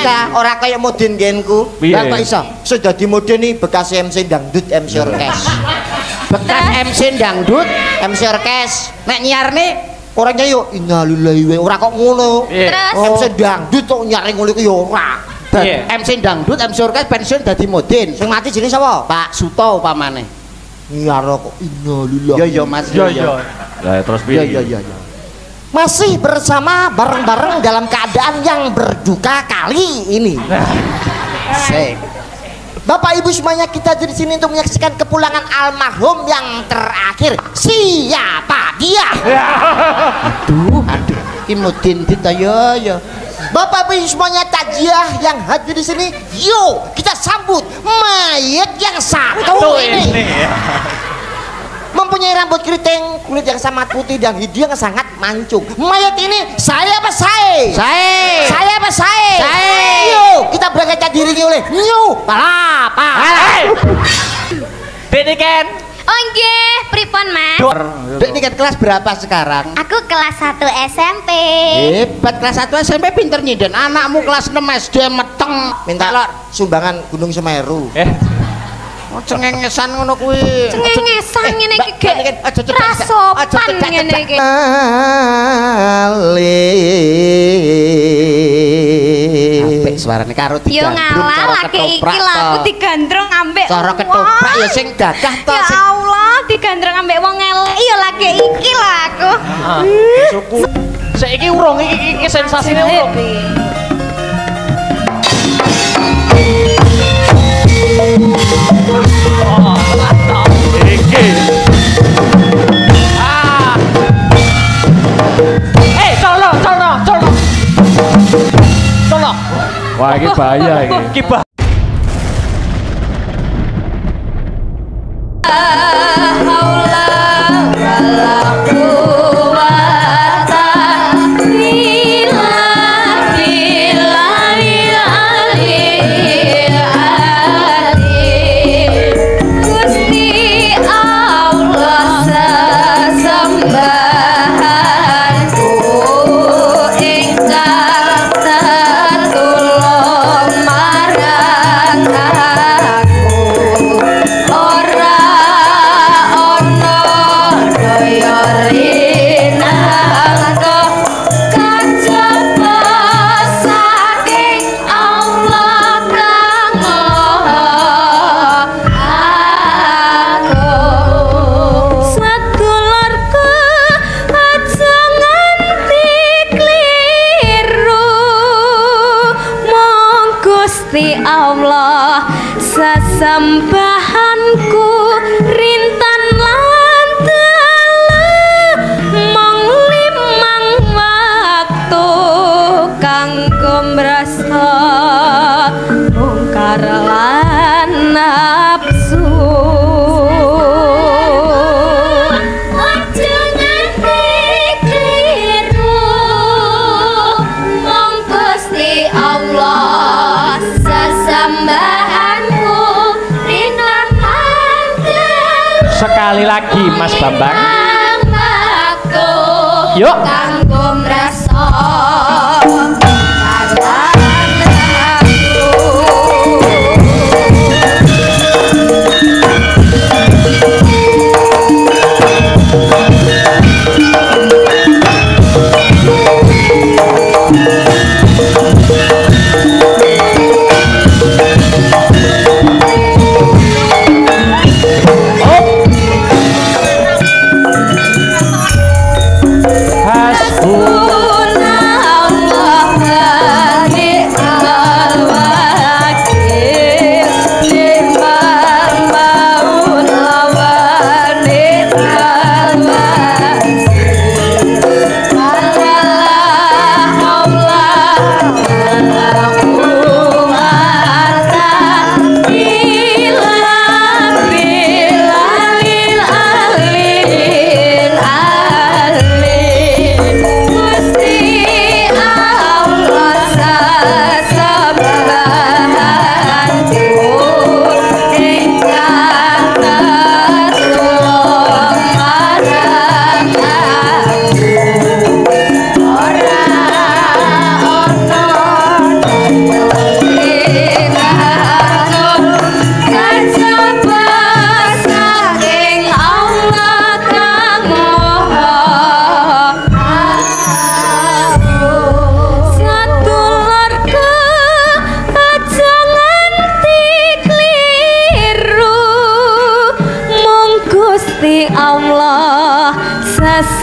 ora kaya Modin genku. Lah kok iso? Sudah di Modin iki bekas MC dangdut MC orkes. Bekas MC dangdut MC orkes. Nek nyiarne ora nyayo innalillahi wa ora kok ngono. MC dangdut kok nyari ngono iku ya ora. MC dangdut MC orkes pensiun dadi Modin. Sing mati jenenge sapa? Pak Suto upamane. Nyiar kok innalillahi. Ya Mas. Ya. Lah terus piye? Ya. Masih bersama bareng-bareng dalam keadaan yang berduka kali ini. Bapak Ibu semuanya, kita di sini untuk menyaksikan kepulangan almarhum yang terakhir. Siapa dia? Aduh. Imudin ditayo ya. Bapak Ibu semuanya, takziah yang hadir di sini. Yuk kita sambut mayat yang satu ini. Mempunyai rambut keriting, kulit yang sangat putih dan hidung yang sangat mancung. Mayat ini saya apa saya? Saya apa saya? Yuk kita berangkat diringi oleh New Palapa. Dek Niken. Oh nggih, pripun Mas? Dek Niken kelas berapa sekarang? Aku kelas 1 SMP. Hebat, kelas 1 SMP pinter nyiden. Anakmu kelas 6 SD meteng. Minta sumbangan Gunung Semeru. Cengengesan ngono kuwi. Cengengesan ngene iki gek rasopan ngene iki. Apik suarane karo digandrung. Yo ngalah laki iki laku digandrung ambek. Cara ketoprak ya sing gagah to. Ya Allah, digandrung ambek wong elek ya laki iki lho aku. Suku. Saiki urung iki sensasine urung. Colok. Wah, ini bahaya ini. Allah sesembahanku rintan lan dalu mong limang waktu kanggo mrasa mungkar lan nafsu. Sekali lagi Mas Bambang. Yuk.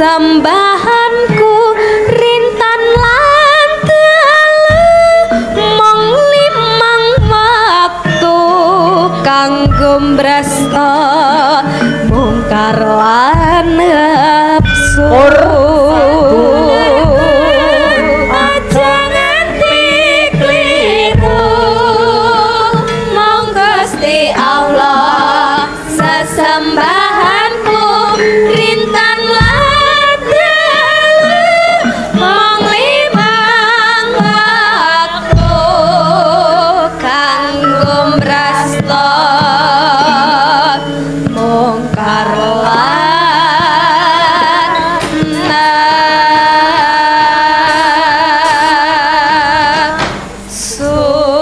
sesembahanku rintan lan dalu mong limang waktu kanggo mbrasta mungkar lan nafsu aja nganti kliru mong Gusti Allah sesembahanku rintan lan dalu mong limang waktu kanggo mbrasta mungkar lan nafsu.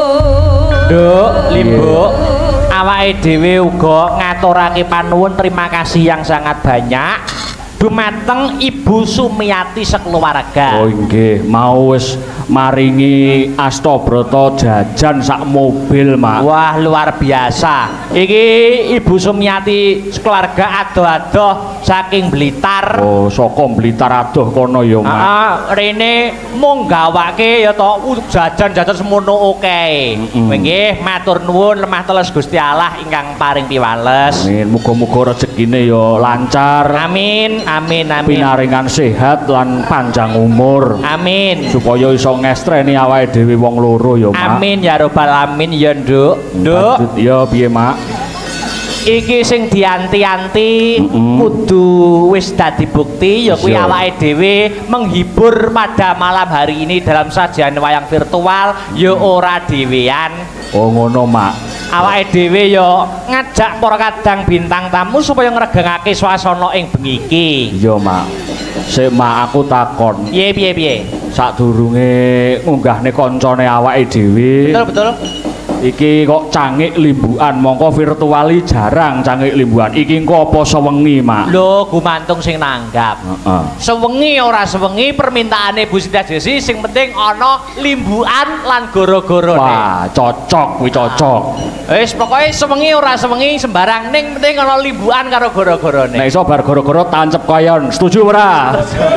Nduk, Limbuk, awake dhewe uga ngaturake panuwun terima kasih yang sangat banyak dumateng Ibu Sumiati sekeluarga. Oh nggih, mau wis maringi Astabrata jajan sak mobil, Mak. Wah, luar biasa. Iki Ibu Sumiati sekeluarga adoh-adoh saking Blitar. Oh, saka Blitar adoh kono ya, Mak. Heeh, rene mung gawake ya to jajan-jajan semono oke. Nggih, matur nuwun lemah teles Gusti Allah ingkang paring piwales. Amin, muga-muga rezekine ya lancar. Amin, amin, amin. Pinaringan sehat lan panjang umur. Amin. Supaya iso ngestreni awake dhewe wong loro ya, Mak. Amin ya robbal alamin ya, Nduk. Nduk. Ya piye, Mak? Iki sing dianti-anti kudu wis dadi bukti ya kuwi awake dhewe menghibur pada malam hari ini dalam sajian wayang virtual ya ora dhewean. Oh ngono, Mak. Awake dhewe ya ngajak para kadang bintang tamu supaya ngregengake swasana ing bengi iki. Iya, Mak. Sik, Mak, aku takon. Piye? Sadurunge ngunggahne kancane awake dhewe. Betul. Iki kok cangik limbukan, mongko virtuali jarang cangik limbukan. Iki engko apa sewengi, Mak? Lho, gumantung sing nanggap. Heeh. Sewengi ora sewengi permintaane Bu Siti Jesi sing penting ana limbukan lan goro-gorone. Wah, cocok kuwi cocok. Wis pokoke sewengi ora sewengi sembarang ning penting ana limbukan karo goro-gorone. Nek iso bar goro-goro tancep koyon. Setuju ora?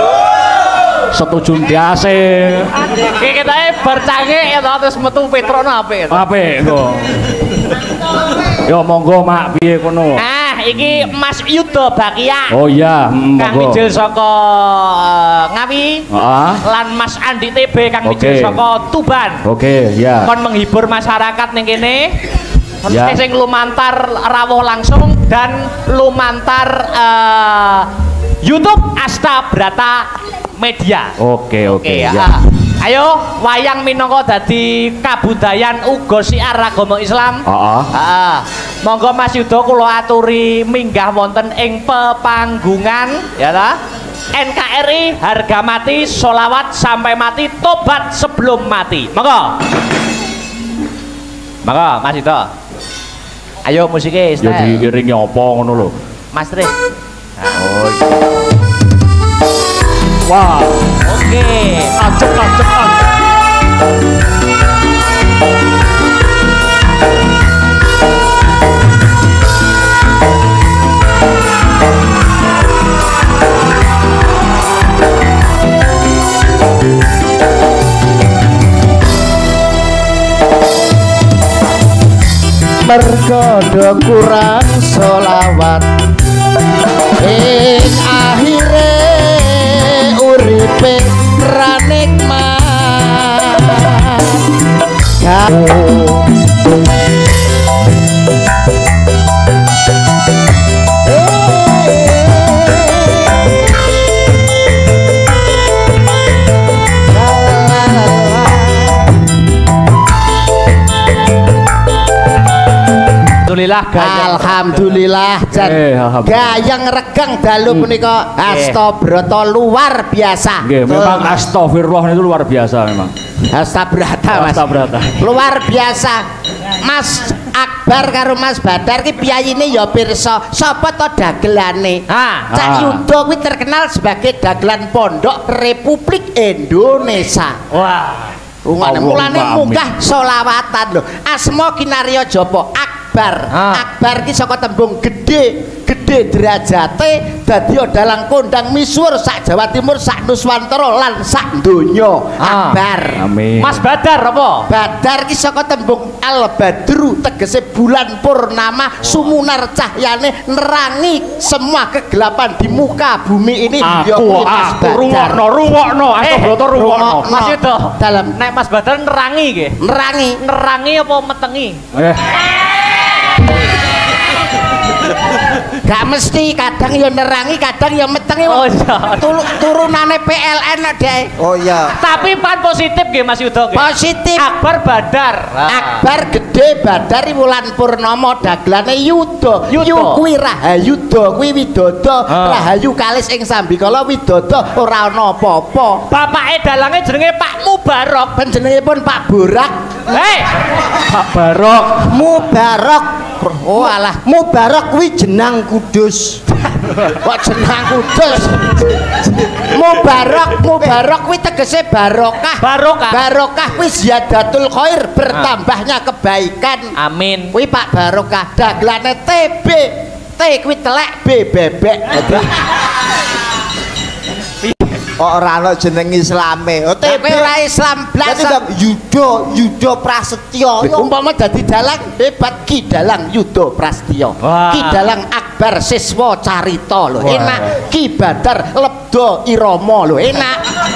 Setuju ndiase. Iki ketoke bar cangik ya to terus metu Petrono apik. Apik engko. Yo monggo, Mak, piye kono? Iki Mas Yuda Bakia. Oh iya, Kang monggo. Mijil saka Ngawi. Heeh. Lan Mas Andi TB Kang Mijil saka Tuban. Oke, ya. Kon menghibur masyarakat ning kene. Ya. Sing lumantar rawuh langsung dan lumantar YouTube Astabrata Media. Oke, ya. ya. Ayo wayang minangka dadi kabudayan uga siar agama Islam. Heeh. Monggo Mas Yuda kula aturi minggah wonten ing pepanggungan ya ta. NKRI harga mati, sholawat sampai mati, tobat sebelum mati. Monggo. Monggo Mas Yuda. Ayo musiknya Ya diiringi apa ngono lho. Mas Tris. Oh. Wah, Oke. ajep. mergodo kurang solawat ing akhire uripe ra nikmat Alhamdulillah jan gayeng regeng dalu punika Astabrata luar biasa. Nggih, memang astagfirullah itu luar biasa memang. Astabrata Mas. Astabrata. Luar biasa. Mas Akbar karo Mas Badar ki piyayine ya pirsa. Sapa to dagelane? Cak Yuda kuwi terkenal sebagai dagelan Pondok Republik Indonesia. Wah. Mulane munggah selawatan lho. Asma kinarya japa Akbar. Akbar ki saka tembung gedhe. Gedhe gedhe derajate dadi dalang kondang misuwur sak Jawa Timur, sak Nuswantara lan sak donya. Akbar. Amin. Mas Badar apa? Badar ki saka tembung al badru tegese bulan purnama sumunar cahyane nerangi semua kegelapan di muka bumi ini. Aku rungokno Astagbrata rungokno. Mas Yudo dalam nek Mas Badar nerangi nggih. Nerangi apa metengi? Gak mesti, kadang ya nerangi, kadang ya metengi. Oh iya. Turunane PLN dhek. Oh iya. Tapi pan positif nggih Mas Yudo nggih. Positif. Akbar Badar. Akbar gede Badar wulan purnama dagelane Yuda. Yu kuwi Rahayuda, kuwi Widodo. Rahayu kalis ing sambikala Widodo ora ana apa-apa. Bapake dalange jenenge Pak Mubarok. Panjenenganipun Pak Borak. Pak Barok. Mubarok. Oh alah, Mubarok kuwi jenang kudus. Kok jenang kudus? Mubarok kuwi tegese barokah. Barokah kuwi ziyadatul khair, bertambahnya kebaikan. Amin. Kuwi Pak Barokah. Dagelane TB. T kuwi telek, B bebek. Ora ana jeneng Islame. TB ora Islam blas. Yuda Prasetyo. Umpama dadi dalang hebat Ki Dalang Yuda Prasetyo. Ki Dalang Akbar Siswa Carita lho. Enak. Ki Badar Lebda Irama lho. Enak.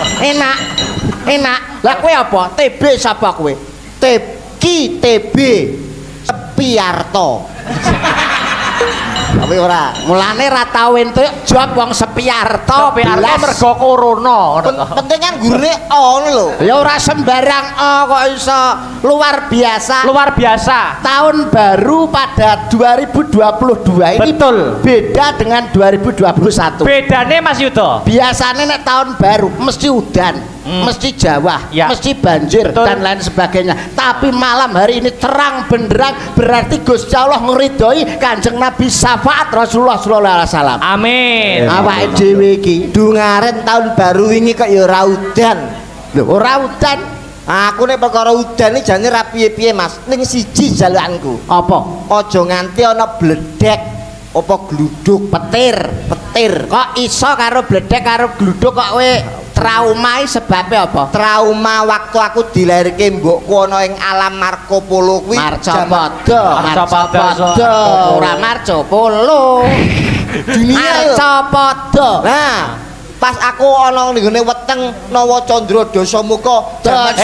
Lah kowe apa? TB sapa kowe? Ki TB Sepiarto. Tapi ora, mulane ra tau entuk job wong Sepiarto mergo corona. Penting kan gurune O lho. Ya ora sembarang O kok iso luar biasa. Luar biasa. Tahun baru pada 2022 ini betul beda dengan 2021. Bedane Mas Yudo. Biasanya nek tahun baru mesti udan, mesti Jawa, mesti banjir dan lain sebagainya. Tapi malam hari ini terang benderang, berarti Gusti Allah ngridhoi Kanjeng Nabi syafaat Rasulullah sallallahu alaihi wasallam. Amin. Awake dhewe iki dungaren tahun baru ini kok ya ora udan. Lho, ora udan. Aku nek perkara udan iki jane ra piye-piye Mas. Ning siji jalukanku. Apa? Aja nganti ana bledek apa gluduk petir. Kok iso karo bledek karo gluduk kok kowe traumai sebabnya apa? Trauma waktu aku dilahirke mbokku ana ing alam Marco Polo kuwi. Marcopodo. Ora Marcopolo. Dunia Marcopodo. Nah, pas aku ana ning gone weteng Nawacandra Dasamuka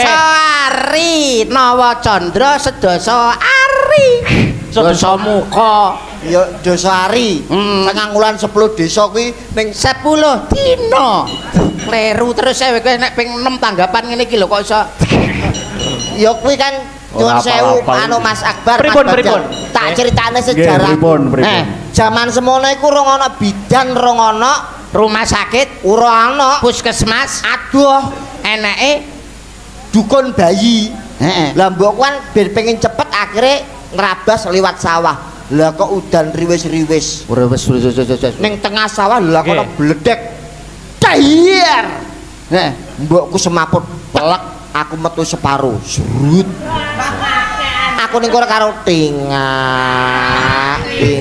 Dasari Nawacandra Sedasa Ari Dasamuka ya Dasari sangang wulan 10 desa kuwi ning 10 dina kleru terus kowe nek ping 6 tanggapan ngene iki lho kok iso ya kuwi kan nyuwun sewu anu Mas Akbar pripun tak critakne sejarah zaman semono iku rong ana bidan rong ana rumah sakit ora ana puskesmas aduh eneke dukun bayi lah mbok kan ben pengen cepet akhirnya ngerabas liwat sawah lah kok udan riwis-riwis ning tengah sawah lah kok bledek cair mbokku semaput pelek aku metu separuh serut aku ning kono karo tingak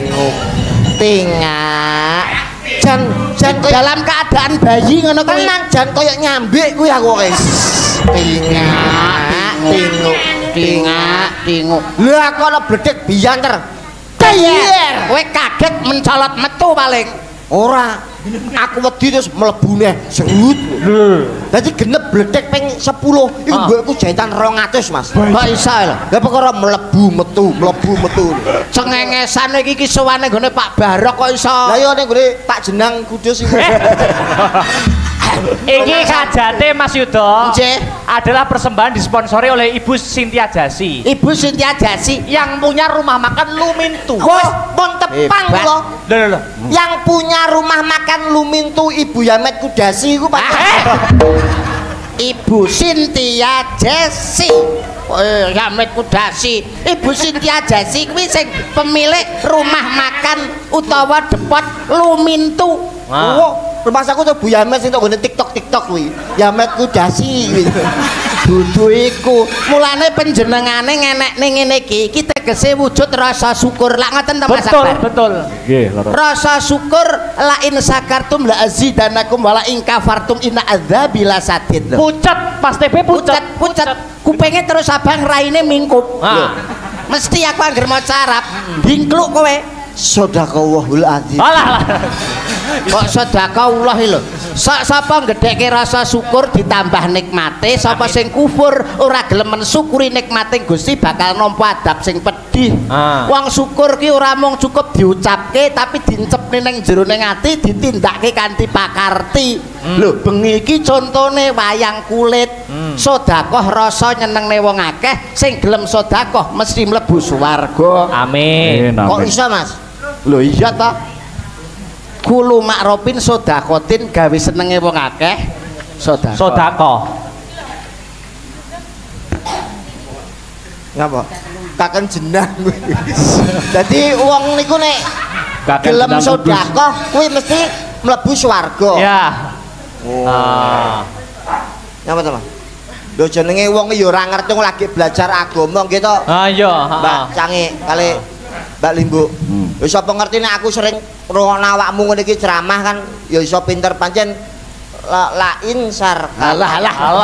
jan dalam keadaan bayi ngono kuwi tenan jan koyo nyambik kuwi aku wis tinguk lha aku ana bledek biyanter cair kowe kaget mencolot metu paling ora aku wedi terus mlebu neh serut dadi genep bledek ping 10 iki mbokku jahitan 200 Mas kok iso lho lha perkara mlebu metu cengengesan iki suwane nggone Pak Barok kok iso lah ya ning gone Pak Jenang Kudus iki Iki kajate Mas Yudo nggih adalah persembahan disponsori oleh Ibu Cynthia Jasi. Ibu Cynthia Jasi yang punya rumah makan Lumintu. Wes pun tepang kula. Lho. Yang punya rumah makan Lumintu Ibu Yamet Kudasi iku Pak. Ibu Cynthia Jasi. Yamet Kudasi. Ibu Cynthia Jasi kuwi sing pemilik rumah makan utawa depot Lumintu. Oh, rumah saku tuh Bu Yamet sing tok ngene TikTok kuwi. Yamet Kudasi kuwi. dudu iku. Mulane panjenengane ngenekne ngene iki tegese wujud rasa syukur. Lak ngoten to Mas Akbar? Betul. Nggih, loro. Rasa syukur la in sakartum la azidanakum wala in kafartum inna adzabi lasadid. Pucet, Pas TB pucet. Kupenge terus abang raine mingkup. Mesti aku angger maca Arab, dingkluk kowe. Sedekahul adzim. Alah. Kok sedekahullah lho. Sapa gedhekke rasa syukur ditambah nikmate, sapa sing kufur ora gelem mensyukuri nikmate Gusti bakal nampa adab sing pedih. Wong syukur ki ora mung cukup diucapke tapi dincepne ning jerone ati, ditindakake kanthi pakarti. Lho, bengi iki contone wayang kulit. Sedekah rasa nyenengne wong akeh, sing gelem sedekah mesti mlebu swarga. Amin. Kok iso, Mas? Lho iya ta. Kulu makropin sodakotin gawe senenge wong akeh sodako. Ngapa? Kaken jenang. Dadi wong niku nek gelem sedekah kuwi mesti mlebu swarga. Ya. Ngapa to, Mas? Lho jenenge wong ya ora ngerti lagi belajar agama nggih to. Iya, Mbak Cangi kali Mbak Limbu. Wis apa ngerti nek aku sering ngrungokno awakmu ngene iki ceramah kan ya iso pinter pancen lain sar. Alah.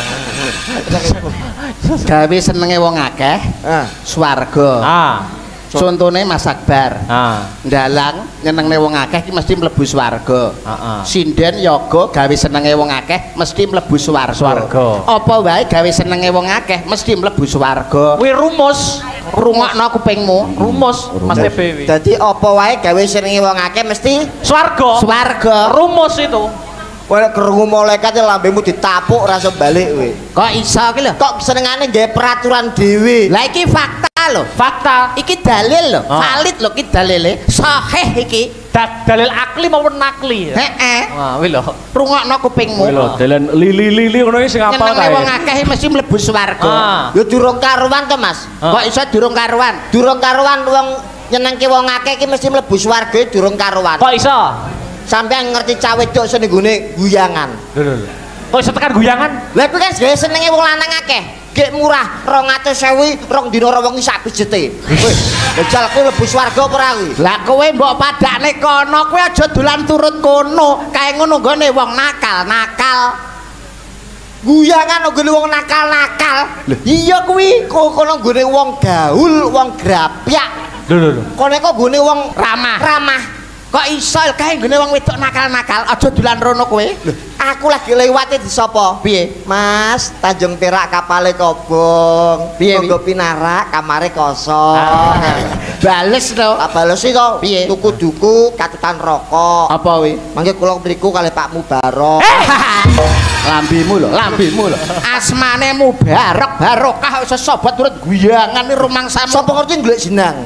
Gawe senenge wong akeh swarga. Contone Mas Akbar. Ndalang nyenengne wong akeh iki mesti mlebu swarga. Sinden yoga gawe senenge wong akeh mesti mlebu swarga. Apa wae gawe senenge wong akeh mesti mlebu swarga. Kuwi rumus. Rungokno kupingmu. Rumus Mas TB. Dadi apa wae gawe senenge wong akeh mesti swarga. Rumus itu. Kowe krungu malaikat lambemu ditapuk ora iso balik kowe. Kok iso ki lho? Kok senengane gawe peraturan dhewe. Lah iki fakta lho. Fakta. Iki dalil lho. Valid lho ki dalile. Sahih iki. Dalil akli maupun nakli. Heeh. Wah, kuwi lho. Rungokno kupingmu. Kuwi lho, dalan lili-lili ngono iki sing apal kae. Wong akeh mesti mlebu swarga. Ya durung karuan to, Mas. Kok iso durung karuan? Durung karuan wong nyenengke wong akeh iki mesti mlebu swarga durung karuan. Kok iso? Sampeyan ngerti cah wedok sing nggone guyangan. Lho. Kok iso tekan guyangan? Lah kuwi kan gawe senenge wong lanang akeh. Gek murah 200.000 rong dina wengi sak pijete. Wis, jajal kowe mlebu swarga apa ora kuwi? Lah kowe mbok padakne kono, kowe aja dolan turut kono. Kae ngono nggone wong nakal. Guyangan nggone wong nakal-nakal. Iya kuwi kono nggone wong gaul, wong grapyak. Lho. Kono kok nggone wong ramah. Kok iso kae nggone wong wedok nakal-nakal, aja dolan rono kowe. Aku lagi lewat di sapa? Piye? Mas, Tanjung Perak kapale kobong. Piye? Monggo pinarak kamare kosong. Bales to. Bales to. Piye? Tuku-tuku katutan rokok. Apa wi? Mangke kula mriku kalih Pak Mubarok. Lambimu lho. Asmane Mubarok, barokah iso sobat turut guyangan rumangsamu. Sapa ngerti golek jenang?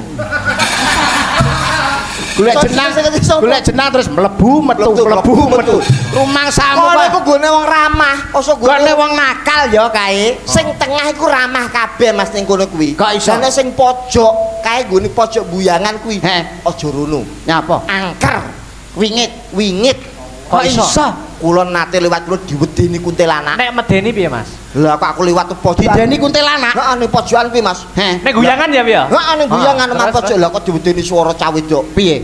Golek jenang terus mlebu metu. Rumangsamu kok iku gone wong ramah, oso gone wong nakal ya kae. Sing tengah iku ramah kabeh Mas ning kono kuwi. Kok iso? Dene sing pojok, kae gone pojok buyangan kuwi. Aja rono. Nyapa? Angker, wingit. Kok iso? Kula nate liwat kula diwedeni kuntilanak. Nek medeni piye, Mas? Lah kok aku liwat pojokan. Dideni kuntilanak? Heeh, ning pojokan kuwi, Mas. Nek guyangan ya piye? Heeh, ning guyangan nang pojok. Lah kok diwedeni swara cah wedok. Piye?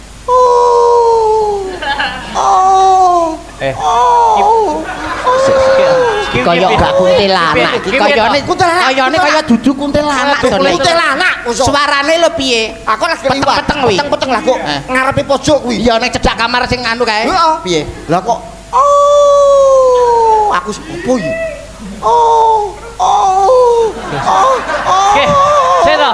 Kaya gak kuntilanak iki kayane kaya dudu kuntilanak suarane lho piye aku lagi liwat peteng-peteng lah kok ngarepe pojok kuwi ya ning cedhak kamar sing anu kae piye lah kok aku sepupu iki Seno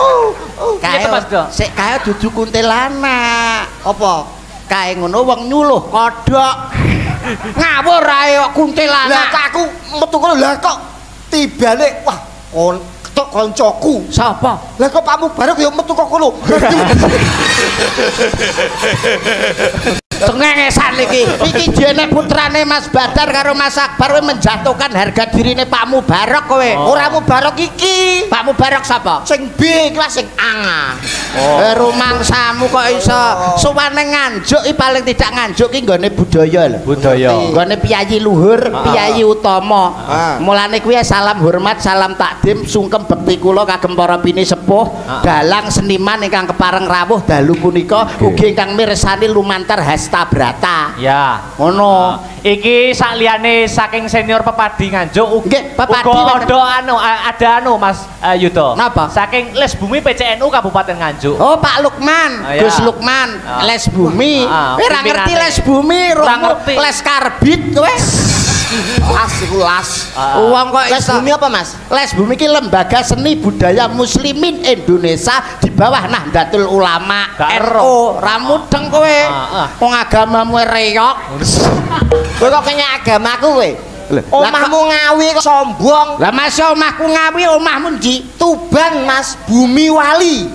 kae dudu kuntilanak apa kae ngono wong nyuluh kodhok ngawur ae kok kuntilanak lah aku metu kono lah kok tibane wah ketok koncoku sapa lah kok Pak Mubarok ya metu kok kono Cengengesan iki. Iki jene putrane Mas Badar karo Mas Akbar kowe menjatuhkan harga dirine Pak Mubarok kowe. Ora Mubarok iki. Pak Mubarok sapa? Sing B kelas sing anga. Rumangsamu kok iso suwane nganjuk iki paling tidak nganjuk ki nggone budaya lho. Budaya. Nggone piyayi luhur, piyayi utama. Mulane kuwi salam hormat, salam takdim, sungkem bekti kula kagem para bini sepuh, dalang seniman ingkang kepareng rawuh dalu punika ugi ingkang mirsani lumantar hasta brata. Ya. Ngono. Iki sakliyane saking senior Pepadi Nganjuk Nggih, Pepadi ada Mas Yudo. Napa? Saking Les Bumi PCNU Kabupaten Nganjuk. Oh, Pak Lukman, Gus Lukman, Les Bumi. Ora ngerti Les Bumi, ngerti. Les Karbit kowe. Las iku las. Wong kok Les Bumi apa, Mas? Les Bumi ki lembaga seni budaya muslimin Indonesia di bawah Nahdlatul Ulama NU. Ra mudeng kowe. Wong agamamu reyok. Kowe kok kenya agamaku kowe? Omahmu Ngawi kok sombong. Lah Mas omahku Ngawi, omahmu ndi? Tuban, Mas, Bumi Wali.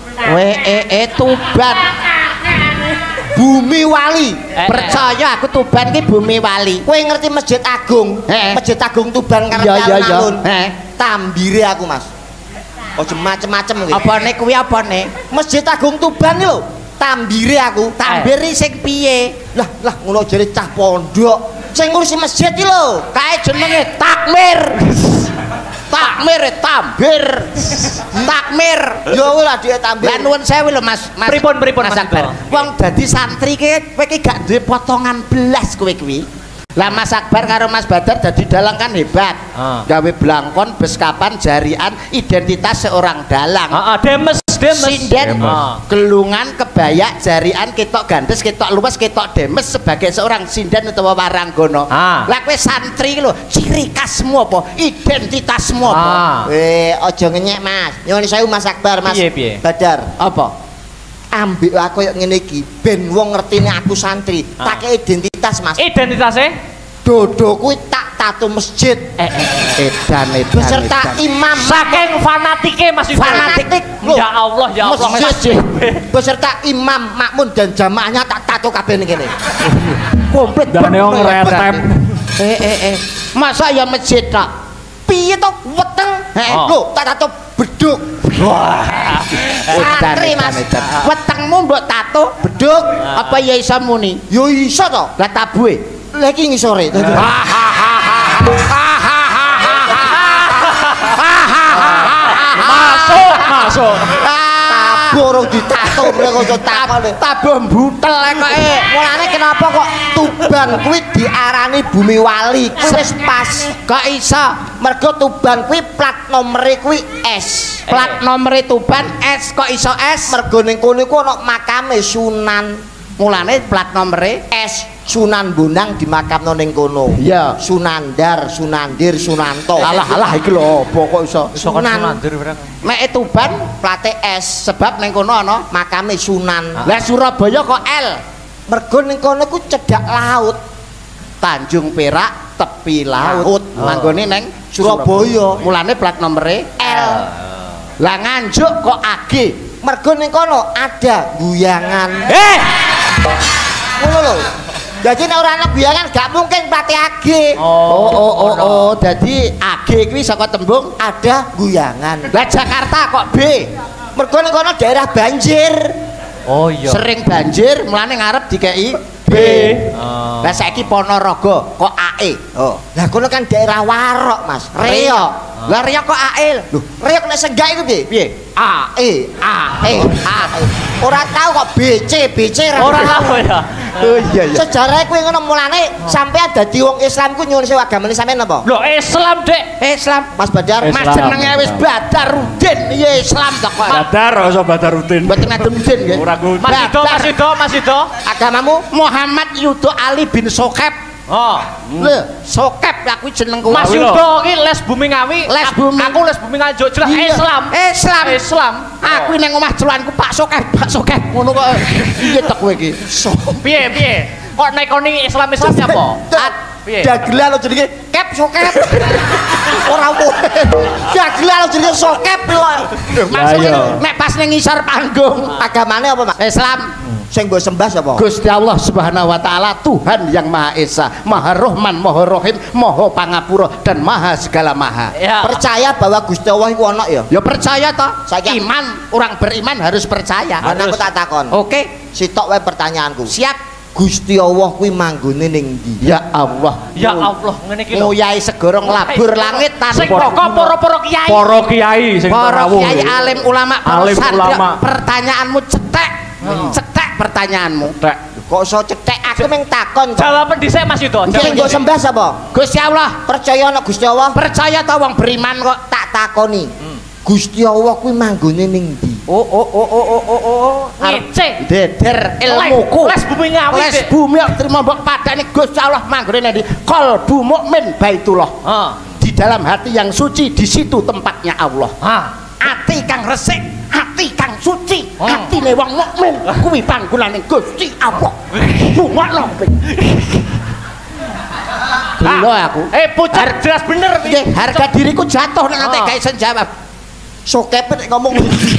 Tuban. Bumi Wali. Percaya aku Tuban ki Bumi Wali. Kowe ngerti Masjid Agung? Masjid Agung Tuban karep alun-alun. Tambire aku, Mas. Ojo macem-macem kowe. Apane kuwi apane? Masjid Agung Tuban lho. Tambire aku. Tambiri sing piye? Lah ngono jare cah pondok. Sing ngurusi masjid iki lho. Kae jenenge takmir. Takmir tambir. Takmir. Yo ora dhek tambir. Lah nuwun sewu lho Mas. Pripun Mas Akbar. Wong dadi santri ki kowe ki gak duwe potongan belas kowe kuwi. Lah Mas Akbar karo Mas Badar dadi dalang kan hebat. Gawe blangkon, beskapan, jarian, identitas seorang dalang. Demes. Sinden, gelungan, kebaya, jarian, ketok gandes, ketok luas, ketok demes sebagai seorang sinden utawa waranggono. Lah kowe santri lho, ciri khasmu apa? Identitasmu apa? Aja ngenyek, Mas. Nyuwun sewu Mas Akbar, Mas Badar. Apa? Ambek aku koyo ngene iki, ben wong ngertine aku santri. Tak identitas, Mas. Identitase? Dodo kuwi tak tato masjid. Edan beserta imam saking fanatike Mas Yudo. Fanatik. Ya Allah, ya Allah. Masjid beserta imam, makmun dan jamaahnya tak tato kabeh ning kene. Komplit dane wong retep. Masa ya masjid tak? Piye to weteng? Lho, tak tato beduk. Wah. Santri, Mas. Wetengmu mbok tato beduk apa ya iso muni? Yo iso to. Lah tabuhe lagi ngisore. Masuk. Tabuh ditato mereka takone. Tabuh mbutel kok. Mulane kenapa kok Tuban kuwi diarani Bumi Wali? Wis pas. Kok iso? Mergo Tuban kuwi plat nomere kuwi S. Plat nomere Tuban S kok iso S? Mergo ning kono iku ana makame Sunan. Mulane plat nomere S. Sunan Bonang dimakamno ning kono. Iya. Sunandar, Sunandir, Sunanto. Alah iki lho apa kok iso? Sunandir barang. Nek Tuban plate S sebab ning kono ana makame Sunan. Lah Surabaya kok L. Mergo ning kono ku cedhak laut. Tanjung Perak tepi laut. Manggone ning Surabaya. Mulane plat nomere L. Lah Nganjuk kok AG. Mergo ning kono ada guyangan. Ngono lho. Jadi nek ora ana guyangan gak mungkin plate AG. Oh, dadi AG kuwi saka tembung ada guyangan. Lah Jakarta kok B. Mergo ning kono daerah banjir. Oh iya. Sering banjir, mulane ngarep dikeki B. Lah saiki Ponorogo kok AE. Lah kono kan daerah Warok, Mas. Reo. Lah Reo kok AE. Lho, Reo nek senggak iku piye? Piye? AE. Ora tau kok BC Ora tau ya. Oh iya. Sejarah kuwi ngono mulane sampean dadi wong Islam ku nyuwun sewu agamane sampean apa? Lho Islam, Dek. Islam, Mas Badar. Mas jenenge wis Badarudin, ya Islam to kok. Badar ora usah Badarudin. Mboten Badarudin nggih. Ora Mas Yudo. Agamamu Muhammad Yudo Ali bin Sokep. Lho, Sokep aku jenengku. Mas Yudo iki Les Bumi Ngawi. Les Bumi. Aku Les Bumi Nganjuk jelas Islam. Aku ning omah celuanku Pak Sokep. Ngono kok. Piye tek kowe iki? Piye? Kok nekoni Islam apa? Dagelan lo jenenge kep sokep. Ora boleh. Dagelan lo jenenge sokep lho. Maksudnya nek pas ning ngisor panggung Agamane apa, Mak? Islam Sing mbok sembah sapa? Gusti Allah Subhanahu wa taala, Tuhan yang Maha Esa, Maha Rahman, Maha Rahim, Maha Pangapura dan Maha segala maha. Ya. Percaya bahwa Gusti Allah iku ana ya? Ya percaya toh. Saiki Iman, orang beriman harus percaya. Ana aku tak takon. Oke, Sitok wae pertanyaanku. siap. Gusti Allah kuwi manggone ning ndi? Ya Allah. Ya Allah, ngene iki lho. Nguyai segoro nglabur langit Sing tanpa pokok para kiai. Para kiai sing para rawuh. kiai alim ulama para Alim satria. ulama. Pertanyaanmu cetek. Cetek pertanyaanmu. Tek. Kok iso cetek aku mung takon. Jawaban dhisik Mas Yudo. Sing mbok sembah sapa? Gusti Allah, Percaya ana Gusti Allah? percaya ta wong beriman kok. Tak takoni. Gusti Allah kuwi manggone ning ndi? Ngece. Deder ilmuku. Les bumi ngawi. Les bumi terima mbok padane Gusti Allah manggone ndi? Qalbu mukmin Baitullah. Di dalam hati yang suci, di situ tempatnya Allah. Ati kang resik, ati kang suci, atine wong mukmin kuwi panggonane Gusti Allah. Bungokno. Gelo aku. Pucuk jelas bener Nggih, harga diriku jatuh nek nanti gak iso jawab. Sokep nek ngomong.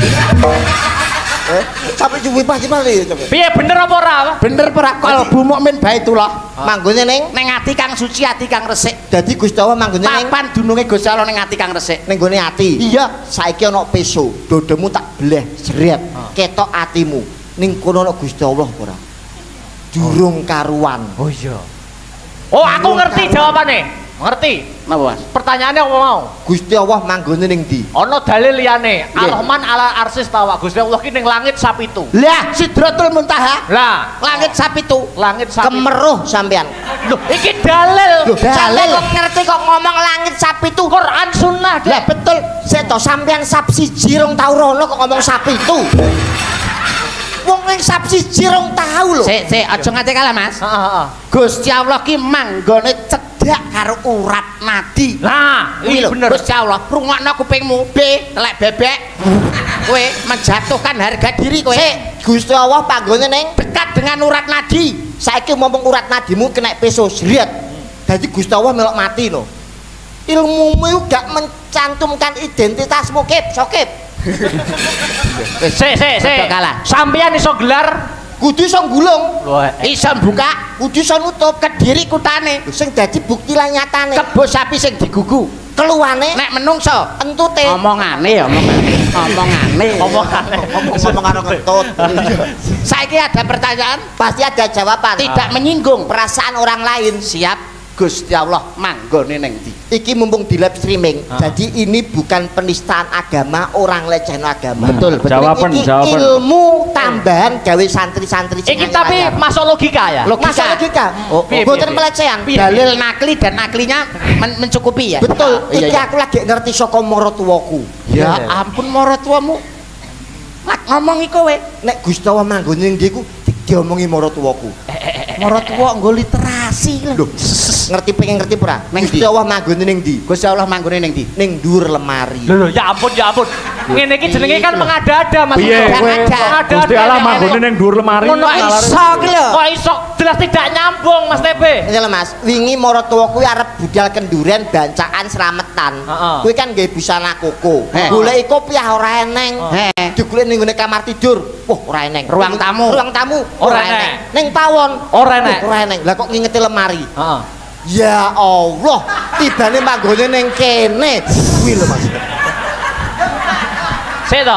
Sampai cuwi pasti mali coba. Piye bener apa ora? Bener ora kalbu mukmin Baitullah. Manggone ning Ati kang suci, ati kang resik. dadi Gusti Allah manggone ning Papan dununge Gusti Allah ning ati kang resik. ning gone ati. Iya, Saiki ana peso, dodomu tak bleh jret. Ketok atimu. Ning kono ana Gusti Allah ora? Durung karuan. Oh iya. Oh, aku ngerti jawabane. Ngerti. napa Mas? Pertanyaannya apa mau? Gusti Allah manggone ning ndi? Ana dalil liyane. Al-Rahman ala arsis tawa. Gusti Allah ki ning langit sapitu. Lah, Sidratul Muntaha. Lah, Langit sapitu. langit sapitu. Kemeruh sampean. Loh, iki dalil. Loh, Dalil. kok ngerti kok ngomong langit sapitu? Quran sunnah. Lah betul. Sik to sampean sap siji rong tau rono kok ngomong sapitu. Wong ning sap siji rong tau lho. Sik, aja ngate kalah Mas. Heeh. Gusti Allah ki manggone cedhak karo urat nadi. Nah, Kuwi iki lho, bener. Gusti Allah, rungokno kupingmu. B, lek bebek. Kowe menjatuhkan harga diri kowe. Sik, Gusti Allah panggone ning Dekat dengan urat nadi. saiki ngomong urat nadimu kena peso jret. Dadi Gusti Allah melok mati lho. Ilmumu gak mencantumkan identitasmu kip, sokip. Sik. Kalah. Sampeyan iso gelar Kudu iso gulung, Iso buka kudu iso nutup. kediri kutane. Sing dadi bukti lan nyatane. Kebo sapi sing digugu. Keluwane Nek menungso entute. omongane. Ngomong karo kentut. Saiki ada pertanyaan Pasti ada jawaban. tidak menyinggung Perasaan orang lain. siap Gusti Allah manggone ning ndi. Iki mumpung di live streaming. Jadi ini bukan penistaan agama, orang lecehno agama. Betul. Jawaban. Iki ilmu tambahan gawe santri-santri. iki tapi masuk logika ya. Masa logika. Piye, Boten piye, pelecehan. Dalil nakli dan naklinya mencukupi ya. Betul. Iya, Iki aku lagi ngerti saka maratuwaku. Ya ampun maratuwamu. Lak ngomong iku kowe. Nek Gusti Allah manggone ning ndi ku diomongi maratuwaku. Maratuwa nggo literasi lho. Ngerti pengen ngerti ora? Ning Gusti ndi? Allah manggone ning ndi? Gusti Allah manggone ning ndi? Ning dhuwur lemari. Loh, ya ampun. Ngene iki jenenge kan mengada-ada Mas. Piye kowe? Mengada-ada. Gusti Allah manggone ning dhuwur lemari. Ngono kok iso ki lho. Kok iso jelas tidak nyambung Mas Tebe. Ini lho Mas, wingi maratuwa kuwi arep budal kenduren bancaan slametan. Heeh. Kuwi kan nggawe busana koko. Heh. Goleki kopiah ora eneng. Heh. Digoleki ning ngene kamar tidur. Wah, ora eneng. Ruang tamu. Ruang tamu Ora ora enek. eneng. Ning pawon Ora enek. Ora eneng. Lah kok ngingeti lemari. Heeh. Ya Allah, tibane manggone ning kene. Kuwi lho Mas. Sik to.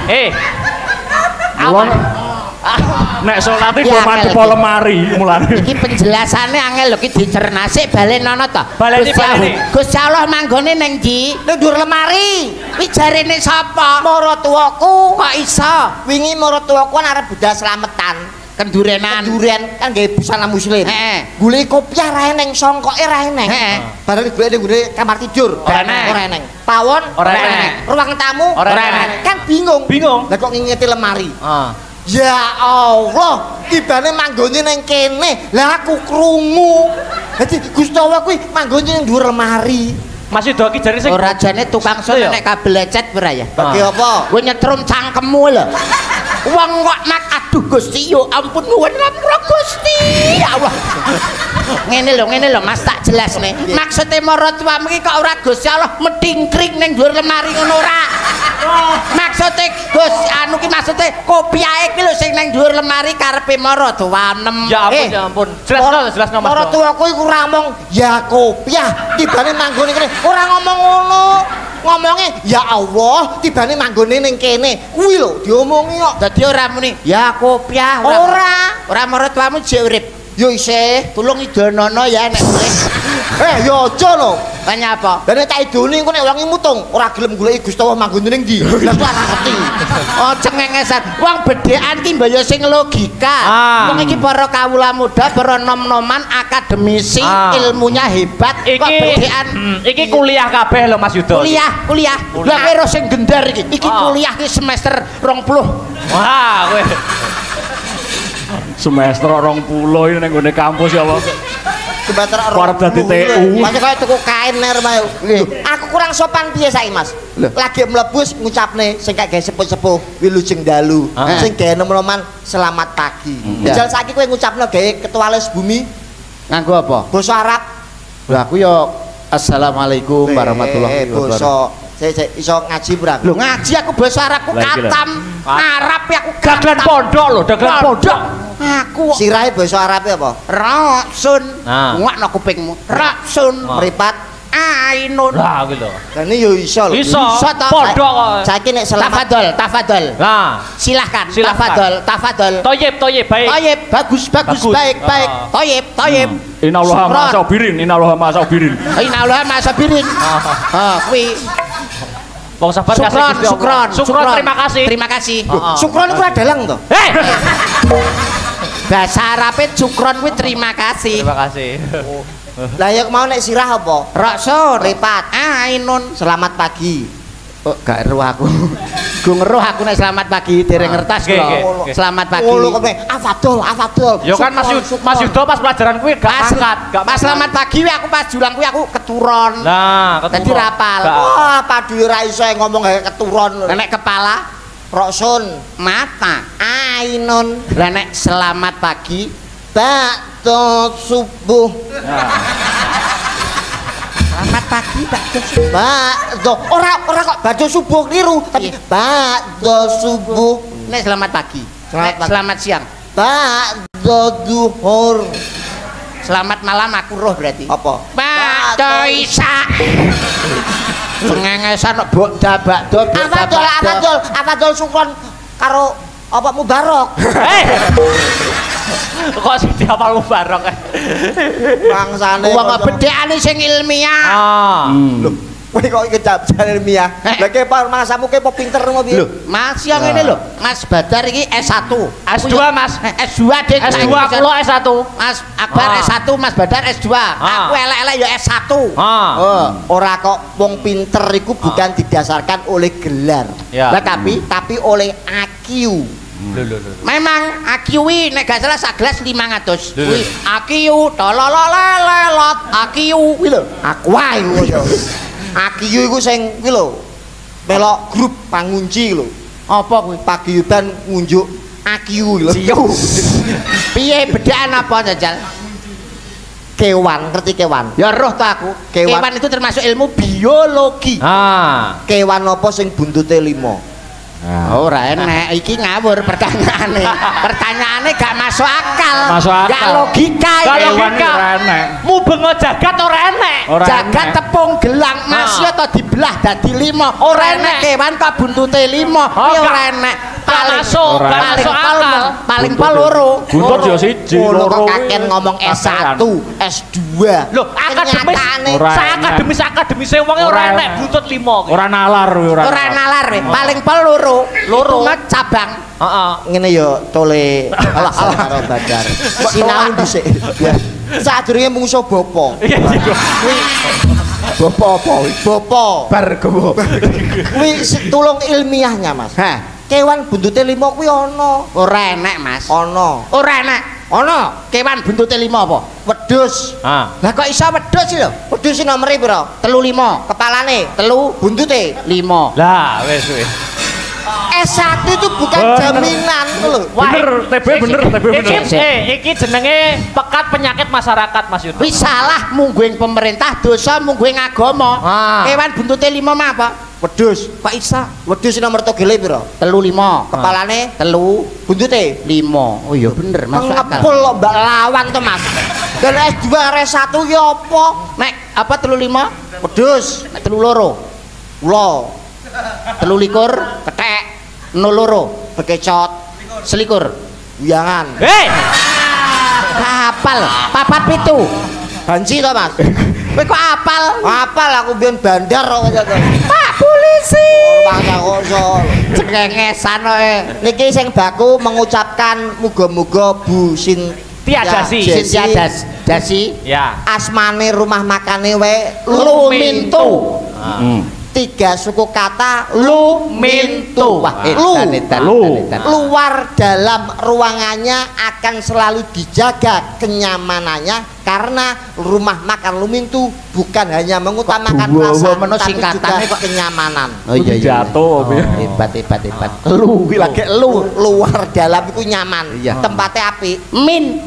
Mulane nek salate Ya, go madhep Mel. lemari mulane. Iki penjelasannya angel lho, iki dicernasik balenono to. Baleni. Gusti Allah manggone ning ndi? Ning dhuwur lemari. Kuwi jarene sapa? Maratuwaku. Kok iso? Wingi maratuwaku kan arep budal slametan. Kendurenan. Duren kan gawe busana muslim. Heeh. Goleki kopiah ra eneng, songkoke ra eneng. Heeh. Bareng goleki ning kamar tidur. Ora enek. Ora eneng. Pawon Ora enek. Ruang tamu Ora enek. Kan bingung. Bingung. Lah kok ngingeti lemari. Heeh. Ya Allah, tibane manggone ning kene. Lah aku krungu. Dadi Gusti Allah kuwi manggone ning dhuwur lemari. Mas Yudo ki jare sing ora jane tukang sol nek kabel lecet ora ya. Bagi apa? Kowe nyetrum cangkemmu lho. Wong kok nak aduh Gusti yo ampun nuwun ngapura Gusti. Ya Allah. Ngene lho Mas tak jelasne. Maksude maratuamu iki kok ora Gusti Allah medingkring ning dhuwur lemari ngono ora. Maksude Gus anu ki maksude kopiahe ki lho sing ning dhuwur lemari karepe maratuanem. Ya ampun. Jelasno Mas. Maratuaku iku ora ngomong ya kopiah tibane manggone kene. Ora ngomong ngono. Ngomongnya ya Allah tibane manggone ning kene. Kuwi lho diomongi kok. Dadi ora muni ya kopiah ora maratuamu jek urip. Yo isih, Tulung idonono ya nek boleh. yo aja lho. Tanya apa? Dan nek tak idoni engko nek wong mutung ora gelem goleki Gusti Allah manggone ning ndi. Lah ku ora ngerti. Oh cengengesan. Wong bedhekan ki mbaya sing logika. Wong iki para kawula muda, para nom-noman akademisi, ilmunya hebat. Kok bedhekan iki kuliah kabeh lho Mas Yudo. Kuliah. Lah kowe ro sing gendar iki. Iki kuliah ki semester 20. Wah, kowe semester 20 ini ning gone kampus ya Allah. Semester 20. Arep dadi TU. Masih kaya tuku kain ner mae. Aku kurang sopan piye saiki Mas? Lagi mlebu ngucapne sing kaya sepuh-sepuh wilujeng dalu. Sing gawe nom-noman selamat pagi. Jal saiki kowe ngucapno gawe ketua les bumi nganggo apa? basa Arab. Lah aku yo assalamualaikum warahmatullahi wabarakatuh. Saya iso ngaji pura. Lho ngaji aku basa Arab ku katam. Arab ya aku dagelan pondok lho, dagelan pondok. Aku sirahe basa Arabe apa? Raksun. Ngakno kupingmu. Raksun. Mripat ainun. Lah kuwi lho. dan ini yo iso lho. Iso ta. pondok kok. Saiki nek selamat Tafadhol. Nah, Silahkan. Silahkan. Tafadhol. Toyib baik. Toyib, bagus, baik. Toyib. Innallaha ma'asabirin, innallaha ma'asabirin. Innallaha ma'asabirin. Kuwi Wong sabar kasih Gusti Allah. Syukron, terima kasih. Syukron iku adalang to. Bahasa Arabe syukron kuwi terima kasih. Terima kasih. Lah ya mau nek sirah apa? Raksun. Mripat Ainun. selamat pagi. Oh, gak eruh aku. Gue ngeruh aku nek selamat pagi dereng ngertas kok. Selamat pagi. Oh, lu afadol. Yo kan Mas Yudo pas pelajaran kuwi gak angkat, Pas selamat pagi aku pas julang kuwi aku keturon. Nah, Dadi rapal. Wah, padu ora iso ngomong gawe keturon. Nek kepala Roksun, mata. ainun. Lah nek selamat pagi Ba'da subuh. selamat pagi bakdo subuh. Ba'da ora kok ba'da subuh keliru, tapi ba'da subuh. Nek selamat pagi. Nek selamat siang. Ba'da duhur. Selamat malam aku roh berarti. Apa? Bakdo Isa. Cengengesan bakdo. Afadol syukron karo apa mubarok. Kok sing diapal mubarok. Bangsane. Wong bedhekane sing ilmiah. Lho, kowe kok kecap-cap ilmiah. Lah ke masamu ke pinter mo piye? Lho, Mas yang ngene lho. Mas Badar iki S1. S2 Mas. S2 Dik. S2 kula S1. Mas Akbar S1, Mas Badar S2. Aku elek-elek ya S1. Ora kok wong pinter iku bukan didasarkan oleh gelar. Lah tapi oleh IQ. Memang AQ nek gak salah sak gelas 500. Kuwi AQ tolololelelot AQ kuwi lho. Aku wae ngono. IQ iku sing kuwi lho. Melok grup pangunci lho. Apa kuwi? Paguyuban ngunjuk IQ lho. Piye bedaan apa jajal? Kewan, ngerti kewan? Ya roh to aku. Kewan itu termasuk ilmu biologi. Kewan apa sing buntute 5? Ora enek iki ngawur pertanyaane. Pertanyaane gak masuk akal. Gak logika iki. Ora enek. Mubeng jagat ora enek. Jagat tepung gelang masya to dibelah dadi 5. Ora enek kewan kok buntute 5. Ora enek. Paling loro. Buntut ya siji, loro. Kaken ngomong S1, S2. Loh, akademis wong ora enek buntut 5. Ora nalar kuwi Ora nalar paling loro. Loro cabang. Ngene ya tole Allah karo Badar. Sinau dhisik. Sadurunge mungsuh bapa. Bapa apa? Bapa. Bargowo. Kuwi tulung ilmiahnya, Mas. Kewan buntute 5 kuwi ana. Ora enek, Mas. Ana. Ora enek. Ana. Kewan buntute 5 apa? wedhus. Lah kok iso wedhus lho? Wedhus nomere pira? 35. Kepalane 3 buntute 5. Lah wis. S1 itu bukan jaminan lho. Bener, TB bener. Iki jenenge pekat penyakit masyarakat Mas Yudo. Wis salah mungguing pemerintah, dosa mungguing agama. Kewan buntute 5 mah apa? Wedhus. Kok iso? Wedhus nomor togele pira? 35. Kepalane 3 buntute 5. Oh iya bener masuk akal. ngepul lo mbak lawan to Mas. Dan S2 R1 ya apa? Nek apa 35? Wedhus. Nek 32. Ula 23 kethek 02 bekecot selikur wiangan. Kapal 47 Banci to Mas. kowe kok apal? Apal aku biyen bandar kok ngono. Pak polisi Bangsa kosong. cengengesan kowe. Niki sing baku mengucapkan muga-muga Bu Sintia Sintia Dasi Ya. asmane rumah makane wae Lumintu. 3 suku kata Lumintu. Wah, edan. luar dalam ruangannya akan selalu dijaga kenyamanannya karena rumah makan Lumintu bukan hanya mengutamakan rasa tapi juga kenyamanan. Oh iya Jatuh. Hebat. Lu lagi lu Luar dalam itu nyaman. Iya. Tempatnya apik.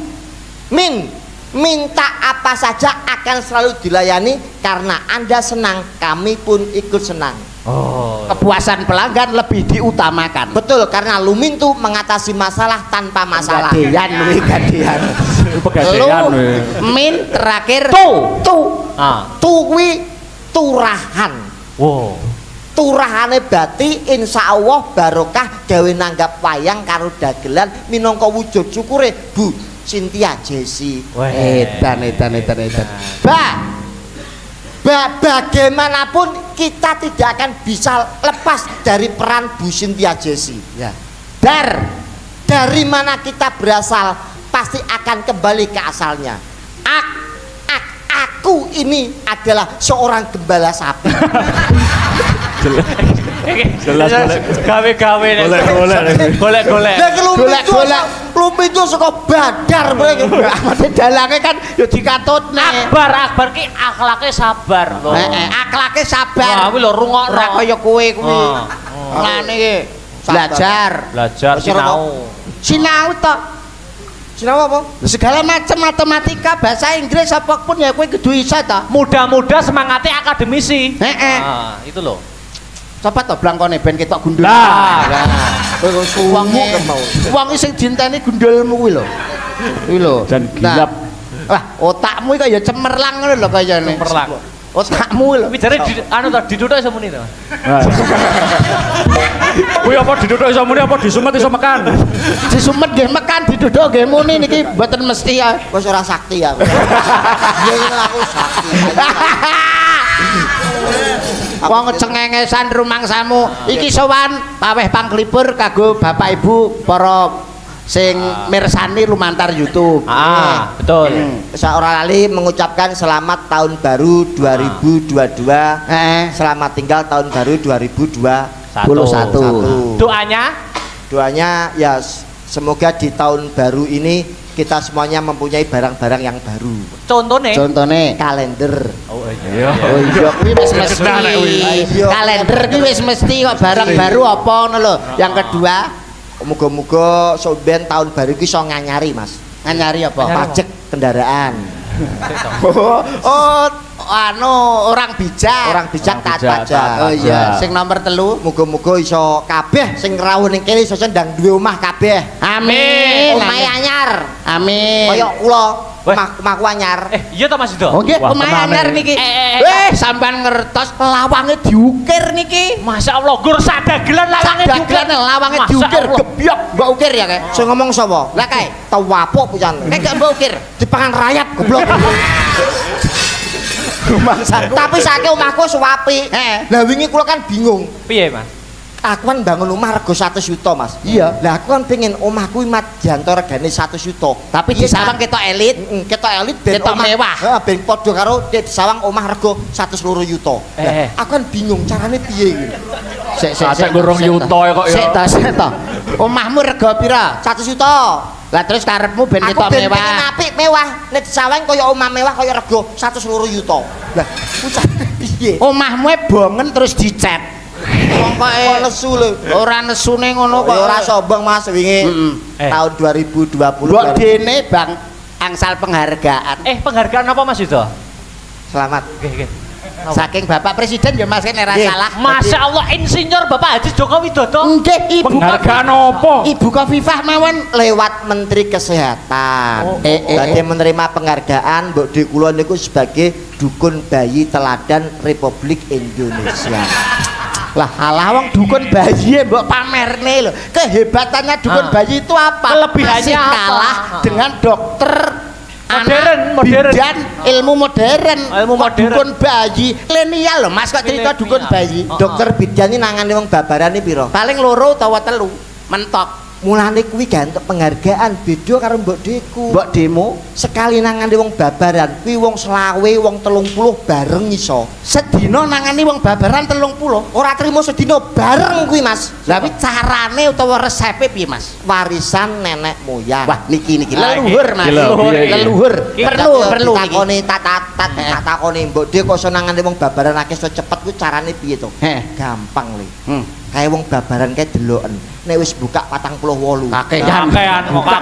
Minta apa saja akan selalu dilayani karena Anda senang, kami pun ikut senang. kepuasan pelanggan lebih diutamakan. Betul, karena Lumintu mengatasi masalah tanpa masalah. Gadean. Pegadaian. Min terakhir Tu kuwi turahan. Wow. Turahane Bati insya Allah barokah gawe nanggap wayang karo dagelan minangka wujud syukure Bu Sintia Jesi. Edan. Bagaimanapun kita tidak akan bisa lepas dari peran Bu Sintia Jesi. Ya. Dari mana kita berasal pasti akan kembali ke asalnya. Aku ini adalah seorang gembala sapi. Jelas gawe-gawe golek-golek. Lumintu saka Badar mereka. Ahmad dalange kan ya dikatutne. Akbar ki akhlake sabar lho. Akhlake sabar. Wah, kuwi lho rungokno. Ora kaya kowe kuwi. Lane iki belajar sinau to. Sinau apa? Segala macam matematika, bahasa Inggris apapun ya kowe kudu iso to. Muda-muda semangatnya akademisi. Itu loh. Coba to blangkone ben ketok gundul. Kowe Wong sing dienteni gundulmu kuwi lho. Kuwi lho. Dan gilap. Wah, otakmu iki kaya cemerlang ngono lho kayane. Cemerlang. Otakmu lho. Kuwi jare anu to diduduk iso muni to. Kuwi apa diduduk iso muni apa disumet iso mekan? Disumet nggih mekan diduduk nggih muni niki mboten mesti ya. Wis ora sakti aku. Iya aku sakti. Wong cengengesan rumangsamu iki sowan paweh panglipur kanggo Bapak Ibu para sing mirsani lumantar YouTube. Betul. Saya ora lali mengucapkan selamat tahun baru 2022. Selamat tinggal tahun baru 2021. Doanya ya semoga di tahun baru ini kita semuanya mempunyai barang-barang yang baru. Contohnya kalender. Oh iya kuwi wis mesti. Kalender kuwi wis mesti kok barang baru apa ngono lho. Yang kedua, muga-muga soben tahun baru iki iso nganyari, Mas. Nganyari apa? Pajak kendaraan. Orang bijak taat pajak. Oh iya, sing nomor 3 muga-muga iso kabeh sing rawuh ning kene iso ndang duwe omah kabeh. Amin. Omahe anyar. Amin. Kaya kula omahku anyar. Iya to Mas Yudo? Oh nggih, omahe anyar niki. Sampean ngertos lawange diukir niki. Masyaallah, gur sadagelan lawange diukir gebyok, mbok ukir ya kae. Sing ngomong sapa? Lah kae, tau apok pisan. Gak mbok ukir. Dipangan rayap goblok. Tapi saiki omahku suwapi. Lah wingi kula kan bingung. Piye, Mas? Aku kan bangun omah rego 100 juta, Mas. Iya. Lah aku kan pengen omahku mat janto regane 100 juta. Tapi disawang ketok elit, ben omah mewah. Heeh, ben padha karo disawang omah rego 102 juta. Aku kan bingung carane piye iki. Sik gurung yuta kok ya. Sik to. Omahmu rego pira? 100 juta. Lah terus karepmu ben aku ketok ben mewah. pengen apik mewah nek disawang kaya omah mewah kaya rego 100 yuta lah usah piye Omahmu bongen terus dicet kok nesu lho ora nesune ngono kok ora sombong Mas wingi tahun 2020 mbok dene Bang angsal penghargaan penghargaan apa Mas itu? selamat Nggih. Saking Bapak Presiden ya Mas kene ora salah. Masya Allah Insinyur Bapak Haji Joko Widodo. Nggih, Ibu penghargaan apa? Ibu Khofifah mawon lewat Menteri Kesehatan. Badhe menerima penghargaan Mbok Di kula niku sebagai dukun bayi teladan Republik Indonesia. Lah alah wong dukun bayi mbok pamerne lho. Kehebatannya dukun bayi itu apa? Kelebihannya Masih apa? kalah dengan dokter Modern. bidan ilmu modern. Ilmu Kok modern. Dukun bayi milenial lho Mas kok cerita dukun bayi. Dokter bidan ini nangani wong babaran iki pira? Paling loro utawa telu mentok. Mulane kuwi gak entuk penghargaan beda karo Mbok Deku. Mbok demo Sekali nangani wong babaran kuwi wong selawe wong 30 bareng iso. sedina nangani wong babaran 30. Ora trimo sedina bareng kuwi Mas. Lah kuwi carane utawa resepe piye Mas? Warisan nenek moyang. Wah niki Lah, leluhur Mas. iki lho, piye iki? Leluhur. Perlu iki. takoni tak takoni Mbok Dek kok iso nangani wong babaran akeh iso cepet kuwi carane piye to? Gampang lho. Kayak wong babaran kayak deloken. Nek wis buka 48. Kakean buka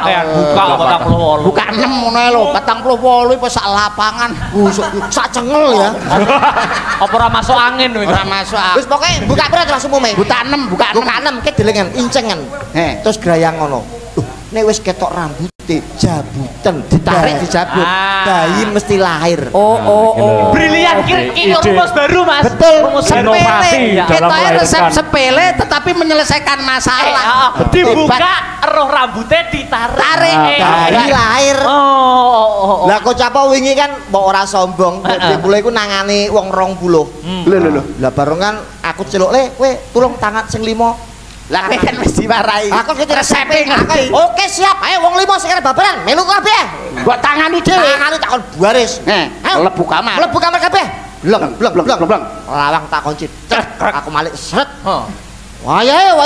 48. Buka 6 ngono ae lho, 48 iku sak lapangan. Sak cengel ya. Apa ora masuk angin kuwi? Ora masuk. Wis pokoke buka pira langsung umume. Buka 6, buka 6. Buka 6 ke delengan incengen. Terus grayang ngono. Nek wis ketok rambute jabutan Ditarik dijabut. bayi mesti lahir. Oh. Brilian ki rumus baru Mas. Betul. Rumus Inovasi dalam Kita melahirkan. resep sepele tetapi menyelesaikan masalah. Dibuka roh rambutnya ditarik. Bayi lahir. Oh. Lah kok capa wingi kan mbok ora sombong, Mbok kula iku nangani wong 20. Lho. Lah bareng kan aku celuk le, kowe tulung tangan sing 5. Lah kan wis diwarai. Aku resepe ngerti. Oke siap, ayo wong 5 sing arep babaran, melu kabeh. Mbok tangani dhewe. Tangane takon baris. Ayo Mlebu kamar. mlebu kamar kabeh. Bleng. Lawang tak kunci. Aku malik sret. Wayahe.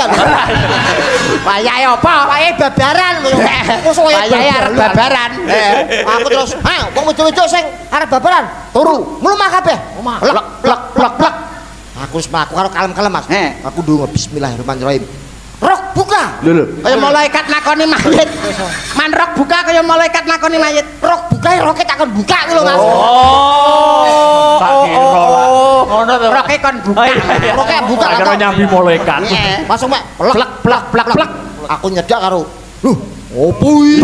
Wayahe apa? Wayahe babaran. Wayahe arep babaran. Aku terus, "Ha, wong wedok-wedok sing arep babaran, turu, mlumah kabeh." Plek. Aku wis mlaku karo kalem-kalem Mas. Aku ndonga bismillahirrahmanirrahim. Rok buka. Lho. Kaya malaikat nakoni mayit. Man rok buka kaya malaikat nakoni mayit. Rok buka, roke takon buka kuwi lho Mas. Tak kira lah. Ngono to. Roke kon buka. Roke buka Tak kira nyambi malaikat. Langsung mek Plek. Aku nyedak karo. Loh, opo iki?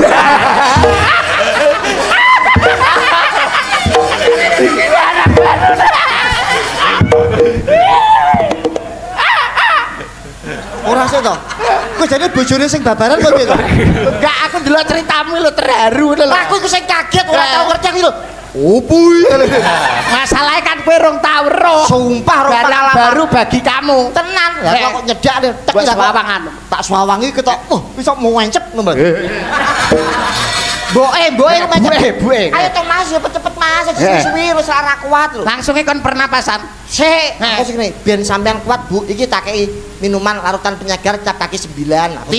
Ora sih to. Kok jane bojone sing babaran kok piye to? Enggak, aku ndelok ceritamu lho terharu lho. Aku iku sing kaget ora tau ngerti aku lho. Opo iki? Masalahnya kan kowe rong tau roh. Sumpah rong Barang pengalaman baru bagi kamu. tenan. Lah kok nyedak tek Buat swawangan. Tak swawangi ketok. Iso muencep ngono. Boe Buke. Ayo to Mas, cepet-cepet Mas, suwi wis ora kuat lho. Langsungnya kon pernapasan. Sik, aku sing ngene, ben sampean kuat Bu, iki tak kei minuman larutan penyegar cap kaki 9.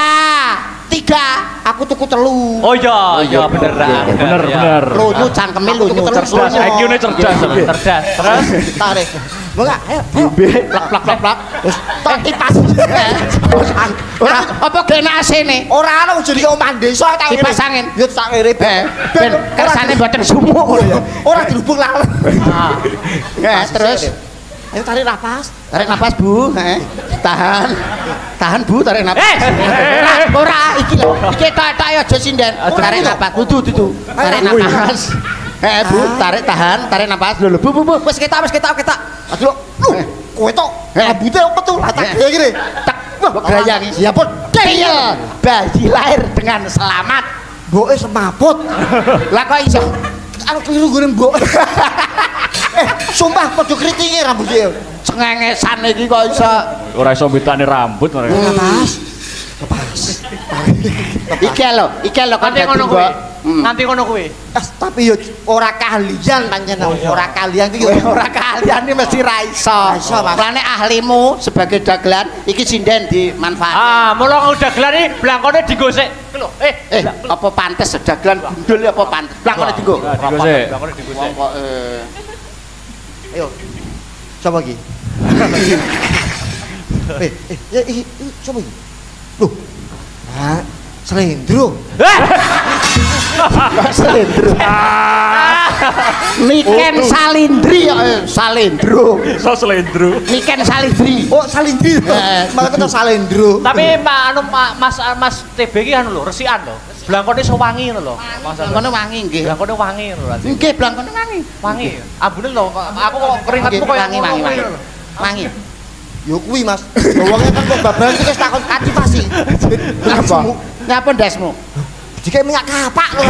3. Aku tuku 3. Oh iya beneran. Bener. Lunyu cangkeme lunyu Cerdas, IQ-ne cerdas. Cerdas. Terus Tarik. Mbok ayo. plak. Terus tak kipas. Ora apa gene AC-ne? Ora ana jadi omah desa tak Dipasangin. Yo tak ngirit. Ben kersane mboten sumuk. Ora dirubung laler. Terus Ayo tarik napas. tarik napas Bu, tahan Bu, tarik napas. Ora iki lho, iki tok aja sinden. Tarik napas. Dudu. Tarik napas. Bu, tarik napas. Lho, Bu, wis ketok. Aduh, kowe tok rambute opo tuh? Lah tak kaya gini. Tak grayangi. Ya pun. Bayi lahir dengan selamat. Mboke semaput. Lah kok iso? Aku keliru gone mbok. Sumpah padha kritinge rambutnya. Cengengesan iki kok iso. Ora iso mbetane rambut mereka. Lepas. Iki lho kan nganti ngono kuwi. Nganti ngono kuwi. Tapi yo ora kalian panjenengan, ora kalian iki ora kalian iki mesti ra iso. Plane ahlimu sebagai dagelan iki sinden dimanfaatkan. Mula dagelan iki blangkone digosek. Lho, apa pantes dagelan gundul apa pantes? Blangkone digo. Digosek. Blangkone digosek. Ayo. Coba iki. Coba iki. Loh. Selendro. Selendro. Niken salindri salendro. So selendro. Niken salindri. Oh, salindri. Malah kata salendro. Tapi Mas TB iki anu lho, resikan lho. Blangkone iso wangi ngono lho. Blangkone wangi nggih. Blangkone wangi ngono lho. Nggih, blangkone wangi. Wangi. Ambune lho, aku kok keringetmu koyo wangi. Wangi. Yo kuwi Mas. Wonge kan kok babaran iki wis takon aktivasi. Ngapa ndasmu? Dike minyak kapak lho.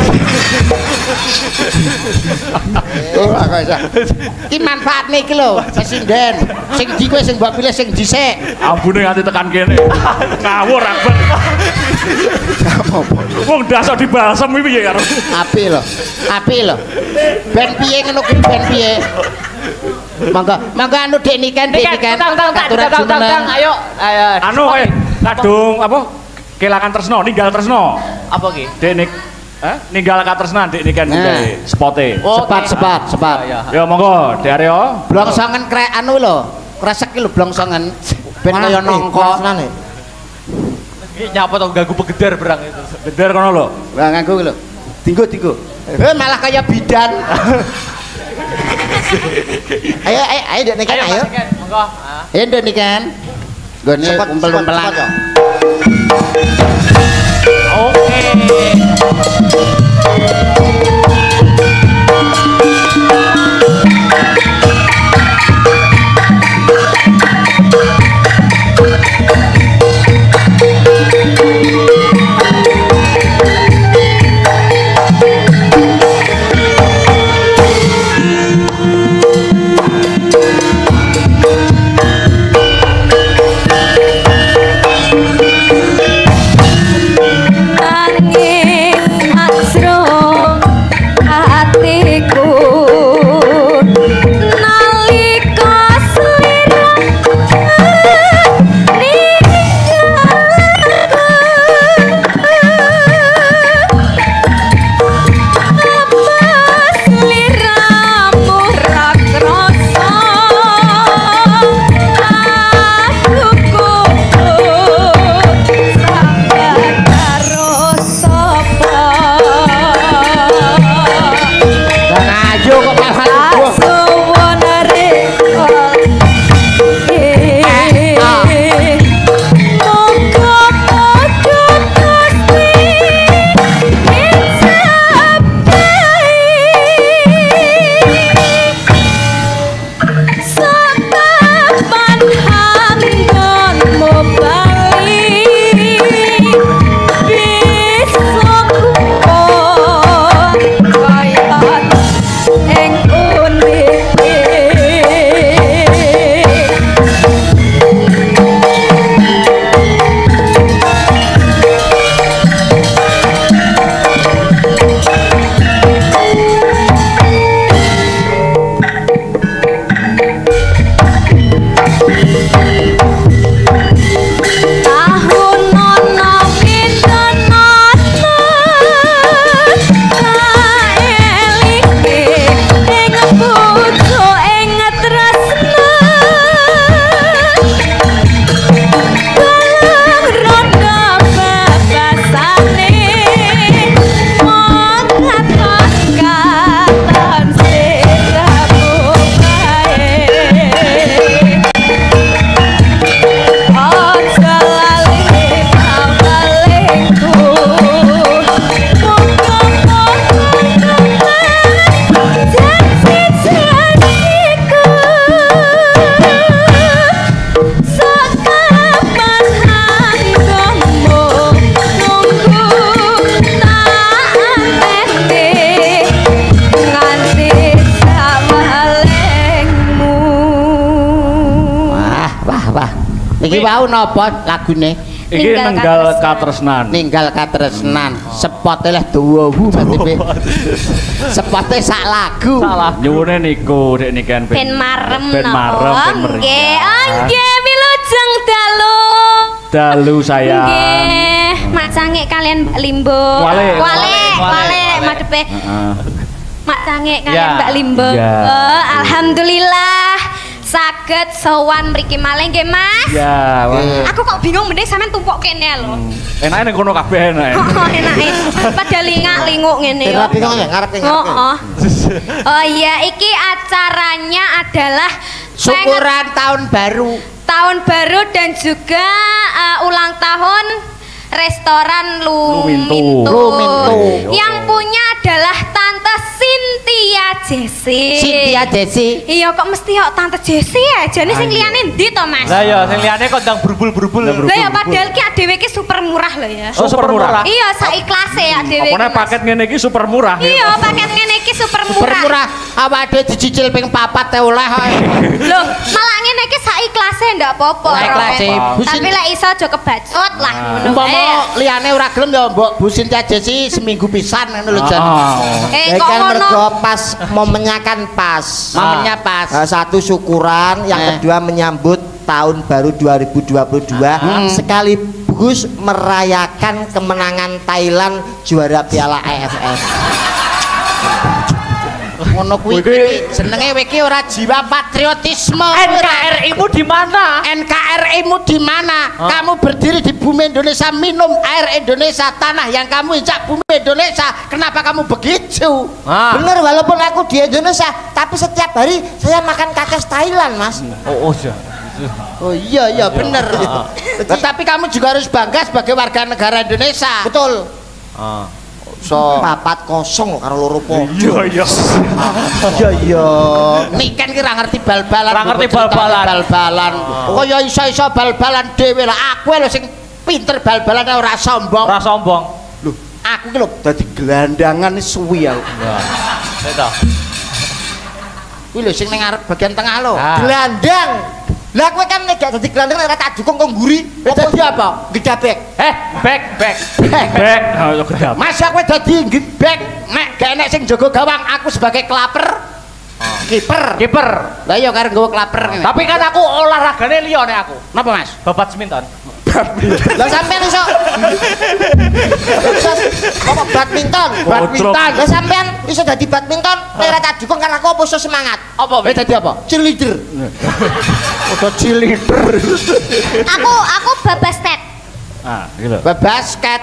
Oh, kok iso. Iki manfaatne iki lho, sinden. Sing ndi kowe sing mbok pilih sing dhisik. Ambune nganti tekan kene. Ngawur akbar. Wong dasar dibalsem iki piye karo. Apik lho. Ben piye ngono kuwi ben piye? Mangga anu Dek Niken. Tang, ayo. Anu kowe kadung apa? Kelangan tresno, ninggal tresno. Apa ki? Dek Nik. Ninggal katresnan Dek Niken kuwi spote. Sepat. Ya monggo, Dek Aryo. Blongsongen krek anu lho. Kresek iki lho blongsongen. Ben kaya nangka. Iki nyapa to ganggu pegedar berang itu. Geder kono lho. Lah nganggo lho. Dinggo. Malah kaya bidan. Ayo Dek Niken ayo. Monggo. Ayo Dek Niken. Gone umpel-umpelan. Oke. Iki wau napa lagune? Iki ninggal katresnan. Ninggal katresnan. Sepote leh dawa mati. Sepote sak lagu. Salah nyuwune niku dek niken Ben marem ben meriah. Nggih, wilujeng dalu. Dalu saya. Nggih, Mak Cangik kalian Mbak Limbo. Wale madepe. Mak Cangik kalian Mbak Limbo. Alhamdulillah saged sowan mriki malih nggih Mas. Ya, aku kok bingung mending sampean tumpuk kene lho. Enake ning kono kabeh enake. Enake. Padahal lingak-linguk ngene yo. Bingung ya ngarep. Oh iya, iki acaranya adalah syukuran tahun baru. Tahun baru dan juga ulang tahun restoran Luminto. Yang punya adalah Tante Cynthia Jessi. Iya kok mesti kok Tante Jessi ya? Jane sing liyane ndi to, Mas? Lah ya sing liyane kok ndang berbul-berbul. Lah ya padahal ki dhewe ki super murah lho ya. Oh, super murah. Iya, saiklase ya dhewe. Apane paket ngene iki super murah. Iya, paket ngene iki super murah. Super murah. Awake dicicil ping 4 teh oleh. Lho, malah ngene iki saiklase ndak apa-apa. Saiklase. Tapi lek iso aja kebacut lah ngono. Umpama liyane ora gelem ya mbok busin Jessi seminggu pisan ngono lho Jan. Kok Kan ngono? mergo pas momennya kan pas. Momennya pas. Satu syukuran, yang kedua menyambut tahun baru 2022 sekaligus merayakan kemenangan Thailand juara Piala AFF. Ngono kuwi jenenge iki ora jiwa patriotisme. NKRI-mu di mana? NKRI-mu di mana? Kamu berdiri di bumi Indonesia, minum air Indonesia, tanah yang kamu injak bumi Indonesia. Kenapa kamu begitu? Bener, walaupun aku di Indonesia, tapi setiap hari saya makan kakek Thailand, Mas. Oh iya bener. Tetapi kamu juga harus bangga sebagai warga negara Indonesia. Betul. So 4-0 karo loro po. Iya. Niken ki ora ngerti bal-balan. Ora ngerti bal-balan. Kaya iso-iso bal-balan dhewe lah. Aku lho sing pinter bal-balan ora sombong. Ora sombong. Lho, aku ki lho dadi gelandangan suwi aku. Beto. Kuwi lho sing ning arep bagian tengah lho. Gelandang. Lah kowe kan nek gak dadi gelandang ora tak dukung kok mburi. Dadi apa? Gedabek. Back. Masa kowe dadi back nek gak enek sing jaga gawang, aku sebagai klaper. Kiper. Lah iya karo nggawa klaper ngene. Tapi kan aku olahragane liya nek aku. Napa Mas? Babat seminton. Lah sampean iso. Kok badminton? Lah sampean iso dadi badminton, nek ora tak dukung karena aku iso semangat. Apa wis dadi apa? Cheerleader. Udah cheerleader. Aku babasket. Gitu. Babasket.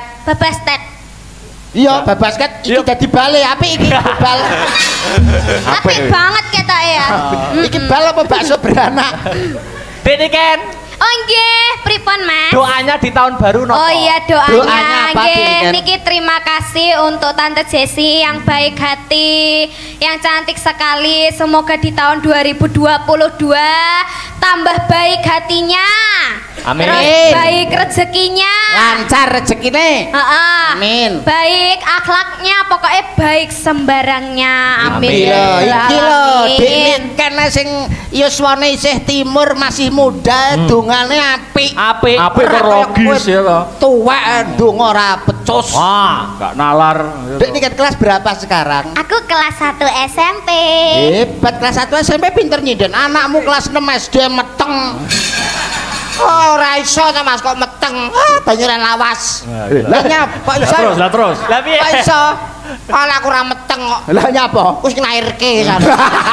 Iya, babasket iki dadi bale, apik iki bal. Apik banget ketoke ya. Iki bal apa bakso beranak? Deniken. Oh nggih, pripun Mas? Doanya di tahun baru napa? Oh iya Doanya doanya apa, nggih. Diniken? Niki terima kasih untuk Tante Jessi yang baik hati, yang cantik sekali. Semoga di tahun 2022 tambah baik hatinya. Amin. Terus baik rezekinya. Lancar rezekine. Amin. Baik akhlaknya, pokoknya baik sembarangnya. Amin. Iki lho, Dik kan sing yuswane isih timur masih muda, dongane apik. Apik logis ya to. Tuwek ndonga ora pecus. Gak nalar. Dik kan kelas berapa sekarang? Aku kelas 1 SMP. Hebat, kelas 1 SMP pinter nyinden. Anakmu kelas 6 SD meteng. Ora iso to Mas kok meteng. Banyuran lawas. Lah nyapa iso? Terus. Lah piye? Kok iso? Ala aku ora meteng kok. Lah nyapa? Wis nglairke kan.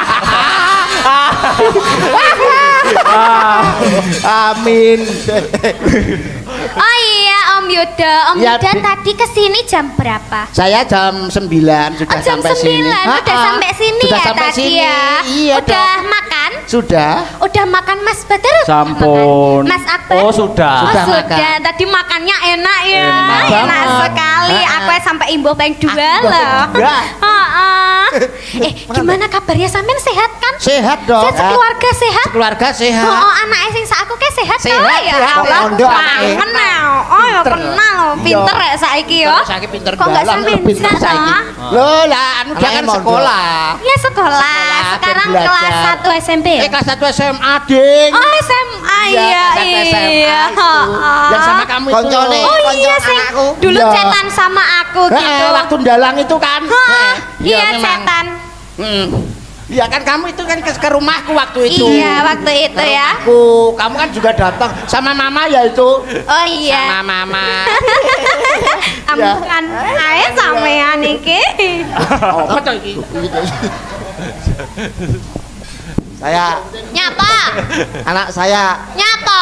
Amin. Oh iya Om Yuda, Ya, tadi kesini jam berapa? Saya jam 9 sudah Jam sampai 9 sini. udah sampai sini Sudah ya sampai tadi sini. ya. Iya Udah makan? Sudah. Udah makan Mas Badar? Sampun. Mas Akbar? Oh sudah. Oh, Sudah sudah. makan. Tadi makannya enak ya. Enak Enak banget. sekali. Aku sampai imbo peng 2 Aku loh. juga. Gimana kabarnya sampean sehat kan? Sehat dong. Sehat sekeluarga sehat? Keluarga sehat. Oh, anaknya sing sak aku ke sehat Sehat, toh ya. sehat. Allah, Pondok, kangen. Oh ya lho, kenal lho, pinter rek saiki yo. Saiki pinter kok enggak dalam, sampe pinter saiki. Lho lah anu dia kan sekolah. Iya sekolah. Sekarang kelas 1 SMP ya? Kelas 1 SMA, Ding. Oh, SMA iya. Yang sama kamu itu. Koncone, Oh iya, anakku. dulu Iya. cetan sama aku gitu. Waktu dalang itu kan. Iya, cetan. Iya kan kamu itu kan ke rumahku waktu itu. Iya, waktu itu ya. Kamu kan juga datang sama mama ya itu. Oh iya. Sama mama. Ampunkan ae sampean iki. Oh, apa iki? Saya Nyapa? anak saya Nyapa?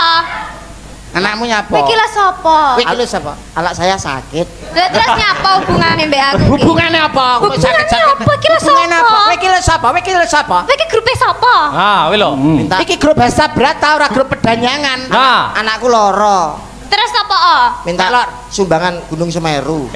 Anakmu nyapa? Kowe iki lho sapa? Kowe iki lho sapa? anak saya sakit. Lah terus nyapa hubungane mbek aku iki? Hubungane apa? Hubungane apa? Iki lho Hubungane sapa? apa? Kowe iki lho sapa? Kowe iki lho sapa? Kowe iki grupe sapa? Ah, kuwi lho. Minta Iki grup bahasa berat ta ora grup pedanyangan? Ah. anakku loro. Terus apa? Oh? Minta sumbangan Gunung Semeru.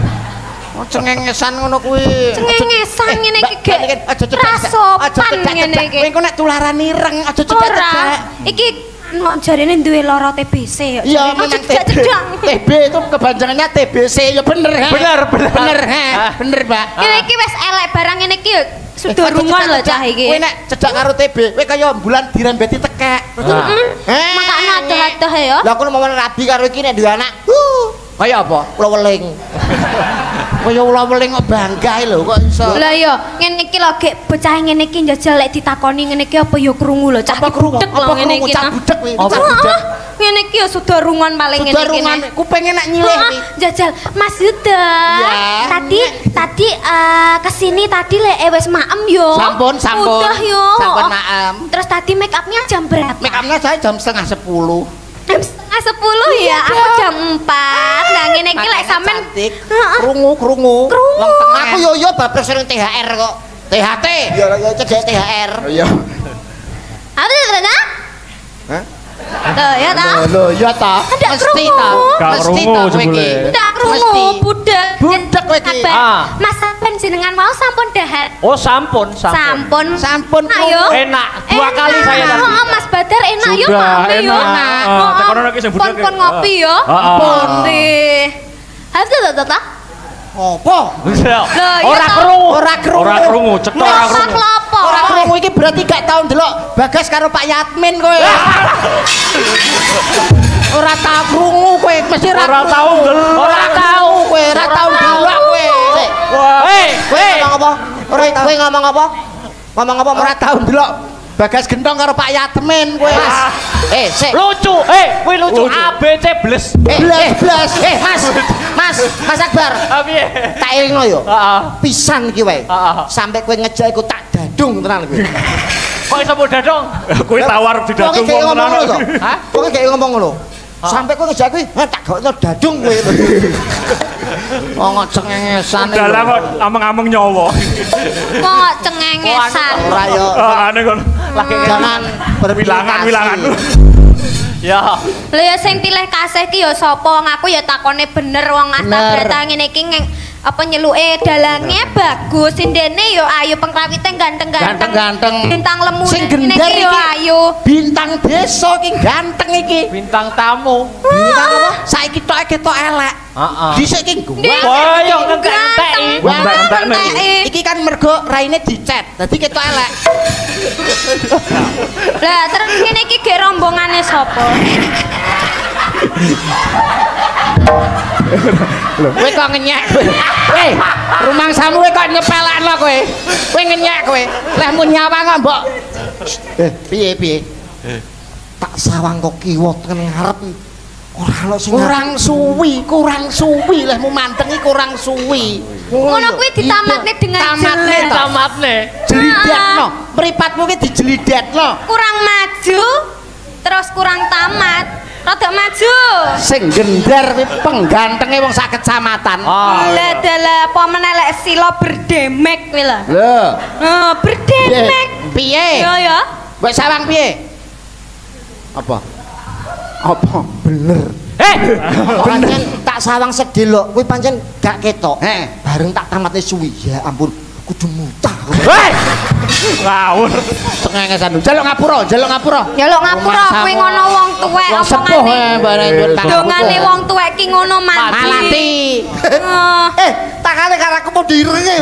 Oh, cengengesan ngono kuwi. Cengengesan ngene iki gek. Aja Rasopan ngene iki. Kowe engko nek tularan ireng aja Ora. cedek-cedek. Iki jarene duwe lara TBC ya. Iya, Aja memang cedek-cedek. TB itu kepanjangannya TBC ya bener he. Bener he. Bener, Pak. Kene iki wis elek barang ngene iki ya sudah rungon lho cah iki. Kowe nek cedak karo TB, kowe kaya bulan dirembeti tekek. Makane adoh-adoh ya. Lah aku mau rabi karo iki nek duwe anak. Kaya apa? Kula weling. Kaya ula weling kok bangga lho kok iso. Lah ya, ngene iki lho gek bocah ngene iki njajal lek ditakoni ngene iki apa ya krungu lho cah Apa krungu? budek lho Apa ngene krungu iki. cah budek kuwi? Cah Heeh, budek. ngene iki ya sudah rungon paling ngene iki. Darungan kupenge nek nyilih iki. Jajal Mas Yuda. Ya. Tadi kesini tadi lek wis maem yo. Sampun. Udah yo. Sampun maem. Terus tadi make upnya jam berapa? Make upnya saya jam 9:30. Jam 9:30 ya. Aku jam 4. Nah ngene iki lek sampean cantik. Krungu. Wong tengah. Aku yo bablas sering THR kok. THT. Ya ya cedek THR. Iya. Ada ada? Hah? Tuh ya ta? Lho, ya ta. Ndak Mesti krungu. ta. Gak Mesti krungu ta kowe jebule. iki. Ndak krungu Mesti. budek. Budek kowe iki. Ah. Mas sampean jenengan mau sampun dahar. Oh, sampun. Sampun Ayo. Enak. 2 kali saya tadi. Oh, Mas Badar enak yo Sudah, mame yo. enak. Tekono nek sing budek. Pon ngopi yo. Heeh. Nggih. Hasil ta? Apa? Ora krungu. Ora krungu. Ora krungu, cetok ora krungu. Klopo. Ora krungu iki berarti gak tau ndelok Bagas karo Pak Yatmin kowe. Ora tau krungu kowe, mesti Ora tau ndelok. Ora tau kowe, ora tau ndelok kowe. Kowe ngomong apa? Kowe ngomong apa? Ngomong apa? Ora tau ndelok Bagas gendong karo Pak Yatmin kowe. Sik. Lucu. Kuwi lucu. ABC bles. Blas. Mas Akbar. Ah piye? Tak elingno yo. Heeh. Pisan iki wae. Heeh. Sampai kowe ngejak iku tak dadung tenan kowe. Kok iso padha dong? Kowe tawar didadung Kowe wong ngomong ngono to? tenan. Hah? Kowe kayak ngomong ngono. Sampai kowe ngejak kuwi, tak gawekno dadung kowe. Wong cengengesan. Dalah kok ameng-ameng nyawa. Kok cengengesan. Ora yo. Aneh kon. Jangan Wilangan. Ya. Lha ya sing pilih kasih ki ya sapa? Wong aku ya takone bener wong Astabrata ngene iki apa nyeluke dalange bagus, sindene yo ayu, pengrawite ganteng-ganteng. Ganteng-ganteng. Bintang lemu Sing ngene gendar iki yo iki. ayu. Bintang desa iki ganteng iki. Bintang tamu. Bintang apa? Saiki tok ketok elek. Heeh. Dhisik iki gua. Koyo ngentek-enteki. Ganteng. Iki kan mergo raine dicet, dadi ketok elek. Lah terus ngene iki gek rombongane sapa? Kowe kok ngenyek kowe. Rumangsamu kowe kok nyepelekno kowe. Kowe ngenyek kowe. Lehmu nyawang kok mbok. Piye? Tak sawang kok kiwa teng ngarep. Ora ono sing Kurang suwi lehmu mantengi kurang suwi. Ngono kuwi ditamatne dengan jelek. Tamatne. Jelidetno. Mripatmu ki dijelidetno. Kurang maju, terus kurang tamat. Rada maju. Sing gendar kuwi penggantenge wong sak kecamatan. Lah dalah apa menelek sila berdemek kuwi lho. Lho, Berdemek. piye? Ya. Kowe sawang piye? Apa? Bener. pancen tak sawang sedih lho. Kuwi pancen gak ketok. Heeh. Bareng tak tamatne suwi. Ya ampun. kudu mutah. Hei. Ngawur. Cengengesan. Jaluk ngapura, jaluk ngapura. Jaluk ngapura kuwi ngono wong tuwek Wong sepuh bareng dongane wong tuwek ki ngono malati. Takane karo aku mau direnge.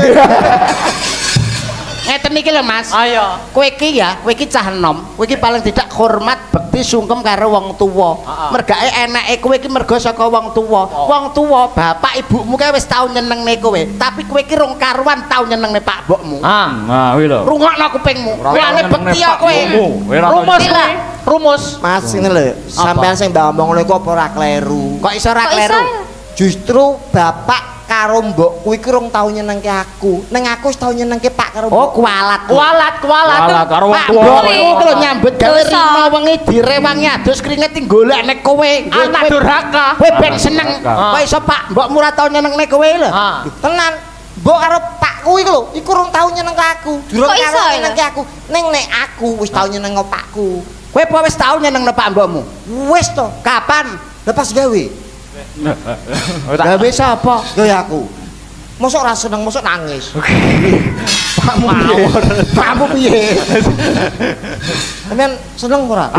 Ngeten iki lho Mas. Ayo. Kowe iki cah enom, kowe iki paling tidak hormat, bekti, sungkem karo wong tuwa. Mergake enake kowe iki mergo saka wong tuwa. Wong tuwa, bapak ibumu kae wis tau nyenengne kowe, tapi kowe iki rong karuan tau nyenengne pak mbokmu. Nah, kuwi lho. Rungokno kupingmu. Kowe ale bekti kok kowe. Rumus kuwi. Rumus. Mas ngene lho, sampean sing mbak omong ngono iku apa ora kleru? Kok iso ora kleru? Justru bapak karo mbokku iki rong tau nyenengke aku. Ning aku wis tau nyenengke pak karo mbok. Oh, kualat. Kualat karo wong tuwa. Mbokku lho nyambut gawe rino wengi direwangi adus kringet golekne kowe. Anak durhaka. Kowe ben seneng. Kok iso pak mbokmu ora tau nyenengne kowe lho. Tenan. Mbok karo pakku iki lho, iku rong tau nyenengke aku. Durung karo nyenengke aku. Ning nek aku wis tau nyenengke pakku. Kowe apa wis tau nyenengno pak mbokmu? Wis to. Kapan? Lepas gawe. Gawe sapa? Gawe aku. Mosok ora seneng, mosok nangis. Pakmu piye? Pakmu piye? Sampeyan seneng ora?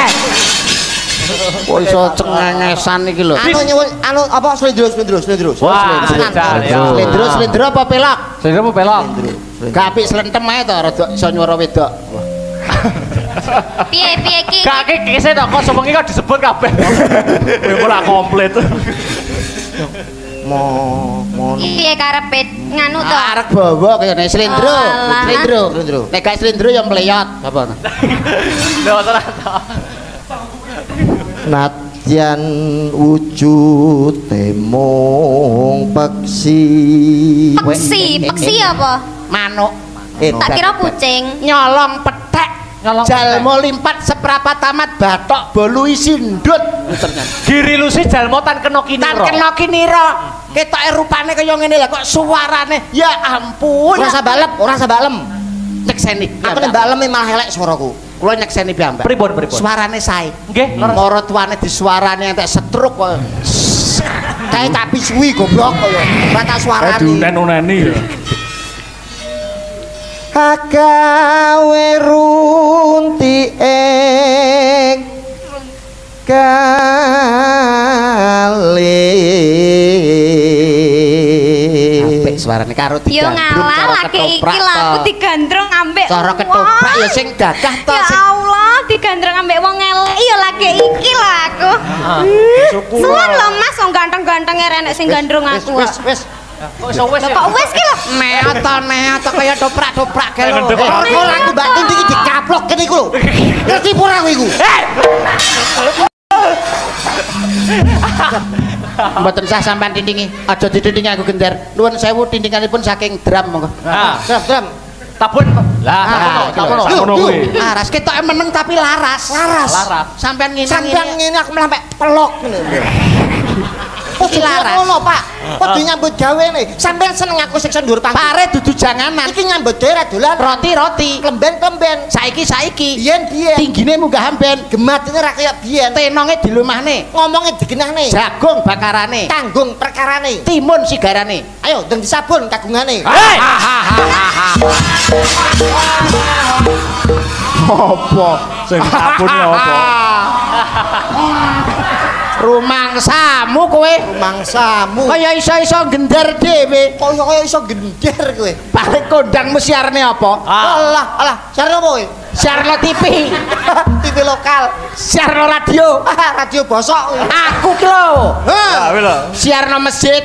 Kok iso cengengesan iki lho. Anu nyuwun anu apa slendro. Wah, Slendro apa pelok? Slendro apa pelok? Gak apik slentem ae to rada iso nyuara wedok. Piye ki? Gak kese to kok semengi kok disebut kabeh. Kowe ora komplit. Piye karepe nganu to? Arek bawa kaya nek slendro. Nek gak slendro ya mleyot apa. Lho ora to. Natyan wujute mung peksi. Peksi apa? Manuk. Tak kira kucing. Nyolong pethek. Jalmo limpat seprapat tamat batok bolu isi ndut. Giri lusi jalmo tan kena kinira. Tan kena kinira. Ketoke rupane kaya ngene lah kok suarane ya ampun. Ora sabalem. Nyekseni. Aku nek balem malah elek swaraku. Kula nyekseni piyambak. Pripun? Suarane sae. Nggih, Mara tuane disuarane entek setruk kok. Kae tak pisuwi goblok kaya. Ora tak suarane. Dunen-uneni ya. Agawe runti ing kali apik suarane karo Yo ngalah laki iki laku digandrung ambek cara ketoprak ya sing gagah to ya Allah digandrung ambek wong elek ya laki iki lho aku suwun lho Mas wong ganteng-ganteng enek sing gandrung aku wis Kok iso wis kok wis ki lho neot kaya doprak-doprak ke lho ora aku mbak Tinti iki dikaplok kene iku lho ngerti ora kowe iku mboten sah sampean tindingi aja ditindingi aku gender nuwun sewu tindinganipun saking drum monggo drum tabun lah ngono kuwi laras ketoke meneng tapi laras sampean ngene aku malah pelok ngene Kudu ngono, Pak. Kudu nyambut gawe nih. Sampeyan seneng aku siksa ndur panggung. Pare dudu janganan. Iki nyambut gawe dolan roti-roti, klemben-klemben. Saiki biyen tinggine munggah amben. Gematine ra kaya biyen. Tenonge dilumahne, ngomongnya digenahne. Jagung bakarane, tanggung perkarane. Timun sigarane. Ayo ndeng disabun kagungane. Apa? Sing sabun ya apa? Rumangsamu kowe, rumangsamu. Kaya iso-iso gender dhewe. Kaya iso gender kowe. Balik kondangmu siarane apa? Alah, siarane apa kowe? Siarno TV. TV lokal. Siarno radio. Radio bosok. Aku ki lho. Ha, kuwi lho. Siarno masjid.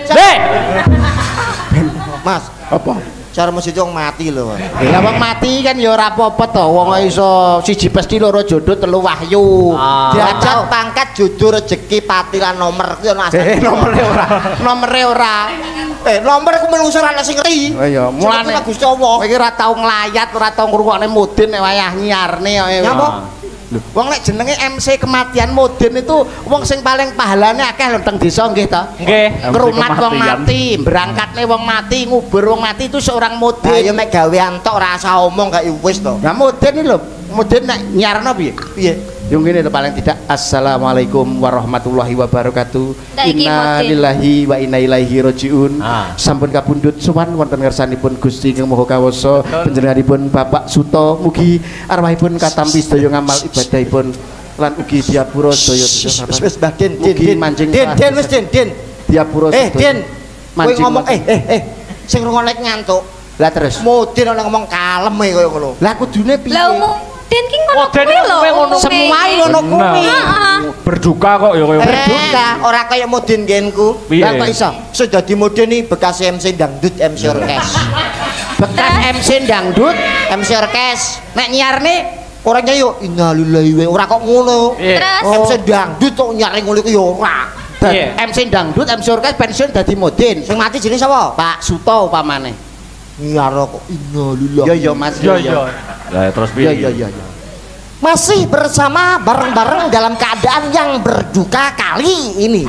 Mas, apa? Cara masjid wong mati lho. Lah wong mati kan ya ora apa-apa to. Wong iso siji pesti loro jodoh telu wahyu. Derajat pangkat jodoh rejeki pati lan nomor kuwi ana asal. Nomere ora. Nomor ku menungso ana sing ngerti. Oh iya, mulane Gusti Allah. Kowe iki ora tau nglayat, ora tau ngrungokne mudin nek wayah nyiarne kok. Nyapa? Wong nek jenenge MC kematian mudin itu wong sing paling pahalane akeh lho teng desa nggih to. Nggih. Ngrumat wong mati, berangkatne wong mati, ngubur wong mati itu seorang mudin. Ya mek gawean tok ora usah omong gak wis to. Lah mudin iki lho, mudin nek nyiarno piye? Piye? Yung ini paling tidak assalamualaikum warahmatullahi wabarakatuh. Inna lillahi wa inna ilaihi rajiun. Sampun kapundhut sowan wonten ngersanipun Gusti Kang Maha Kawasa panjenenganipun Bapak Suto mugi arwahipun katampi sedaya ngamal ibadahipun lan ugi diapura sedaya wis Mbah Den wis Den diapura Den kowe ngomong sing rungokne ngantuk. Lah terus Mudin ana ngomong kalem kaya ngono. Lah kudune piye? Den ki ngono kuwi lho. Semua ngono kuwi. Berduka kok ya kaya berduka. Ora kaya Mudin genku. Lah kok iso? Iso dadi Mudin iki bekas MC dangdut MC orkes. Bekas MC dangdut MC orkes. Nek nyiarne orangnya yo innalillahi ora kok ngono. Terus MC dangdut kok nyiarne ngono iku yo ora. MC dangdut MC orkes pensiun dadi Mudin. Sing mati jenenge sapa? Pak Suto upamane. Nyiar kok innalillahi. Yo Mas. Yo. Lah terus piye? Yo. Masih bersama bareng-bareng dalam keadaan yang berduka kali ini.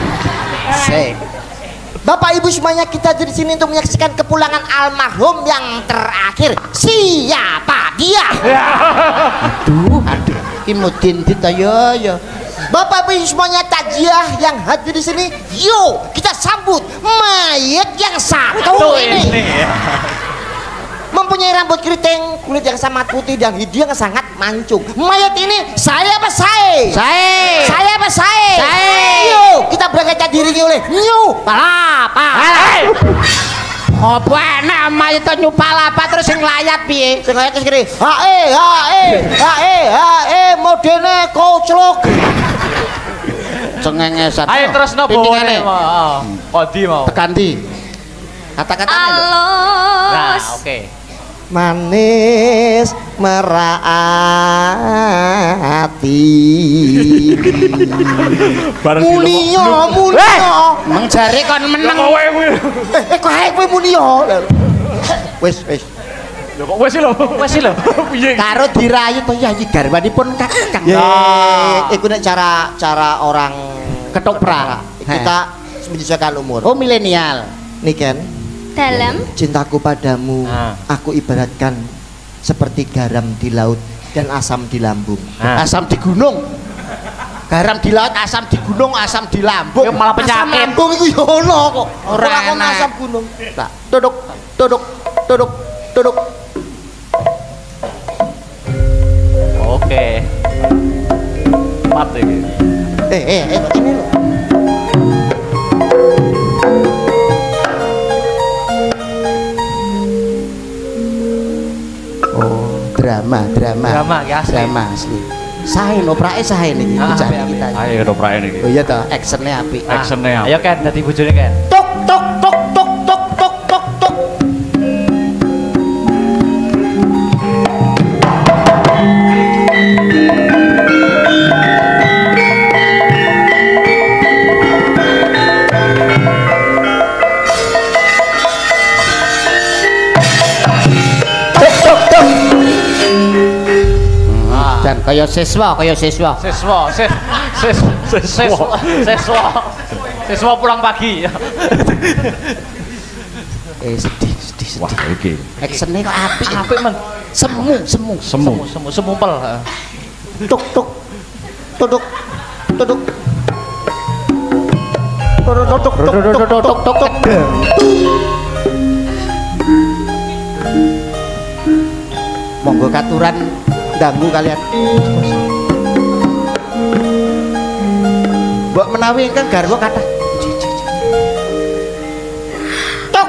Bapak Ibu semuanya kita di sini untuk menyaksikan kepulangan almarhum yang terakhir. Siapa dia? Aduh. Imudin kita yo. Bapak Ibu semuanya takziah yang hadir di sini. Yuk kita sambut mayat yang satu ini. Mempunyai rambut keriting, kulit yang sangat putih dan hidung yang sangat mancung. Mayat ini saya apa saya? Saya apa saya? Yuk kita berangkat diringi oleh Nyu Palapa. Apa enak mayat Nyu Palapa terus sing layat piye? Sing layat terus kene. Modene koclok. Cengengesan. Ayo terus nopo ngene. Kodi mau. Tekan ndi? Kata-katane lho. Nah, oke. Manis meraati Munio Mang jare kon meneng kok ae kowe Munio wis lho kok wis lho piye karo dirayu to Yayi garwanipun Kakang iku nek cara orang ketoprak kita menyesuaikan umur. Oh milenial Niken dalam cintaku padamu aku ibaratkan seperti garam di laut dan asam di lambung. Asam di gunung, garam di laut, asam di gunung, asam di lambung. Malah penyakit. Asam lambung itu ya ono kok. Ora ono asam gunung. Duduk. Oke. Mati. Ini loh. Drama ya asli. Drama asli. Sae oprake sae niki bocah kita. Ayo oprake niki. Oh iya toh, actionnya apik. Actionnya. Ayo Ken dadi bojone Ken. Tok. Dan kaya siswa pulang pagi. Sedih. Wah iki Actionnya kok apik men. Semu. Semupel. Tuk. Monggo katuran dangu kalian. Mbok menawi ingkang garwa kathah. Tok.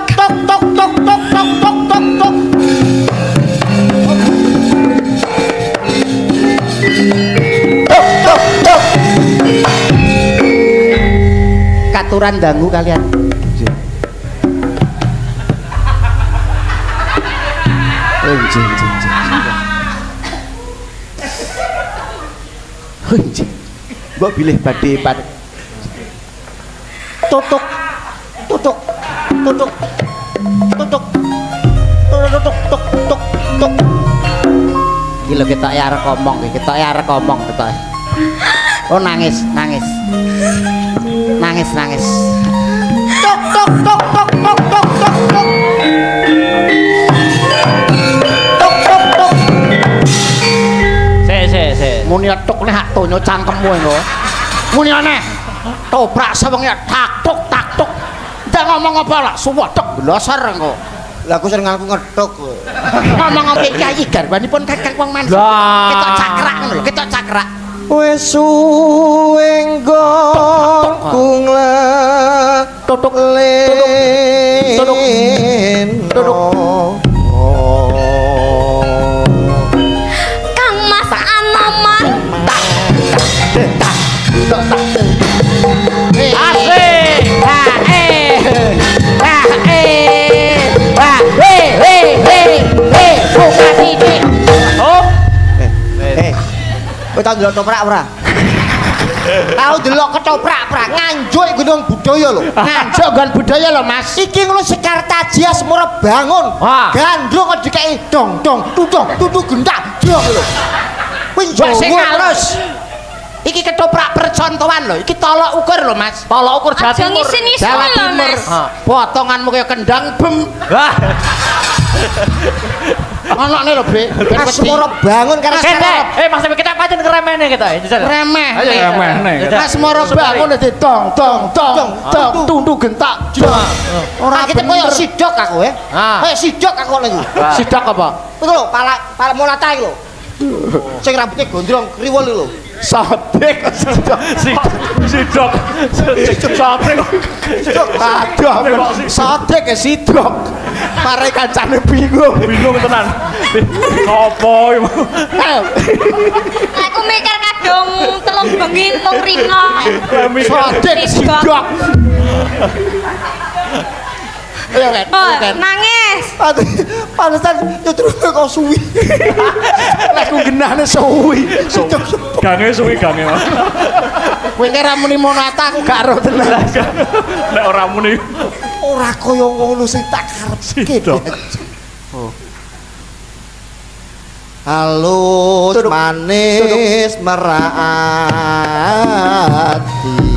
Katuran dangu kalian. Mbok bilih badhe tutuk. Iki lho ketok ya arek omong ketok. Oh nangis. Tok. muni tok nek hak tonyo cangkemmu engko. Muni aneh. Toprak sewengi tak tok. Ndak ngomong apa lak suwedek glosor engko. Lah aku sering ngaku ngethuk kowe. Ngomong ke kiai garwanipun kakek wong mansa. Ketok cakrak ngono lho, ketok cakrak. Wis suwe nggon tutuk Kang Mas Anoman. Kowe tau ndelok ketoprak ora? Tau ndelok ketoprak ora? Nganjuk gunung budaya lho. Nganjuk nggon budaya lho, Mas. Iki ngono Sekartajias murah bangun. Gandrung kok dikeki dong tutu gentak jong lho. Kuwi sing halus. Iki ketoprak percontohan lho, iki tolok ukur lho, Mas. Tolok ukur Jawa Timur. Jawa Timur. Potonganmu kaya kendang bem. Wah. Ono ne lho, Be. Mas murah bangun karena sekarang. Mas kita pancen ngeremehne kita. Remeh. Remehne. Mas murah bangun dadi tong tundu gentak. Ora kita koyo sidok aku ya. Kayak sidok aku lagi. Sidok apa? Itu lho, pala molata iki lho. Sing rambutnya gondrong kriwel lho. Sotek sidok. Sotek sidok. Mare kancane bingung tenan. Sopo iki? Aku mikir kadung telung bengi telung rino. Sotek sidok. Ayo kan. Nangis. Panesan nyutruk kok suwi. Aku genahne suwi. Gange suwi gange. Kowe ki ra muni monata aku gak ro tenan. Nek ora muni ora kaya ngono sing tak karepke. Halus manis merati.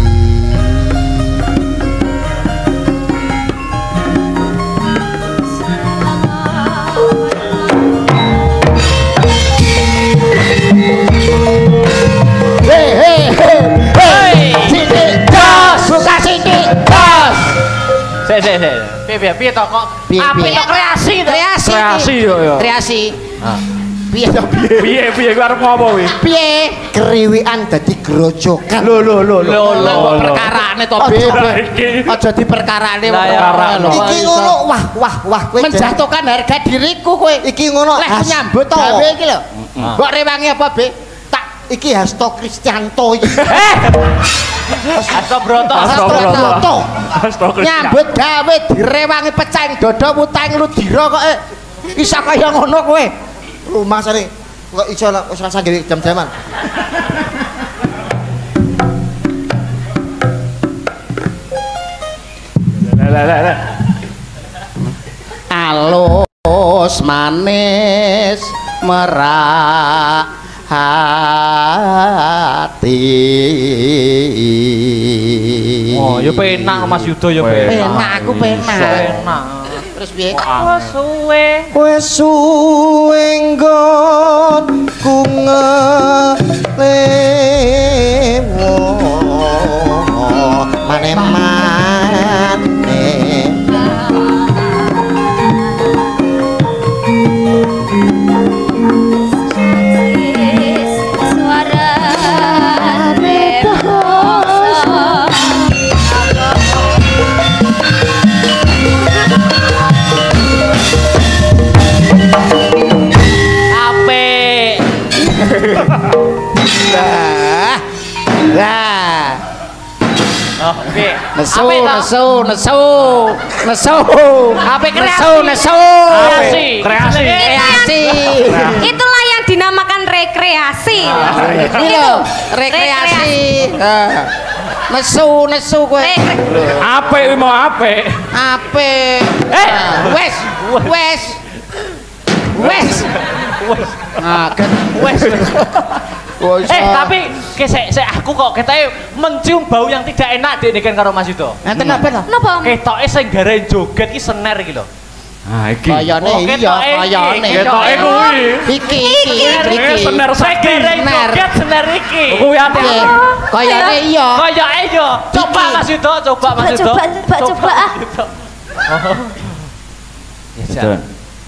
Piye to kok? Apik to kreasi yo. Kreasi. Piye piye ku arep ngopo kuwi? Piye? Kriwikan dadi grojokan. Lho perkarane to, Be. Aja diperkarane perkara. Iki ngono wah kowe menjatuhkan harga diriku kowe. Iki ngono leh nyambut gawe iki lho. Mbok rewangi apa, Be? Iki Hasto Kristianto iki. Hasto Broto. Nyambut gawe direwangi pecah dodo utang lu dira kok isa kaya ngono kowe. Rumah sare kok iso wis rasa gawe jam-jaman. Alus manis merah hati. Oh, ya penak Mas Yudo ya penak. Aku penak. Terus piye? Wes suwe nggon ku ngelemo mane-mane. Nesu. Apa kreasi? Itulah yang dinamakan rekreasi. Rekreasi. Nesu kowe. Apik kuwi mau apik. Apik. Wes. Tapi aku kok ketoke mencium bau yang tidak enak dek karo Mas Yudo. Enten apa to? Napa? Ketoke sing gare joget iki sener iki lho. Ah iki. Kayane iya, kayane. Ketoke kuwi. Iki. Senar saiki. Senar iki. Kuwi ati. Kayane iya. Kayake iya. Coba Mas Yudo, coba Mas Yudo. Coba ah. Ya, Jan.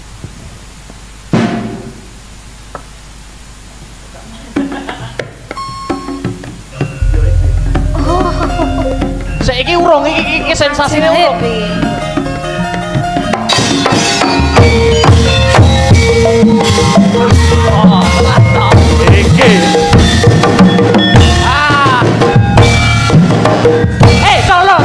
Saiki urung iki sensasine urung. Oh, mantap. Iki. Ah. Colong.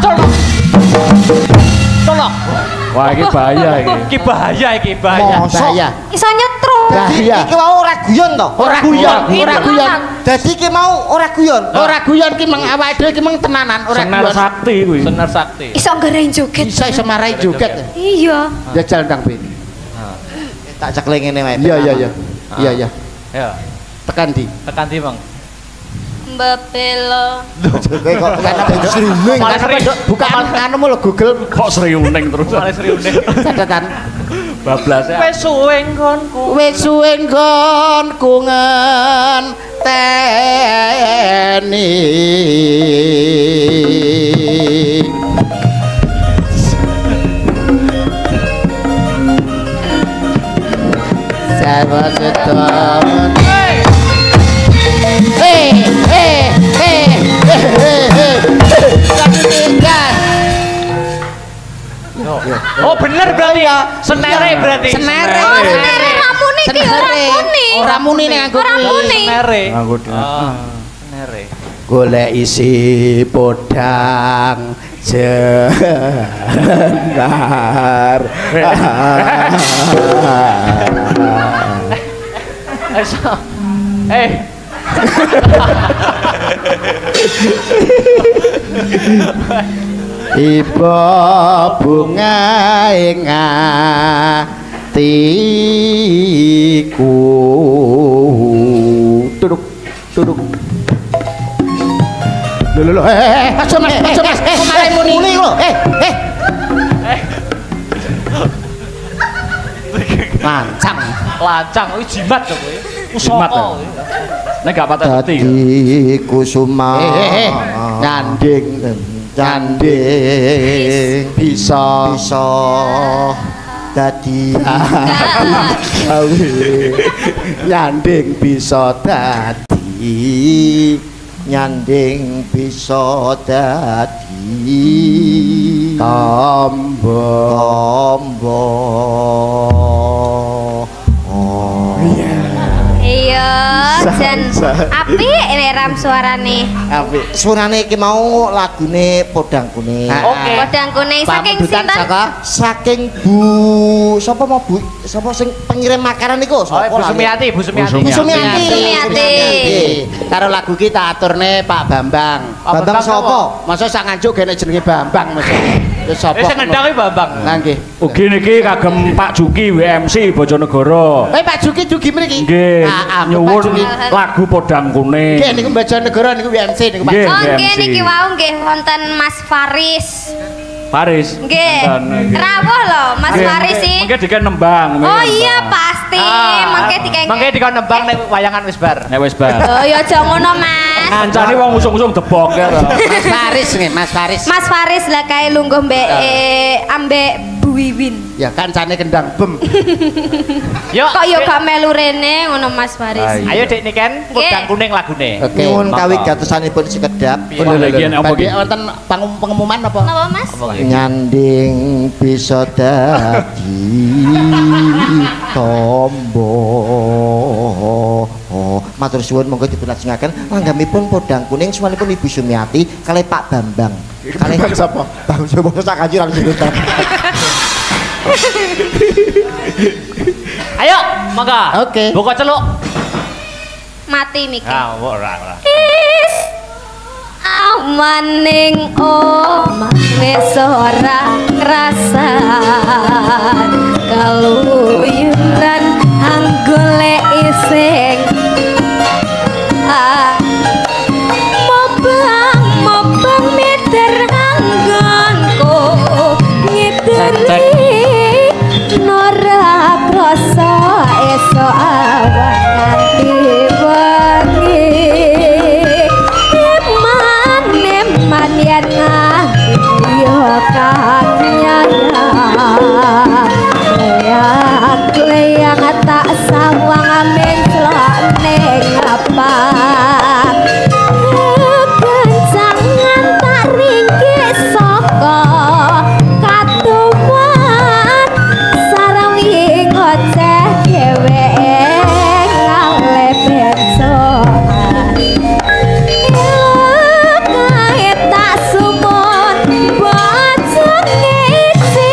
Wah, iki bahaya iki. Iki bahaya iki, bahaya. Bahaya. Iso nyetrum. Bahaya. Iki mau ora guyon to? Ora guyon. Dadi iki mau ora guyon. Ora guyon ki meng awake dhewe ki meng tenanan, ora Senar guyon. sakti kuwi. Senar sakti. Iso ngerain joget. Bisa marai joget. Iya. Jajal ndang Ben. Tak cekle ngene wae. Iya. Ya, Tekan di. tekan ndi, Bang? Mbapelo. Kowe kok kan sriwing. Bukan anu lho Google Kok seriuning terus. Male seriune. catatan. Bablas ya. Wis suwe nggonku. Wis suwe nggonku ngenteni. Sawa setahun. Oh bener berarti ya. Senere berarti. Senere. Oh, senere ramune iki ora muni. Ora muni ning nganggo Ora muni. Senere. Nganggo Senere. golek isi podang jengar. Iba bunga ing atiku. Duduk. Lho, aja Mas, kok malah muni lho. Lancang kuwi jimat to kowe. Jimat to. Nek gak patah ngerti. Dadi kusuma nyanding bisa dadi nyanding bisa dadi tombo. Iya, jan apik nek ram suarane. Apik. Suarane iki mau lagune Podang Kuning. Oke. Podang Kuning saking Pambutan sinten? Saking Bu sapa mau Bu? Sapa sing pengirim makanan iku? Sapa Bu Sumiati. Bu Sumiati. Karo lagu ki tak aturne Pak Bambang. Bambang sapa? Masa sak nganjuk gene jenenge Bambang masa. Wis sapa? Sing ngendang Bambang. Lah nggih. Ugi niki kagem Pak Juki WMC Bojonegoro. Pak Juki mriki. Nggih, Pak nyuwun Juki. lagu Podang Kuning. Nggih niku Bojonegoro niku WMC niku Pak. Nggih. Oh, nggih MC. niki wau nggih wonten Mas Faris. Paris. Nggih. Rawuh lho Mas Faris sih. Mengke diken nembang. Oh iya pasti. Mengke dikengke. Mengke dikon nembang nek wayangan wis bar. Nek wis bar. Oh ya aja ngono Mas. Ngancani wong usung-usung debok ya to. Mas Faris nggih, Mas Faris. Mas Faris lah kae lungguh mbek ambek Bu Wiwin. Ya kancane kendang bem. Yuk. Kok yo gak melu rene ngono Mas Faris. Ayo Dik niken Podang Kuning lagune. Oke. Nyuwun kawigatosanipun sekedap. Pun lagi apa Bagi iki? wonten pengumuman apa? Napa Mas? Nyanding bisa dadi tombo. Matur suwun monggo dipunlajengaken langgamipun Podang Kuning suwanipun Ibu Sumiati kalih Pak Bambang. Kalih sapa? Bang Jowo sak kanji langsung diutak. Ayo, monggo. Oke. Buka celuk. Mati mikir. Ora. Is amaning omah wis ora ngrasan kaluyuran anggolek sing mobang meter anggonku ngiteri yo kanyang tak sawang mencelok ning apa kencangan tak ringkih saka katuman sareng ngoceh dheweke ngale bensoan kae tak sumun bojone isi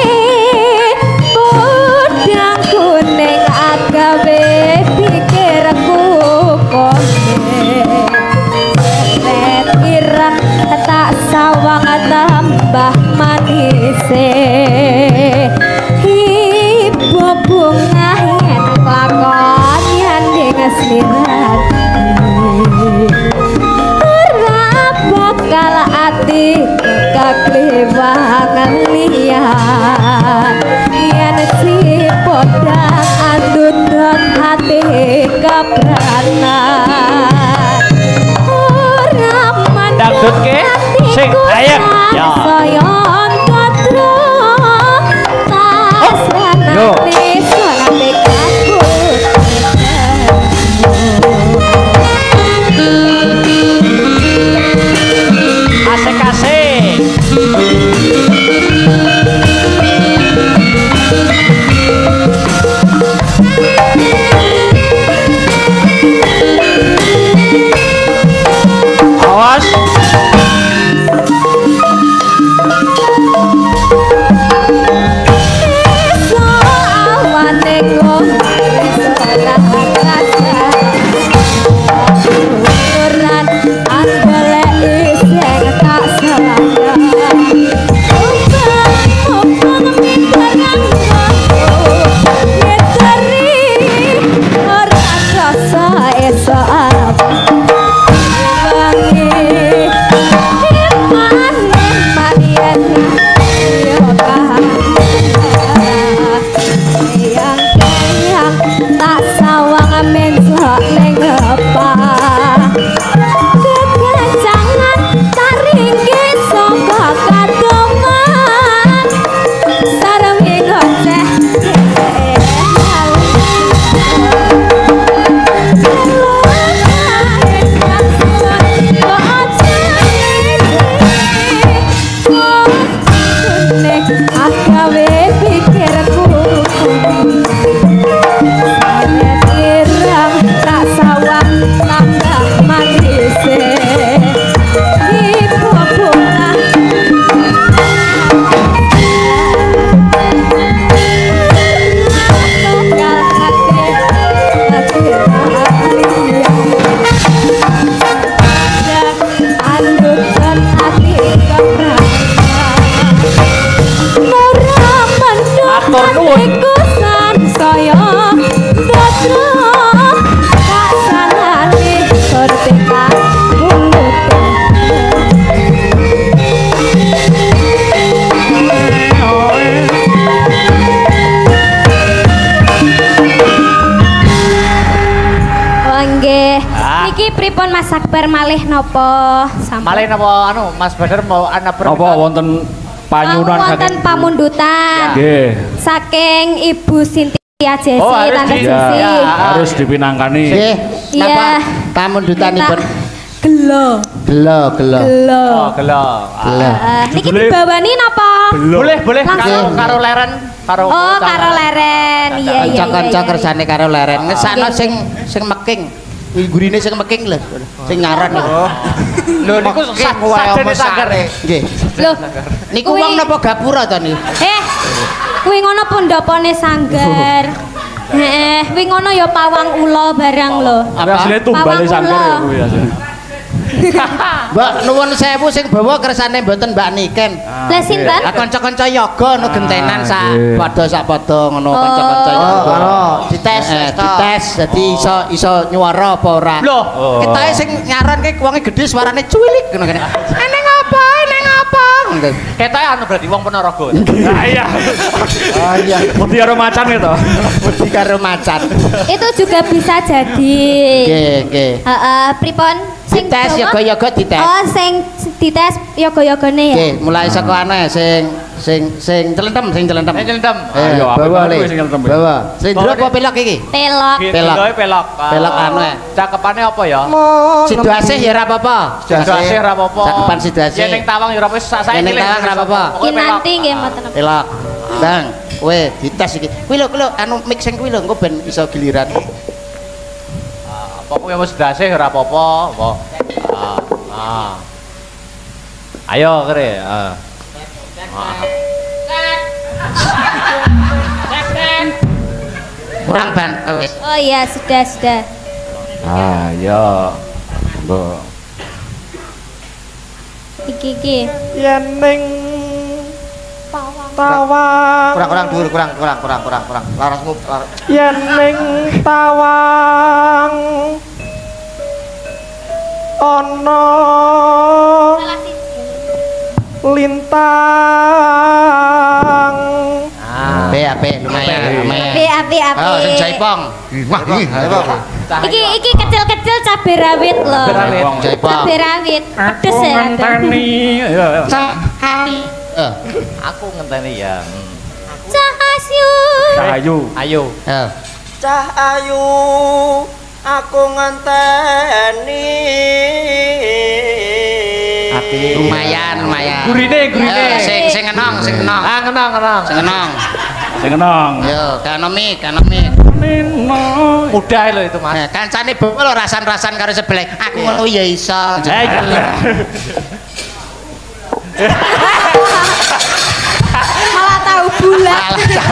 budang kuning agawe pikirku kone seret ireng tak sawang tambah manise ibu bunga yen lakon yanding slirat ora bakal ati kakliwangan liyan yen si podang andundut hati kebranan ora Dangdut ke sing ayem ya sayang katro tas ranane suarane kabut asik-asik awas pripun Mas Akbar malih napa sampun malih napa anu Mas Badar mau ana napa wonten panyunan wonten pamundutan nggih saking Ibu Sintia Jesi Tante Jesi harus dipinangkani nggih napa pamundutanipun gelo niki dibawani napa boleh langsung karo leren karo karo leren iya kanca-kanca kersane karo leren ngesana sing meking gurine sing meking lho sing nyaran lho niku sadene sanggar nggih lho niku wong napa gapura to niku kuwi ngono pondopone sanggar heeh kuwi ngono ya pawang ula barang lho asline tumbale sanggar kuwi asline Mbak nuwun sewu sing bawa kersane mboten Mbak Niken. Lah sinten? Kanca-kanca yoga no gentenan sak padha ngono kanca-kanca yoga. Dites dadi iso nyuara apa ora. Lho, ketae sing nyaran ki wonge gedhe suarane cuwilik ngono kene. Eneng apa? Ketae anu berarti wong Ponorogo. Nah iya. Ah iya, wedi karo macan itu. Wedi karo macan. Itu juga bisa jadi. Nggih. Pripun? Sing dites Jawa? yoga-yoga dites. Oh, sing dites yoga-yogane ya. Oke, mulai saka aneh sing celentem. Celentem. Ayo, apa bawa kuwi le. sing celentem? Bawa. Slendro apa pelok iki? Pelok. Pelok. Pelok. Pelok aneh. Cakepane apa ya? Sido asih ya ora apa-apa. Situasi ra apa-apa. Cakepan situasi. Yen ning Tawang ya ora apa sak saiki. Yen ning Tawang ra apa-apa. Ki nanti nggih mboten. Pelok. Bang, kowe dites iki. Kuwi lho anu mix sing kuwi lho engko ben iso giliran. Apa kowe wis dasih ora apa-apa, kok. Ayo kere. Kurang ban. Oh iya, sudah. Ayo. Mbok. Iki. Yen ning Tawang. Kurang dhuwur, kurang. Larasmu. Yen ning Tawang. Ana lintang. Ape lumayan. Api. Oh, sing Jaipong. Iki kecil-kecil cabai rawit loh. Jaipong. Cabai rawit. Pedes ya. Ngenteni. Aku ngenteni ya. Cahayu. Ayo. Cah ayu aku ngenteni. Api lumayan. Gurine. Sing enong. Ngenong. Sing enong. Yo, kanomik. Mudah lho itu, Mas. Kancane bawa lho rasan-rasan karo sebelah. Aku ngono ya iso. Malah tahu bulat.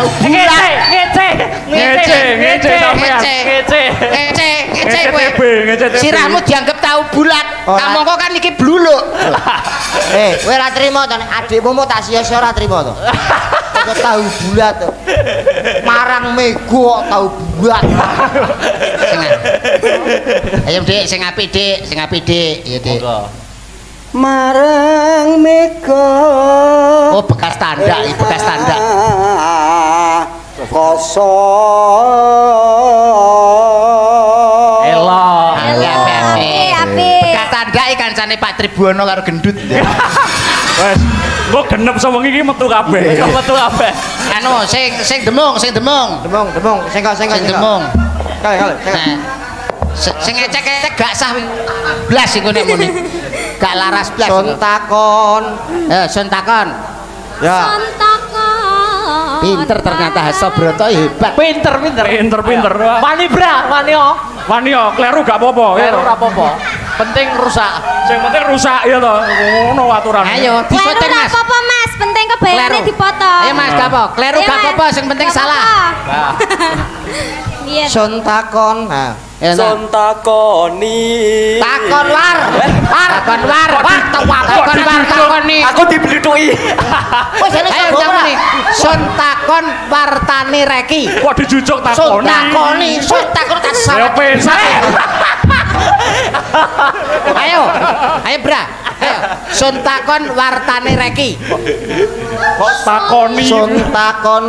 Ngece sampean. Ngece kowe. Sirahmu dianggap tahu bulat. Kamu kok kan iki bluluk. Kowe ora trimo to nek adikmu mau tak sia-sia ora trimo to. Kok tahu bulat to. Marang mego kok tahu bulat. Ayo Dik, sing apik Dik. Ya Dik. Marang mego. Oh, bekas tandak. Elok. Api. Bekas tandak iki kancane Pak Tribuana karo gendut. Wes, mbok genep sewengi iki metu kabeh. Anu, sing demung. Demong, sing Demung. Kale. Sing ecek-ecek gak sah blas iku nek muni. Gak laras blas. Sontakon. Ya. Sontakon. Pinter ternyata Hasobroto hebat. Pinter. Wani yo, Kleru gak apa-apa. Kleru ora apa-apa. Penting rusak. Sing penting rusak ya to. Ngono aturan. Ayo, Kleru difoting ora Mas. apa-apa Mas, penting kebayane dipotong. Ayo Mas, gak apa. Kleru gak apa-apa, sing penting salah. Iya. Sontakon. Nah. Sontakoni. Takon war. Takoni. Aku diblitui. Wis jane nih. Sontakon wartane reki. Kok dijujuk takoni. Sontakon tak Ya salah. pesak. Ayo Bra. Ayo. Sontakon wartane reki. Kok takoni. Sontakon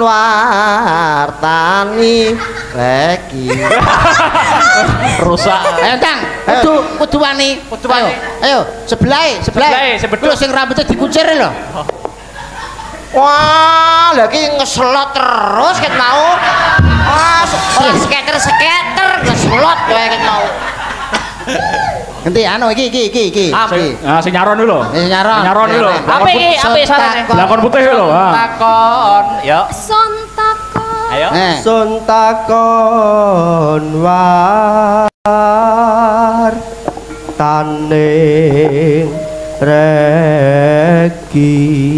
wartani reki. Rusak. Ayo Tang, kudu wani. Ayo, sebelah. Lho sing rambutnya dikucir lho. Wah, lagi ngeselot terus ket mau. Skater ngeselot kowe ket mau. Nanti anu iki. Sing nyaron dulu. Nyaron dulu. Apik sarane. Lakon putih lho. Takon. Yo. Sontakon. Ayo. Sontakon war taning reki.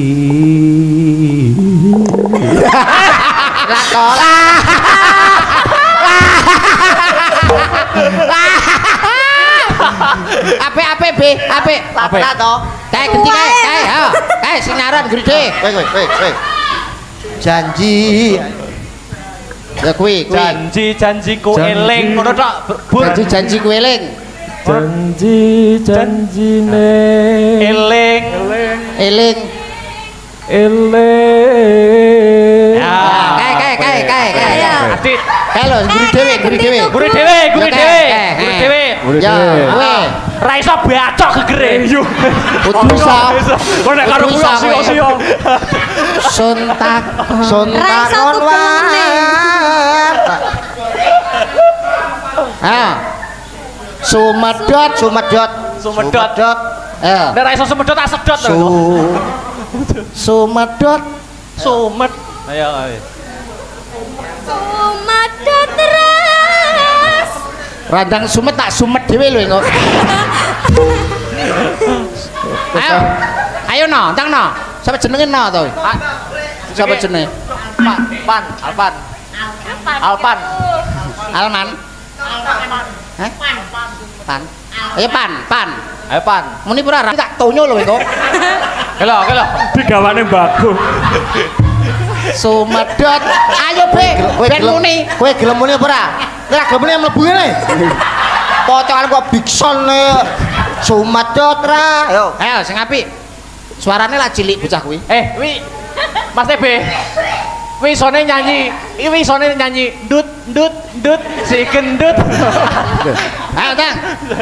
Apik. to. Kae genti kae. Ayo. Kae sinaran gede. Kowe. Janji. Ya kuwi. Janji-janjiku eling ngono tok. Janji-janjiku eling. Janji-janjine Eling. Kae. Adit. Kae lho, guru dhewe. Guru dhewe. Ya, kowe. Ra iso bacok gegere. Kudu bisa. Kok nek karo kuwi sio-sio. Sontak sontak Ra iso on tuku Ah. Sumedot. Sumedot. Nek ra iso semedot tak sedot to. Sumedot. Sumet. Ayo ayo. Sumadot terus. Randang sumet tak sumet dhewe lho engko. Ayo no, ndang no. Sapa jenenge no to? Sapa jenenge? Alpan. Alman. Hah? Pan. Ayo pan. Ayo pan. Muni pura tak tonyo lho engko. Kelo. Digawane bagus. Sumedot. Ayo Be, ben muni. Kowe gelem muni apa ora? Nek gelem muni mlebu ngene. Pocokan kok Bigson Sumedot ra. Ayo sing apik. Suarane lah cilik bocah kuwi. Wi Mas TB. Wi isone nyanyi ndut si gendut. Ayo Tang.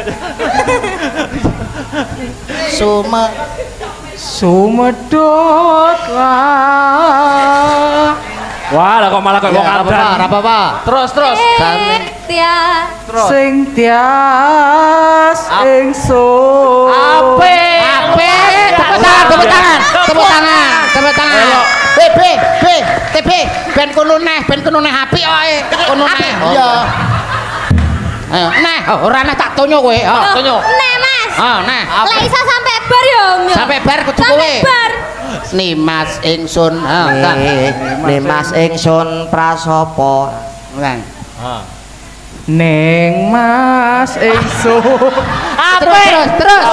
Sumedot lah. Wah, lah kok malah kok wong adan. Apa-apa. Terus. Sing tias ingsun. Apik. Tepuk tangan. TB, ben kono neh apik oe. Kono neh. Iya. Ayo, neh, ora neh tak tonyo kowe. Tonyo. Nek Mas. Neh. Lek iso sampe bar yo. Sampai bar kudu kowe. Sampe bar. Nimas ingsun. Nimas ingsun prasopo. Nang. Ning Mas ingsun. Terus.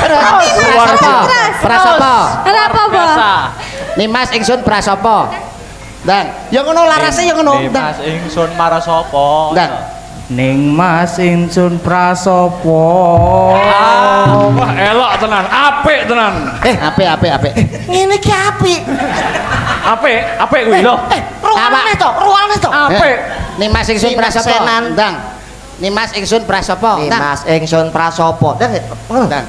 Prasopo. Ora apa-apa. Nimas ingsun prasopo. Ndang. Ya ngono larase ya ngono. Mas ingsun marang sapa? Ndang. Ning Mas ingsun prasopo. Wah, elok tenan. Apik tenan. Apik. Ngene iki apik. Apik kuwi lho. Ruangane to. Apik. Nimas ingsun prasopo. Ndang. Nimas ingsun prasopo. Nimas ingsun prasopo. Ndang.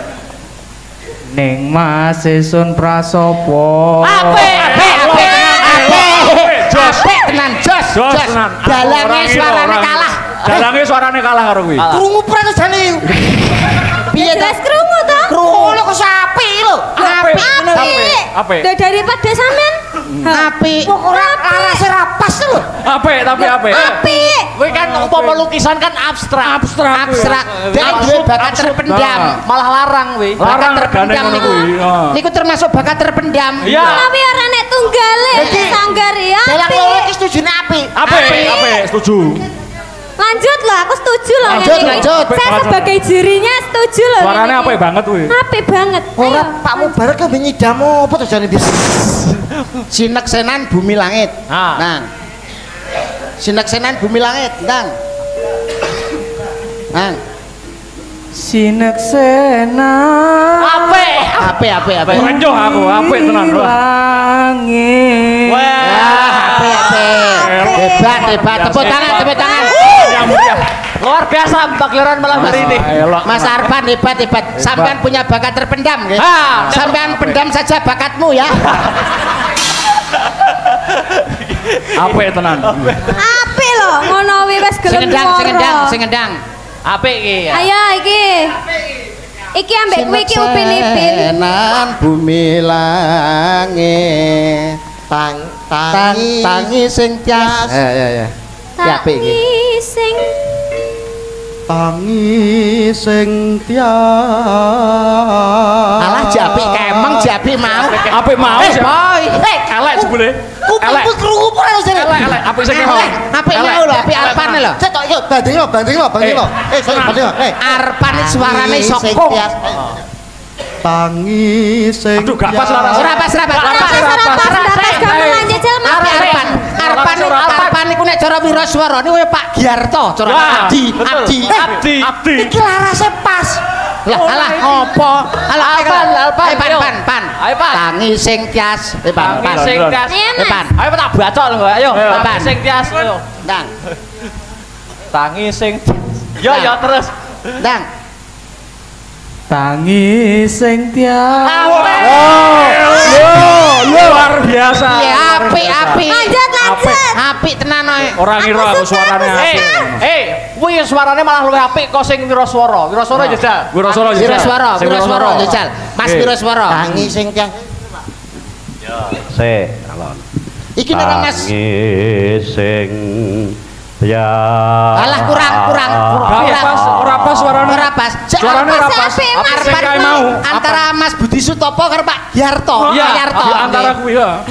Ning Mas ingsun prasopo. Apik tenan, jos. tenan. Dalange suarane kalah karo kuwi. Krungu prene jane. Piye to? Jelas krungu to? Krungu kok sapi lho. Apik. Daripada sampean Apik. Kok ora larase ra pas lho. Apik. apik. Kowe kan umpama lukisan kan abstrak. Abstrak. Dek duwe bakat terpendam. Malah larang kowe. Larang Bakat terpendam regane ngono niku. kuwi. Niku termasuk bakat terpendam. Iya. Tapi ora nek tunggale sanggar ya. Dalang loro iki setujune apik. Apik, setuju. Lanjut loh, aku setuju loh. Lanjut. Saya sebagai jurinya setuju loh. Suarane apik banget kuwi. Apik banget. Ora Pak Mubarak kan nyidamu apa to jane bis. Sineksenan bumi langit. Nang. Sineksenan bumi langit, Nang. Sineksenan. Apik. Renjoh aku, apik tenan. Langit. Wah, apik. Hebat. Tepuk tangan. Yang mulia. Luar biasa pagelaran malam hari ini. Mas Arpan hebat. Sampean punya bakat terpendam, nggih. Sampean pendam saja bakatmu ya. Apik tenan. Apik loh, ngono wis gelem Sing ngendang. Apik iki ya. Ayo iki. Iki ambek kowe iki upin-ipin. Sineksenan bumi langit. Tangi sing tias. Ya. Apik iki. Tangi sing tias. Alah japik kemeng japik mau. Apik mau. Boy. Elek jebule. Elek. Krungu ora jane. Elek, apik sing mau. Apik mau lho, apik Arpan lho. Cek tok yo banding lo. Banding lo. Arpan suarane sok. Tangi sing Aduh, gak pas larang. Ora pas. Arpan niku nek cara wiraswara niku Pak Giarto, cara Abdi. Iki larase pas. Alah opo? Alpan. Ayo Pan. Tangi sing tias. Pan. Sing tias. Pan. Ayo tak bacok lho, ayo. Tangi sing tias. Ayo. Ndang. Tangi sing. Yo terus. Ndang. Tangi sing tiang. Luar biasa. Iya, apik. Lanjut. Apik tenan ae. Ora ngira aku suarane apik. Kuwi suarane malah luwih apik kok sing Wiraswara. Wiraswara jajal. Wiraswara jajal. Mas Wiraswara. Tangi sing tiang. Alon. Iki nek Mas. Tangi sing ya. Alah kurang. Ora pas suarane. Ora pas. Suarane ora pas. Apa sing kae mau? Antara Mas Budi Sutopo karo Pak Yarto. Iya, Yarto. di antara kuwi ya.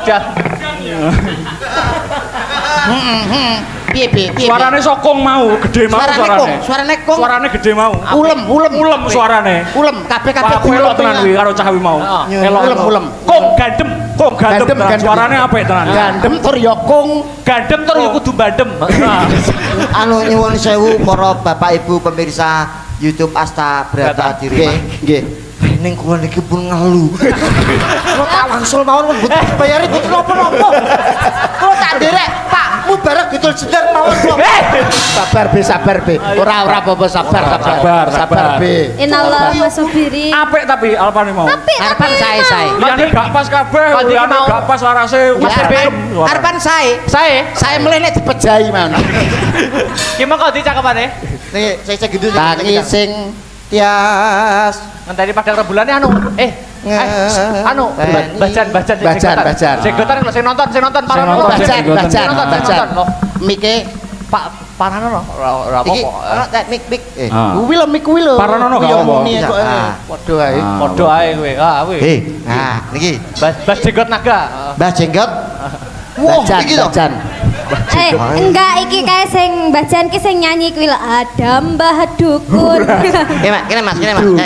Piye. Suarane sokong mau, gede mau suarane. Suarane gede mau. Ulem suarane. Ulem kabeh Aku elok tenan kuwi karo cah kuwi mau. Ulem. Kong gandem tenan. Suarane apik tenan. Gandem tur ya kung. Gandem tur ya kudu bandem. Anu nyuwun sewu para Bapak Ibu pemirsa YouTube Asta Brata Dirima. Nggih. Ning kula niki pun ngelu. Kula tak wangsul mawon mboten bayari mboten napa-napa. Kula tak nderek Pak Mubarak Betul Jender mawon kok. Sabar be. Ora apa-apa sabar. Be. Inallah wasubiri. Apik tapi Alpane mau. Arpan sae. Liyane gak pas kabeh, liyane gak pas larase. Arpan sae. Sae mleh nek dipejahi mawon. Ki mengko di cakepane. Niki saya gendut. Tangi sing tias ngenteni padang rembulannya anu bacan. Jenggotan lho sing nonton Paranono. Bacan. Mike Pak Paranono ora apa-apa. mik. Kuwi lho mik kuwi lho. Paranono gak apa. Padha ae. Kuwi. Niki Bas jenggot naga. Mbah Jenggot. Bacan. Enggak iki kae sing bajan ki sing nyanyi kuwi lho ada Mbah Dukun. Kene Mas.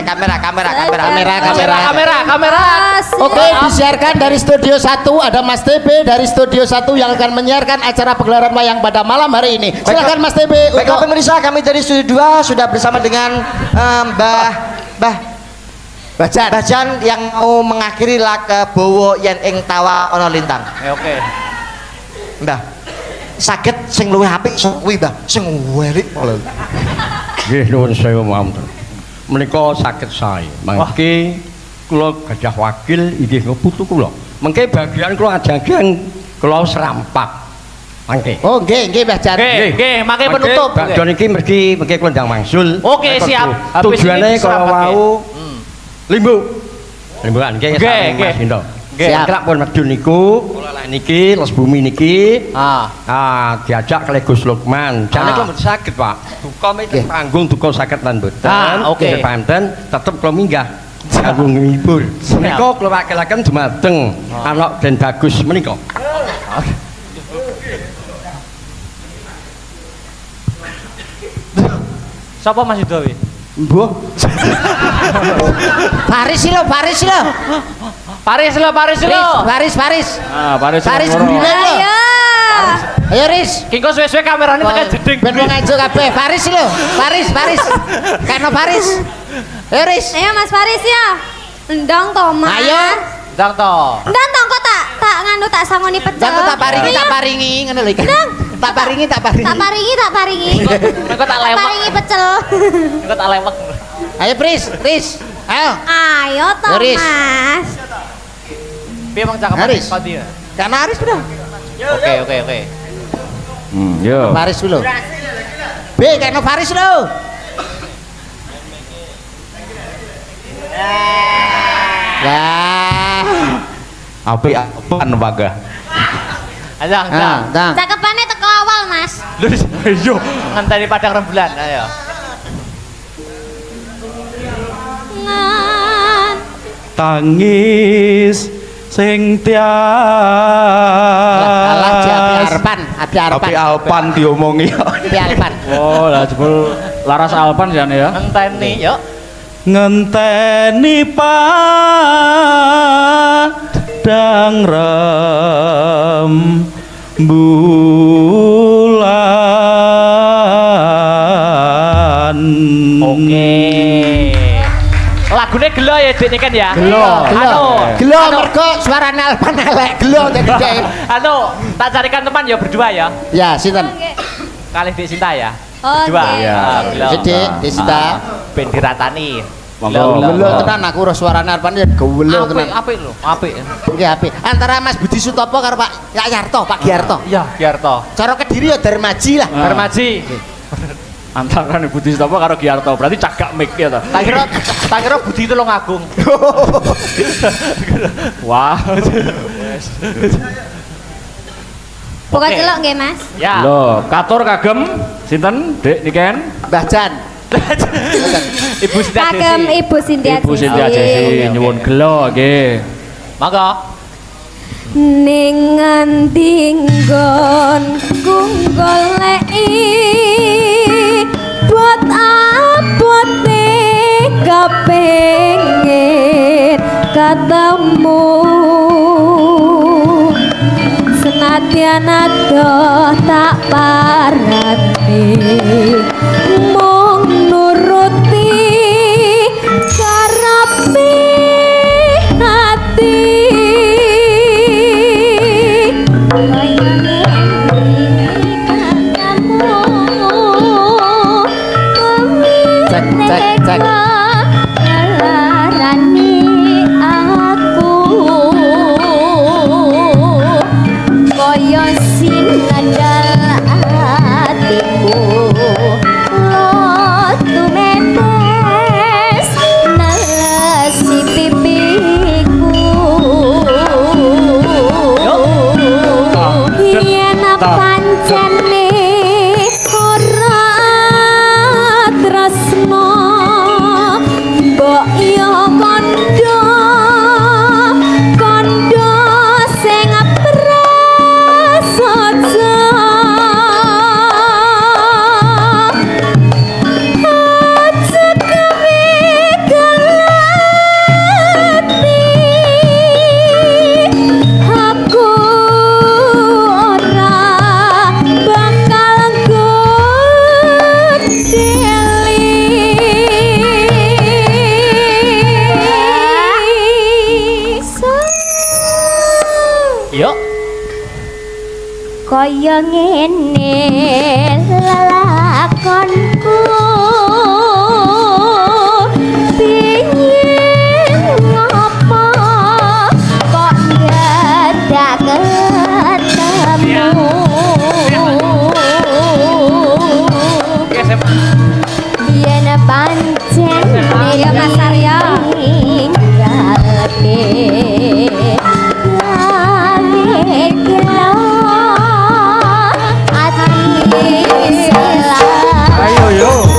Kamera. Oke, disiarkan dari Studio 1 ada Mas TB dari Studio 1 yang akan menyiarkan acara pegelaran wayang pada malam hari ini. Silakan Mas TB. Baiklah pemirsa, kami dari Studio 2 sudah bersama dengan Mbah Bajan yang mau mengakhiri laga Bowo yen ing tawa ana lintang. Oke. Mbah, saged sing luwih apik sok kuwi, Mbah. Sing welik lho. Nggih nuwun sewu matur. Menika saged sae. Mangke kula gadah wakil inggih putu kula. Mengke bagian kula ajeng kula serampak. Mangke. Oh, nggih Mbah Jan. Nggih, mangke penutup. Bakdo niki mengke kula ndang mangsul. Oke, siap. Tujuane kula wau limbuan nggih Mas Bindo. Siap. Krak pun medun niku, kula niki Les Bumi niki. Diajak kali Gus Lukman. Jane kula mboten saged, Pak. Duka mesti panggung duka saged lan mboten. Oke. Panten tetep kula minggah. Kanggo ngibur. Menika kula wakilaken dumateng anak Den Bagus menika. Sapa Mas Yudawi? Mbuh. Paris lho. Paris lho. Paris. Paris gurine lho. Ayo Riz. Ki kok suwe-suwe kamerane tekan jeding. Ben wong aja kabeh. Paris lho. Paris. Kano Paris. Ayo Riz. Ayo Mas Faris ya. Endang to, Mas. Ayo. Ndang to. Ndang to kok tak nganu tak sangoni pecel. Tak paringi ngono lho iki. Tak paringi. Tak paringi. Engko tak lewek. Paringi pecel. Engko tak lewek. Ayo Riz. Ayo to, Riz. Mas. Piye mong cakep Haris. Pak dia? Kan Aris udah. Oke. Yo. Paris lho. B kano Paris lho. Apaan baga? Andang. Cakepane teko awal, Mas. Yo. Ngenteni padang rembulan, ayo. Tangis sing tias. Api Alpan diomongi. Api Alpan. Oh, lah jebul laras Alpan jane ya. Ngenteni, yuk. Ngenteni padang rembulan. Oke. Lagune gelo ya Dik kan ya? Gelo mergo suarane Alpan elek gelo dadi Dik. Tak carikan teman ya berdua ya. Ya, sinten? Kalih Dik Sinta ya. Oke. Dua. Ya, Dik, Desta. Ben diratani. Monggo. Gelo tenan aku ora suarane arepan ya gelo tenan. Apik lho, apik. Nggih apik. Antara Mas Budi Sutopo karo Pak Yarto, Pak Giarto. Iya, Giarto. Cara Kediri ya Darmaji lah. Darmaji. Antara Budi Sutopo karo Giarto, berarti cagak mic ya ta. Tak kira Budi Tulungagung. Wah. Buka celok nggih, Mas? Ya. Lho, katur kagem sinten? Dik niken? Mbah Jan. Ibu Sintia Kagem Jesi. Ibu Sintia Ibu Sintia Jesi nyuwun gelo nggih. Monggo. Ning ngendi nggonku goleki buat abote kepengin ketemu senadyan adoh tak parani mung nuruti karepe hati Cek. Ngelarani aku koyo sinandal atiku lo tumetes nelesi pipiku yen pancene ora tresno mbok yo kondo sing prasaja aja kewigelati aku ora bakal Yuk. kaya ngene lelakonku pingin ngapa kok dadak ketemu yen pancen ya Mas Arya Ayo yo.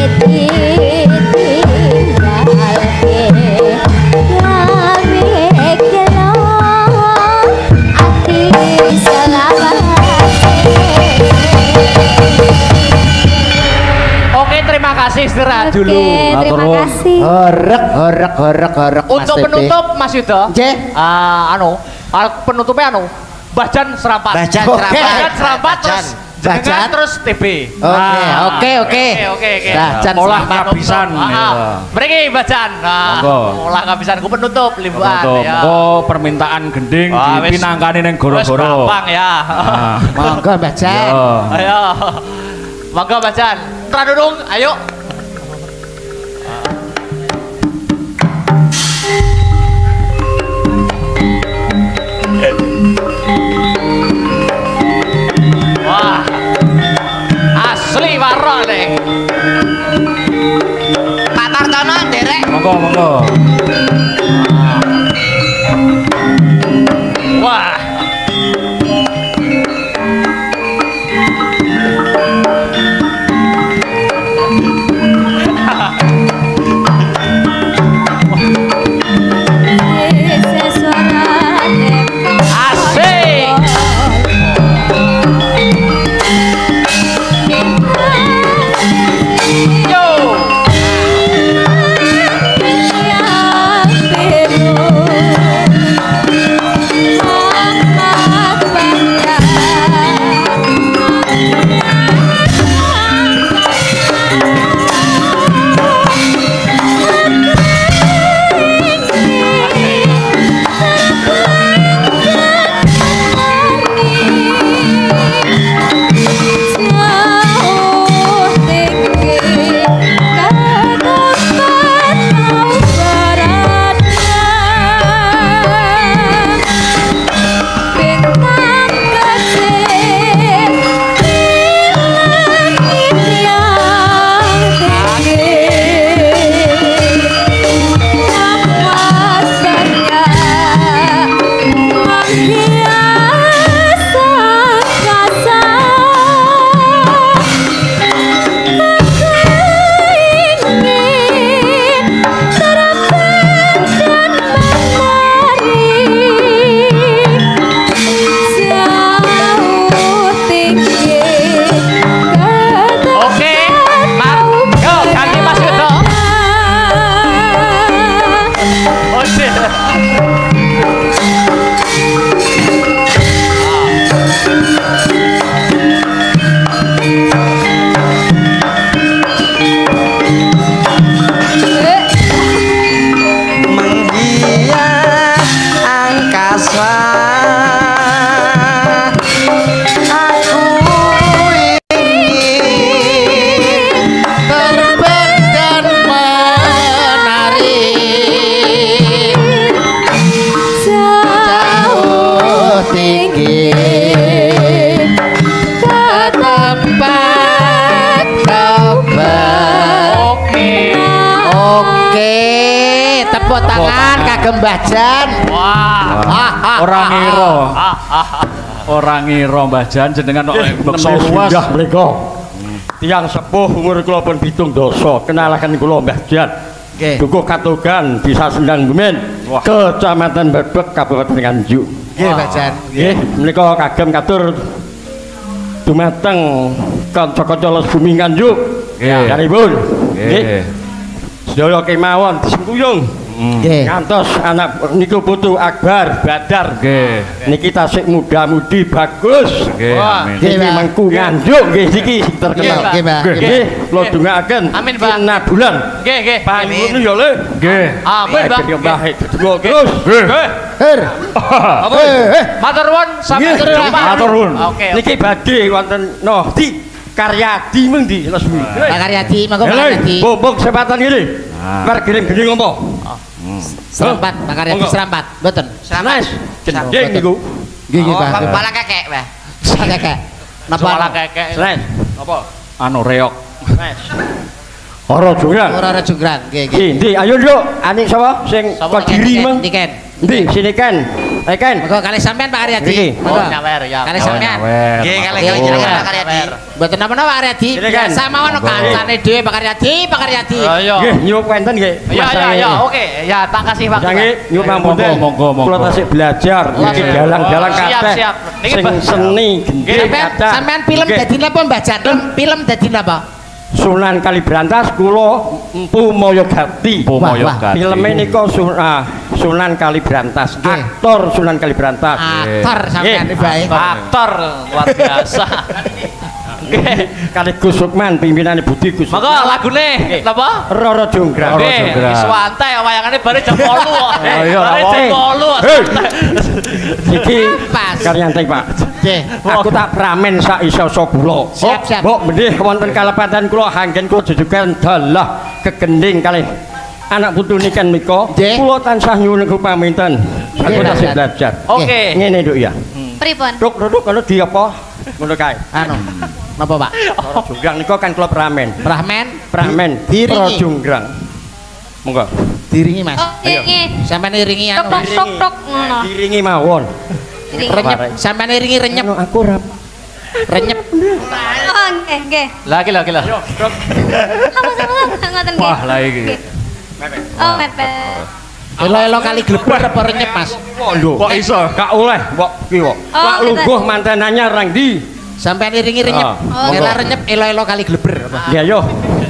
Terima kasih istirahat dulu. Terima kasih. Horek. Untuk penutup Mas Yudo. Nggih. Penutupnya Bajan Serampat. Bajan Serampat. Terus jenengan terus TB. Oke. Bajan olah kabisan. Mriki Bajan. Olah kabisan ku penutup limbuan ya. Oh, permintaan gending dipinangkani ning goro-goro. Gampang ya. Monggo Bajan. Ayo. Monggo Bajan. Tradudung, ayo. Wah. Asli warok nih. Pak Tartono nderek. Monggo. Wah. tepuk tangan kagem Bajan. Wah. Orang ngira Mbah Jan jenengan kok beksa luas mriku. Tiyang sepuh umur kula pun 7 dosa, kenalaken kula Mbah Jan. Nggih. Dukuh Katogan, Desa Sendang Bumen, Kecamatan Brebek, Kabupaten Nganjuk. Nggih, Mbah Jan. Nggih, menika kagem katur dumateng kanca-kanca Les Bumi Nganjuk. Nggih. Karibun. Nggih. Sedaya kemawon disengkuyung. Nggih. Ngantos anak niku putu Akbar Badar. Nggih. Niki tasik muda-mudi bagus. Nggih, amin. Nggih mengku Nganjuk nggih niki terkenal. Nggih, Mbah. Nggih, kula dongaaken. Amin, Mbah. Inna bulan. Nggih, nggih. Panjenengan ya Le. Nggih. Amin, Mbah. Mbah terus. Nggih. Her. Apa? Matur nuwun sampai jumpa. Matur nuwun. Oke. Niki badhe wonten di Karyadi mung di Les Bumi. Pak Karyadi, monggo Pak Karyadi. Bobok sepatan ngene. Margiling-giling apa? Serampat, Pak Karyadi serampat. Mboten. Sanes. Jeneng niku. Nggih, nggih, Pak. Kepala kekek, Mbah. Kekek. Napa? Kepala kekek. Sanes. Apa? Anu reok. Sanes. Ora jonggrang. Ora jonggrang. Nggih, nggih. Ndi, ayo nduk. Anik sapa sing Sapa Kodiri meng? Niken. Ndi, sini kan. Ken. Monggo kalih sampean Pak Aryadi. Oh, nyawer ya. Kalih sampean. Nggih, kalih jenengan Pak Aryadi. Mboten napa-napa Pak Aryadi. Biasa mawon kancane dhewe Pak Aryadi, Pak Aryadi. Nggih, nyuwun wonten nggih. Ya, oke. Ya, tak kasih waktu. Nggih, nyuwun pangapunten. Monggo. Kula tasih belajar iki dalang-dalang kabeh. Siap. Sing seni gendhe kathah. Sampean film dadi napa Mbah Jatem? Film dadi napa? Sunan Kalibrantas kula Empu Mayogati. Filme nika Sunan Kalibrantas. Aktor Sunan Kalibrantas. Aktor sampean bae. Aktor luar biasa. Kali Gus Sukman pimpinane Budi Gus. Maka lagune napa? Roro Jonggrang. Nggih, suwantai wayangane bare jam 8 kok. Bare jam 8. Iki karyanting Pak. Nggih, aku tak pramen sak iso-iso kula. Siap. Mbok mendih wonten kalepatan kula anggen kula jejugan dalah kegending kalih anak putune kan mika. Kula tansah nyuwun paminten. Aku tasih belajar. Oke. Ngene Nduk ya. Pripun? Duk kalau di apa? Ngono kae. Anu. Napa Pak? Roro Jonggrang nika kan kula pramen. Pramen. Diringi. Roro Jonggrang. Monggo. Diringi Mas. Oh, nggih. Sampean iringi anu. Tok ngono. Diringi mawon. Renyep. Sampean iringi renyep. Aku rap. Renyep. Oh, nggih. Lagi. Ngoten nggih. Wah, lah iki. Oh, mepet. Elo-elo kali glebar apa renyep Mas? Kok iso? Gak oleh, mbok ki kok. Wak lungguh mantenannya rang di. Sampean iringi renyep. Ela renyep elo-elo kali gleber apa? Ya yo.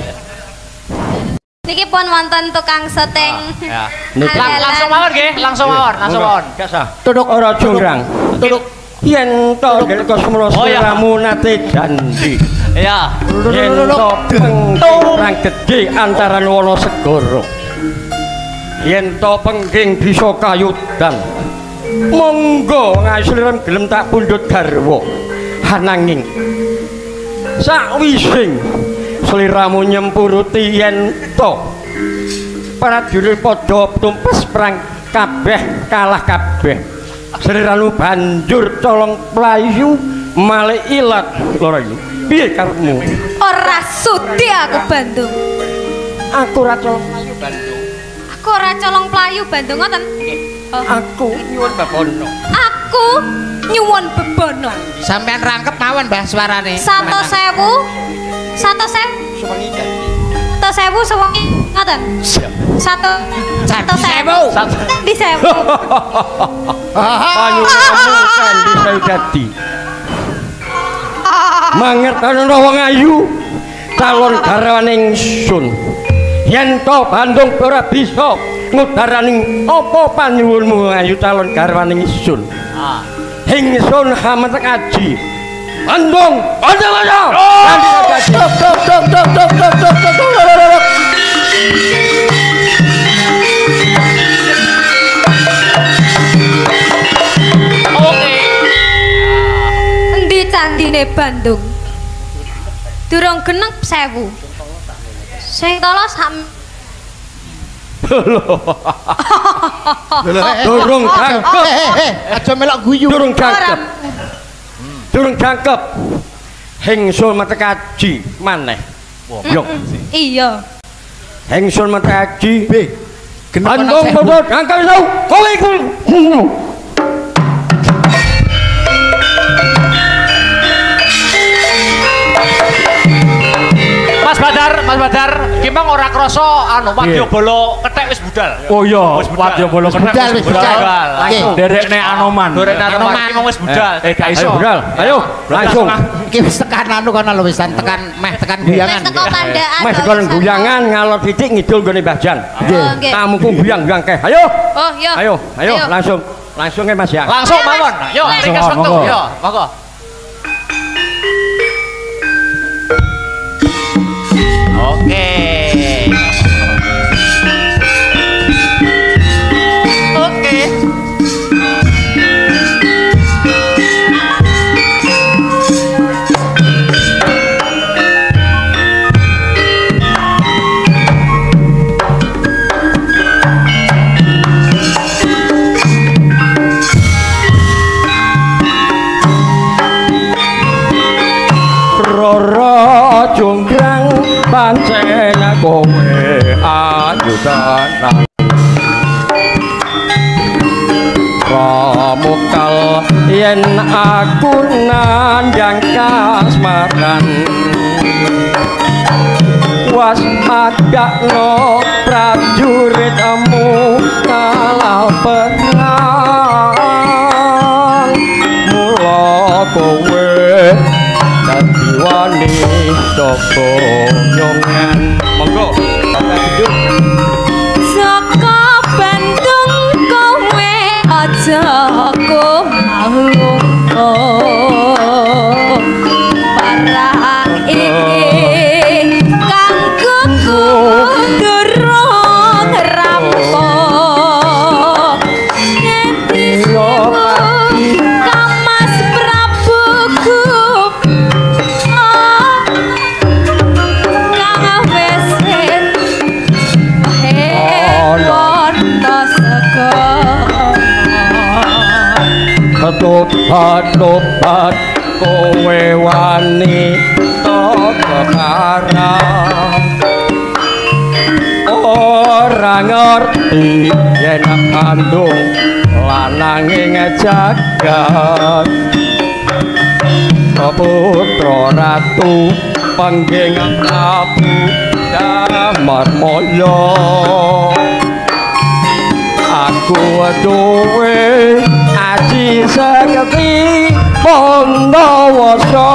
Niki pun wonten tukang syuting. Ya. Langsung mawon nggih, langsung mawon. Gak sah. Tuduk ora Jonggrang. Tuduk yen to ngene kok semula sliramu nate janji. Ya. Yen to pengrang gedhe antaran Wonosegoro. Yen to pengging bisa kayudan. Monggo ngasilem gelem tak pundhut garwa. Hananging sakwising sliramu nyempuruti yen to prajurit padha tumpes perang kabeh kalah kabeh. Sliramu banjur colong playu malih ilat loro iki. Piye karepmu? Ora sudi aku Bandung. Aku ora colong playu Bandung. Aku ora colong playu Bandung ngoten. Aku nyuwun bebono. Aku nyuwun bebono. Sampean rangkep mawon Mbah suarane. 100.000. 100.000. Sewengi dadi. 100.000 sewengi ngoten. Satu 100.000. Di 1.000. Panjenengan kandi saya dadi. Mangertono wong ayu calon garwaning sun. Yen to Bandung ora bisa ngudaraning apa panyuwunmu ayu calon garwaning sun. Ingsun hametek aji. Bandung, aja. Endi candine Bandung? Durung genep 1000. Sing tolo sak Durung jangkep. Aja melok guyu. Durung jangkep. Ingsun metek aji maneh. Yo. Iya. Ingsun metek aji. Genep Bandung bodot angkal tau. Kowe iku. Mas Badar, ki mang ora krasa anu Wadyabala kethek wis budal. Oh iya, Wadyabala kethek wis budal. Langsung derekne Anoman. Ki mang wis budal. Gak iso. Budal. Ayo, langsung. Iki wis tekan anu kono lho wis tekan guyangan. Wis teko pandaan. Meh tekan guyangan ngalor titik ngidul gone Bahjan. Nggih. Tamuku guyang-guyang keh. Ayo. Oh, iya. Ayo, langsung. Langsung ya Mas ya. Langsung mawon. Yo, ringkas wektu. Yo, monggo. Oke. Roro Jonggrang pancen kowe ayudan lara mukal yen aku nandang kasmaran was adakno prajuritmu kalah perang mula kowe dadi wani saka nyongan monggo saka Bandung kowe aja kumangko parang iki kanggo durung rampung netiku Kamas Prabuku kang wesit Tobat kowe wani keparang ora ngerti yen kandung lananging jagat putra ratu pangging Prabu Damarmaya aku duwe aji sakti Pandawasa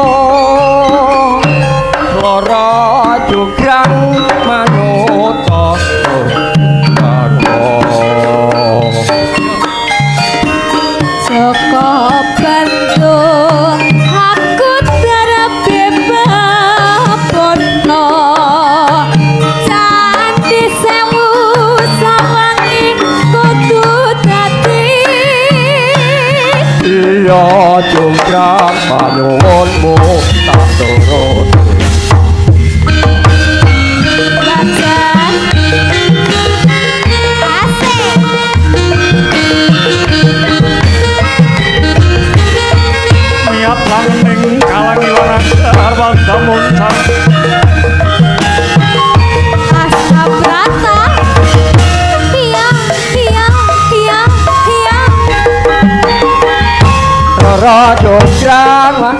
lara jugrang manuta saka Bandung aku darepe babono Candi Sewu sawangi kudu dadi iya jugrang manuwunmu tak turut Bacan asik niat langning kalangi warang sarwang damuncan Asa Brata hiang hiang hiang hiang raja jang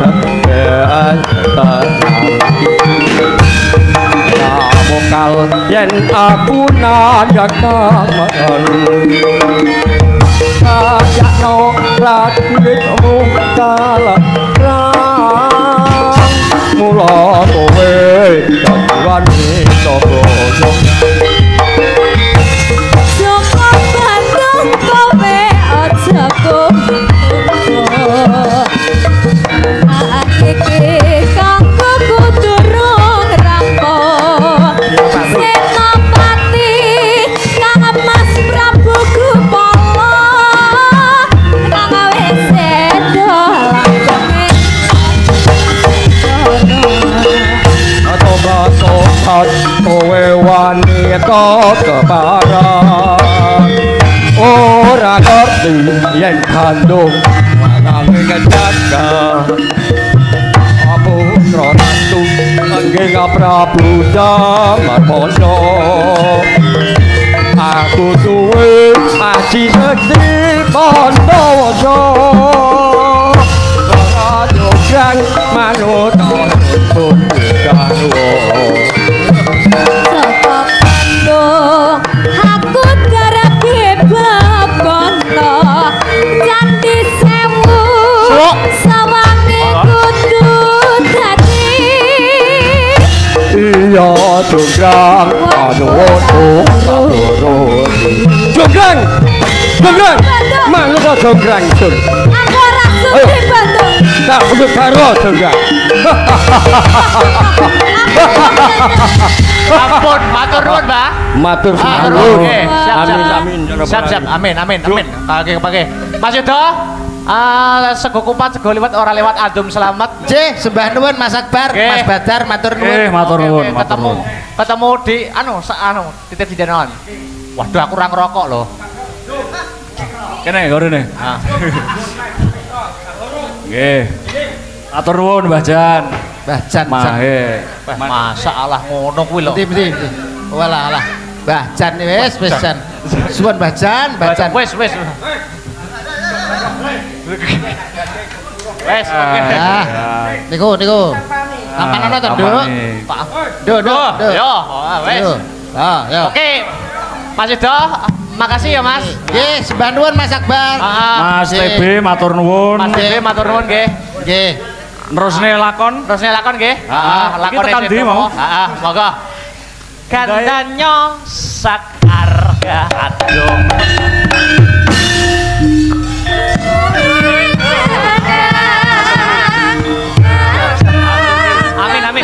mukal yen aku nandang kajakno prajuritmu kalah perang mula kowe dadi saka Saka Bandung kowe aja kumangko iki kanggo durung rampung Senopati Kang Mas Prabu Kupala kang wis sedo langgeng tobat kowe wani keparang ora ngerti yen kandung lananging jagat putra ratu langgeng Prabu Damarmaya aku duwe aji sekti Pandawasa raja jang manuta saka Bandung aku darepe babono Candi Sewu sawangi kudu dadi iya jugrang manuwunmu turut jugrang jugrang manuta jugrang sur aku ora sudi Bandung tak kudu karo jugrang Ampun, matur nuwun, Mbah. matur Matur nuwun nuwun. Nggih, amin amin. Pake. Mas Yudo, sego kupat, sego liwat ora lewat adum selamat. Cih, sembah nuwun Mas Akbar, Mas Badar matur nuwun. matur nuwun Ketemu di titip di danon. Waduh, aku ora ngerokok lho. kene gorene nggih matur nuwun Mbah Jan Mbah Jan mahe Masa Allah ngono kuwi lho. Endi. Walah. Bajan wis Jan. Suwun Bajan. Wis. Wis. Niku. Ampanana to, Nduk? Nduk. Yo, wis. Ya. Oke. Mas Edo, makasih ya Mas. Nggih, sembah nuwun Mas Akbar. Mas TB matur nuwun. Mas TB matur nuwun nggih. Nggih. Nerusne lakon Nggih. Lakon tekan ndi mau? Heeh, monggo. Gandanyo sakar adung. Amin.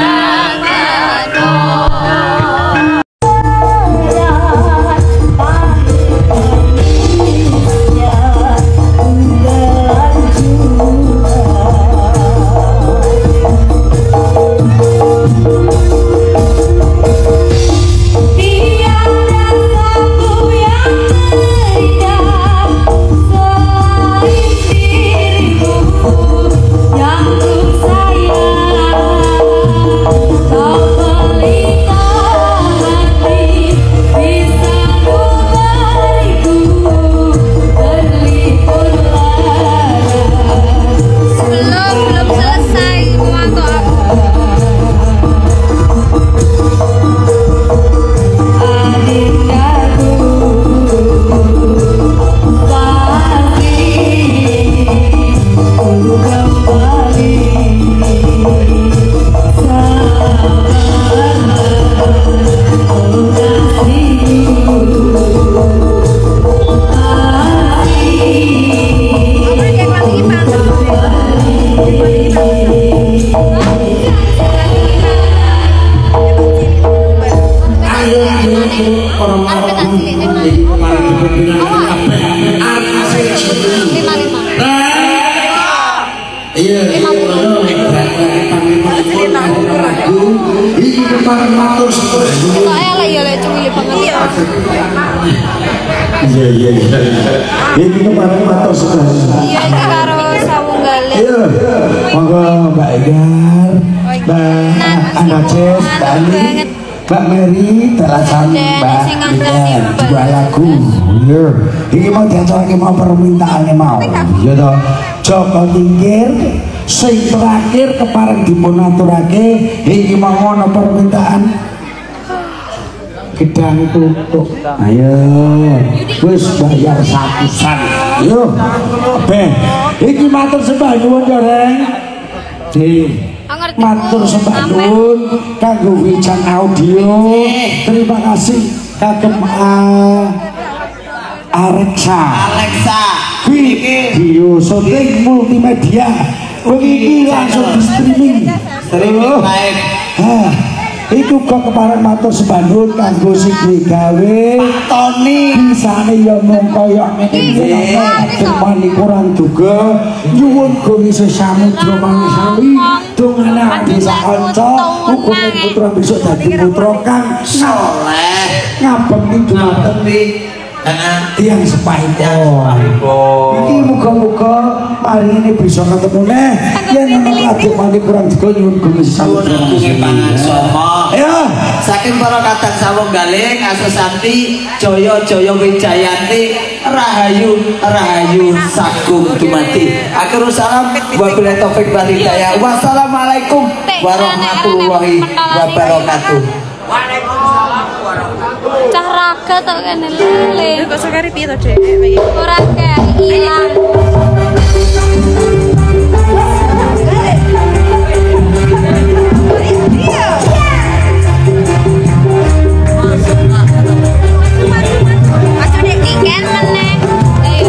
Ini kemarin matur sebenarnya. Iya, ini karo Sawunggalih. Iya, monggo Mbak Egar, Mbak Anaces, Mbak Ali, Mbak Mary, Terasan, Mbak Inen, dua lagu. Iya, ini mau diaturake mau permintaannya mau. Iya toh, Joko Tingkir, sing terakhir kepareng dipun aturake, iki mau ngono permintaan. Gedang tutuk, ayo, wis bayar satusan, ayo, iki matur sembah nyuwun Joreng, matur sembah nyuwun kanggo Wijan Audio, terima kasih kagem Alexa, video syuting multimedia, begini langsung di streaming live. Iku kok kepareng matur sembahun kanggo sing gawe Tony bisane ya mung kaya ngene iki kurang juga nyuwun gone sesamudra manisami dongane ati kanca hukume putra besok dadi putra kang saleh ngabekti dumateng tiang sepahipun. Iki muga-muga hari ini bisa ketemu neh yen ana kadhe mani kurang juga nyuwun gone sesamudra manisami. Ya, saking para kadang Sawunggalih, Asusanti, Jaya Wijayanti, Rahayu Sagung dumadi. Akhirul salam, wabillahi taufik wal hidayah. Wassalamualaikum warahmatullahi wabarakatuh. Waalaikumsalam warahmatullahi. Cah raga to kene lele. Kok sakare piye to, Dek? Ora kayak ilang. Tiket meneh. Ayo.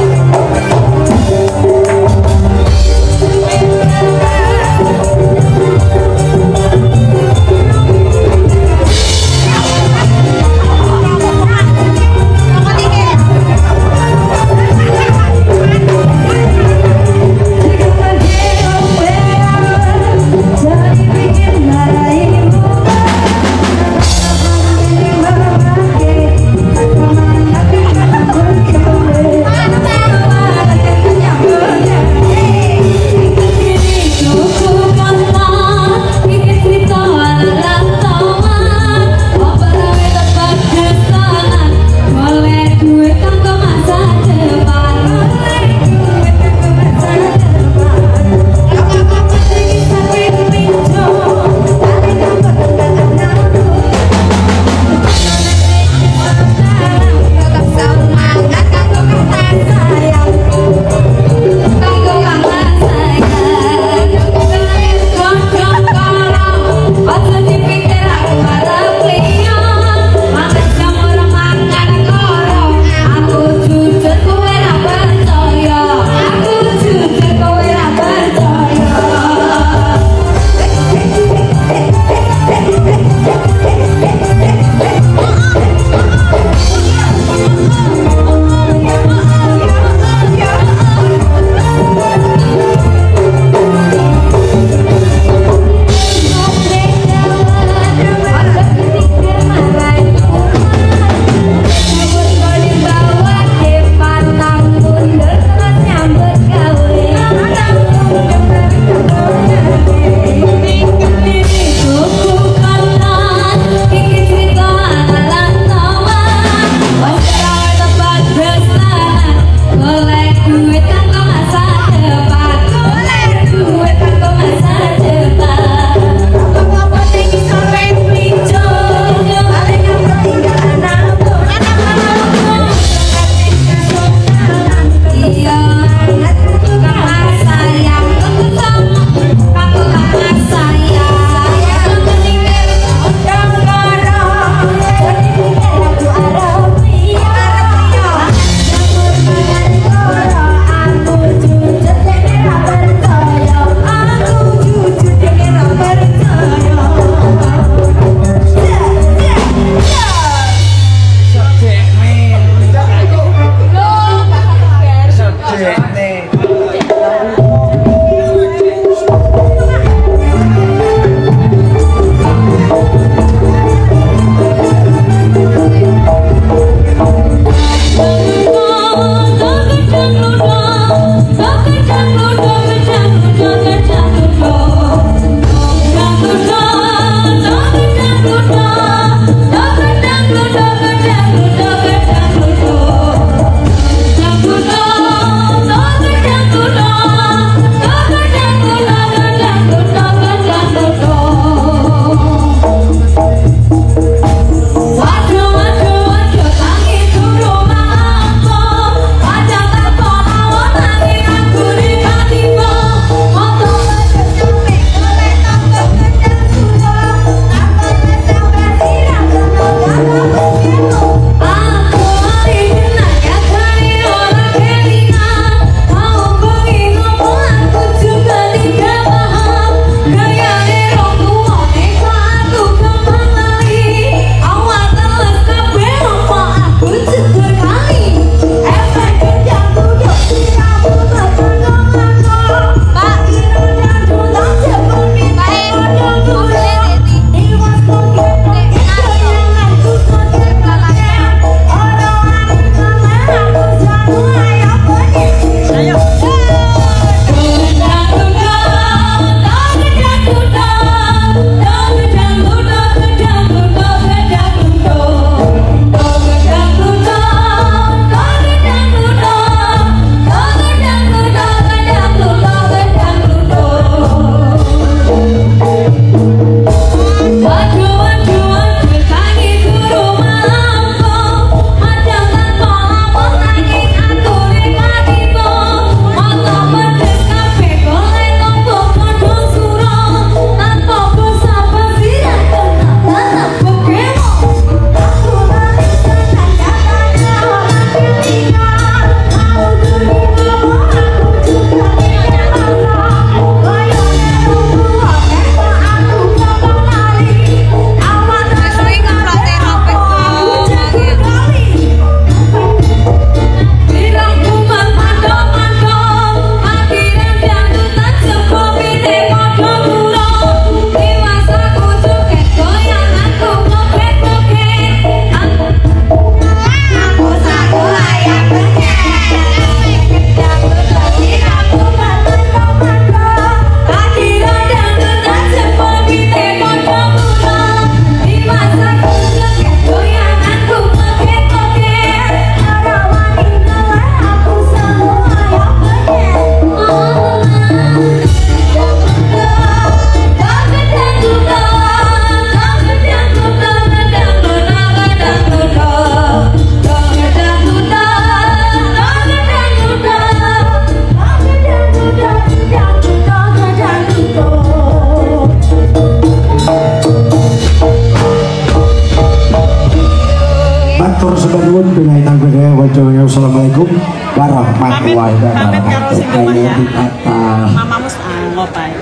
Matur sebenun dengan tangga wajahnya. Assalamualaikum warahmatullahi wabarakatuh. Mamamu ngopai.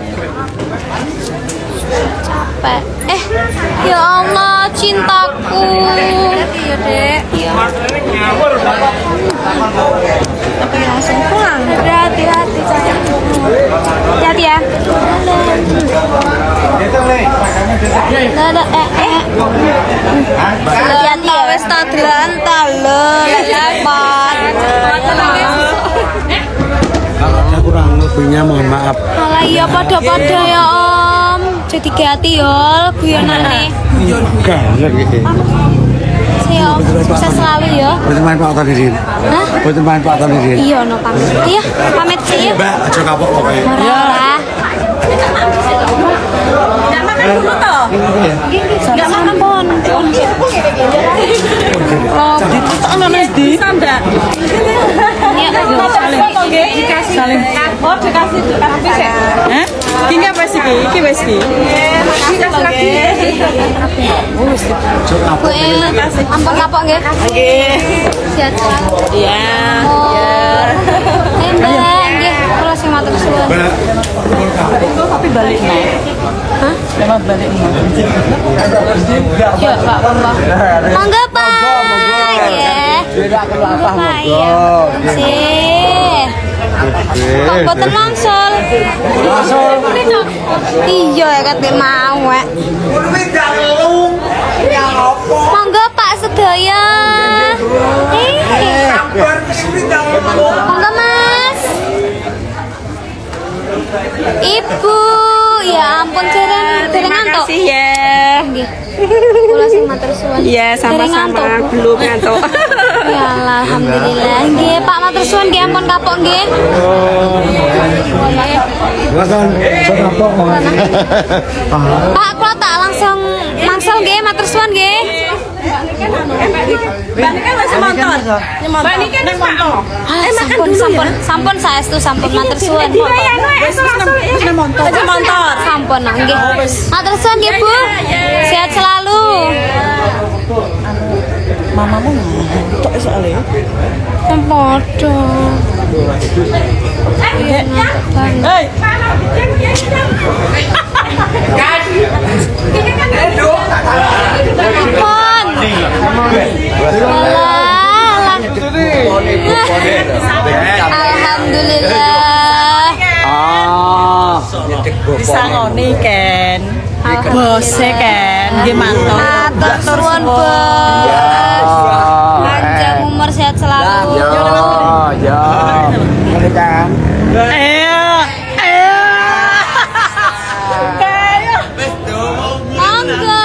Capek. Ya Allah, cintaku. Iya, Dek. Iya. Tapi langsung pulang. Hati-hati, sayang. Hati-hati ya. Hati-hati ya. Wes tak delantal lho, lek lapat. Kurang lebihnya mohon maaf. Alah iya pada-pada ya Om. Jadi hati ya guyonane. Enggak gitu. Ya Om, sukses selalu ya. Betul main Pak Tonirin. Hah? Betul main Pak Tonirin. Iya no pamit. Iya, pamit sih ya. Mbak, aja kapok pokoknya. Ora. Enggak makan dulu toh? Enggak sampun. Oh, ditutokno di. Sanda. Ya, Foto nggih. Dikasih. Salim. Oh, dikasih. Hah? Iki enggak wis iki, iki wis iki. Makasih nggih. Bu, ampun kapok nggih. Nggih. Sehat selalu. Iya. Oh. Mbak, nggih, kula sing matur suwun. Tapi balik nih. Hah? Lewat balik nih. Ya, Pak, monggo. Monggo, Pak. Ya. Monggo, Pak. Iya. Sih. Kok boten mangsul? Iya, ya kat mau, Wek. Monggo, Pak sedaya. Monggo, Mas. Ibu, ya ampun dereng ngantuk. Makasih ya. Nggih. Kula sing matur suwun. Iya, sama-sama. Belum ngantuk. Ya Allah, alhamdulillah. Nggih, Pak matur suwun nggih ampun kapok nggih. Silakan, saya kapok. Pak, kula tak langsung mangsal nggih matur suwun nggih. Mbak ini kan masih motor. Mbak ini kan motor. Sampun saestu sampun matur suwun. Wis motor. Wis motor. Sampun nggih. Matur suwun nggih, Bu. Sehat selalu. Mamamu ngantuk soalnya. Sempodo. Hei. Pon. Alhamdulillah. Bisa ngoni Ken. Bose Ken, nggih mantap. Matur suwun, Bos. Panjang umur sehat selalu. Ya. Ini kan. Ayo. Monggo.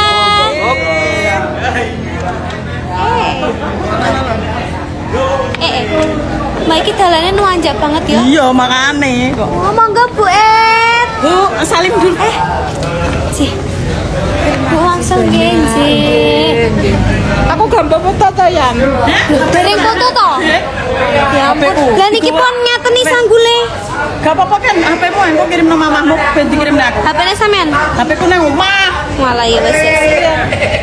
Mbak iki dalane nuanjak banget ya. Iya, makane kok. Oh, monggo Bu Et. Bu, salim dulu. Cih. Bu langsung nggih, Cih. Aku gambar foto to, Yan. Dereng foto to? Ya ampun. Lah niki pun ngateni sanggule. Gak apa-apa kan, HP-mu engko kirim nama mamahmu ben dikirim nek. HP-ne sampean? HP-ku nang omah. Walah ya wis.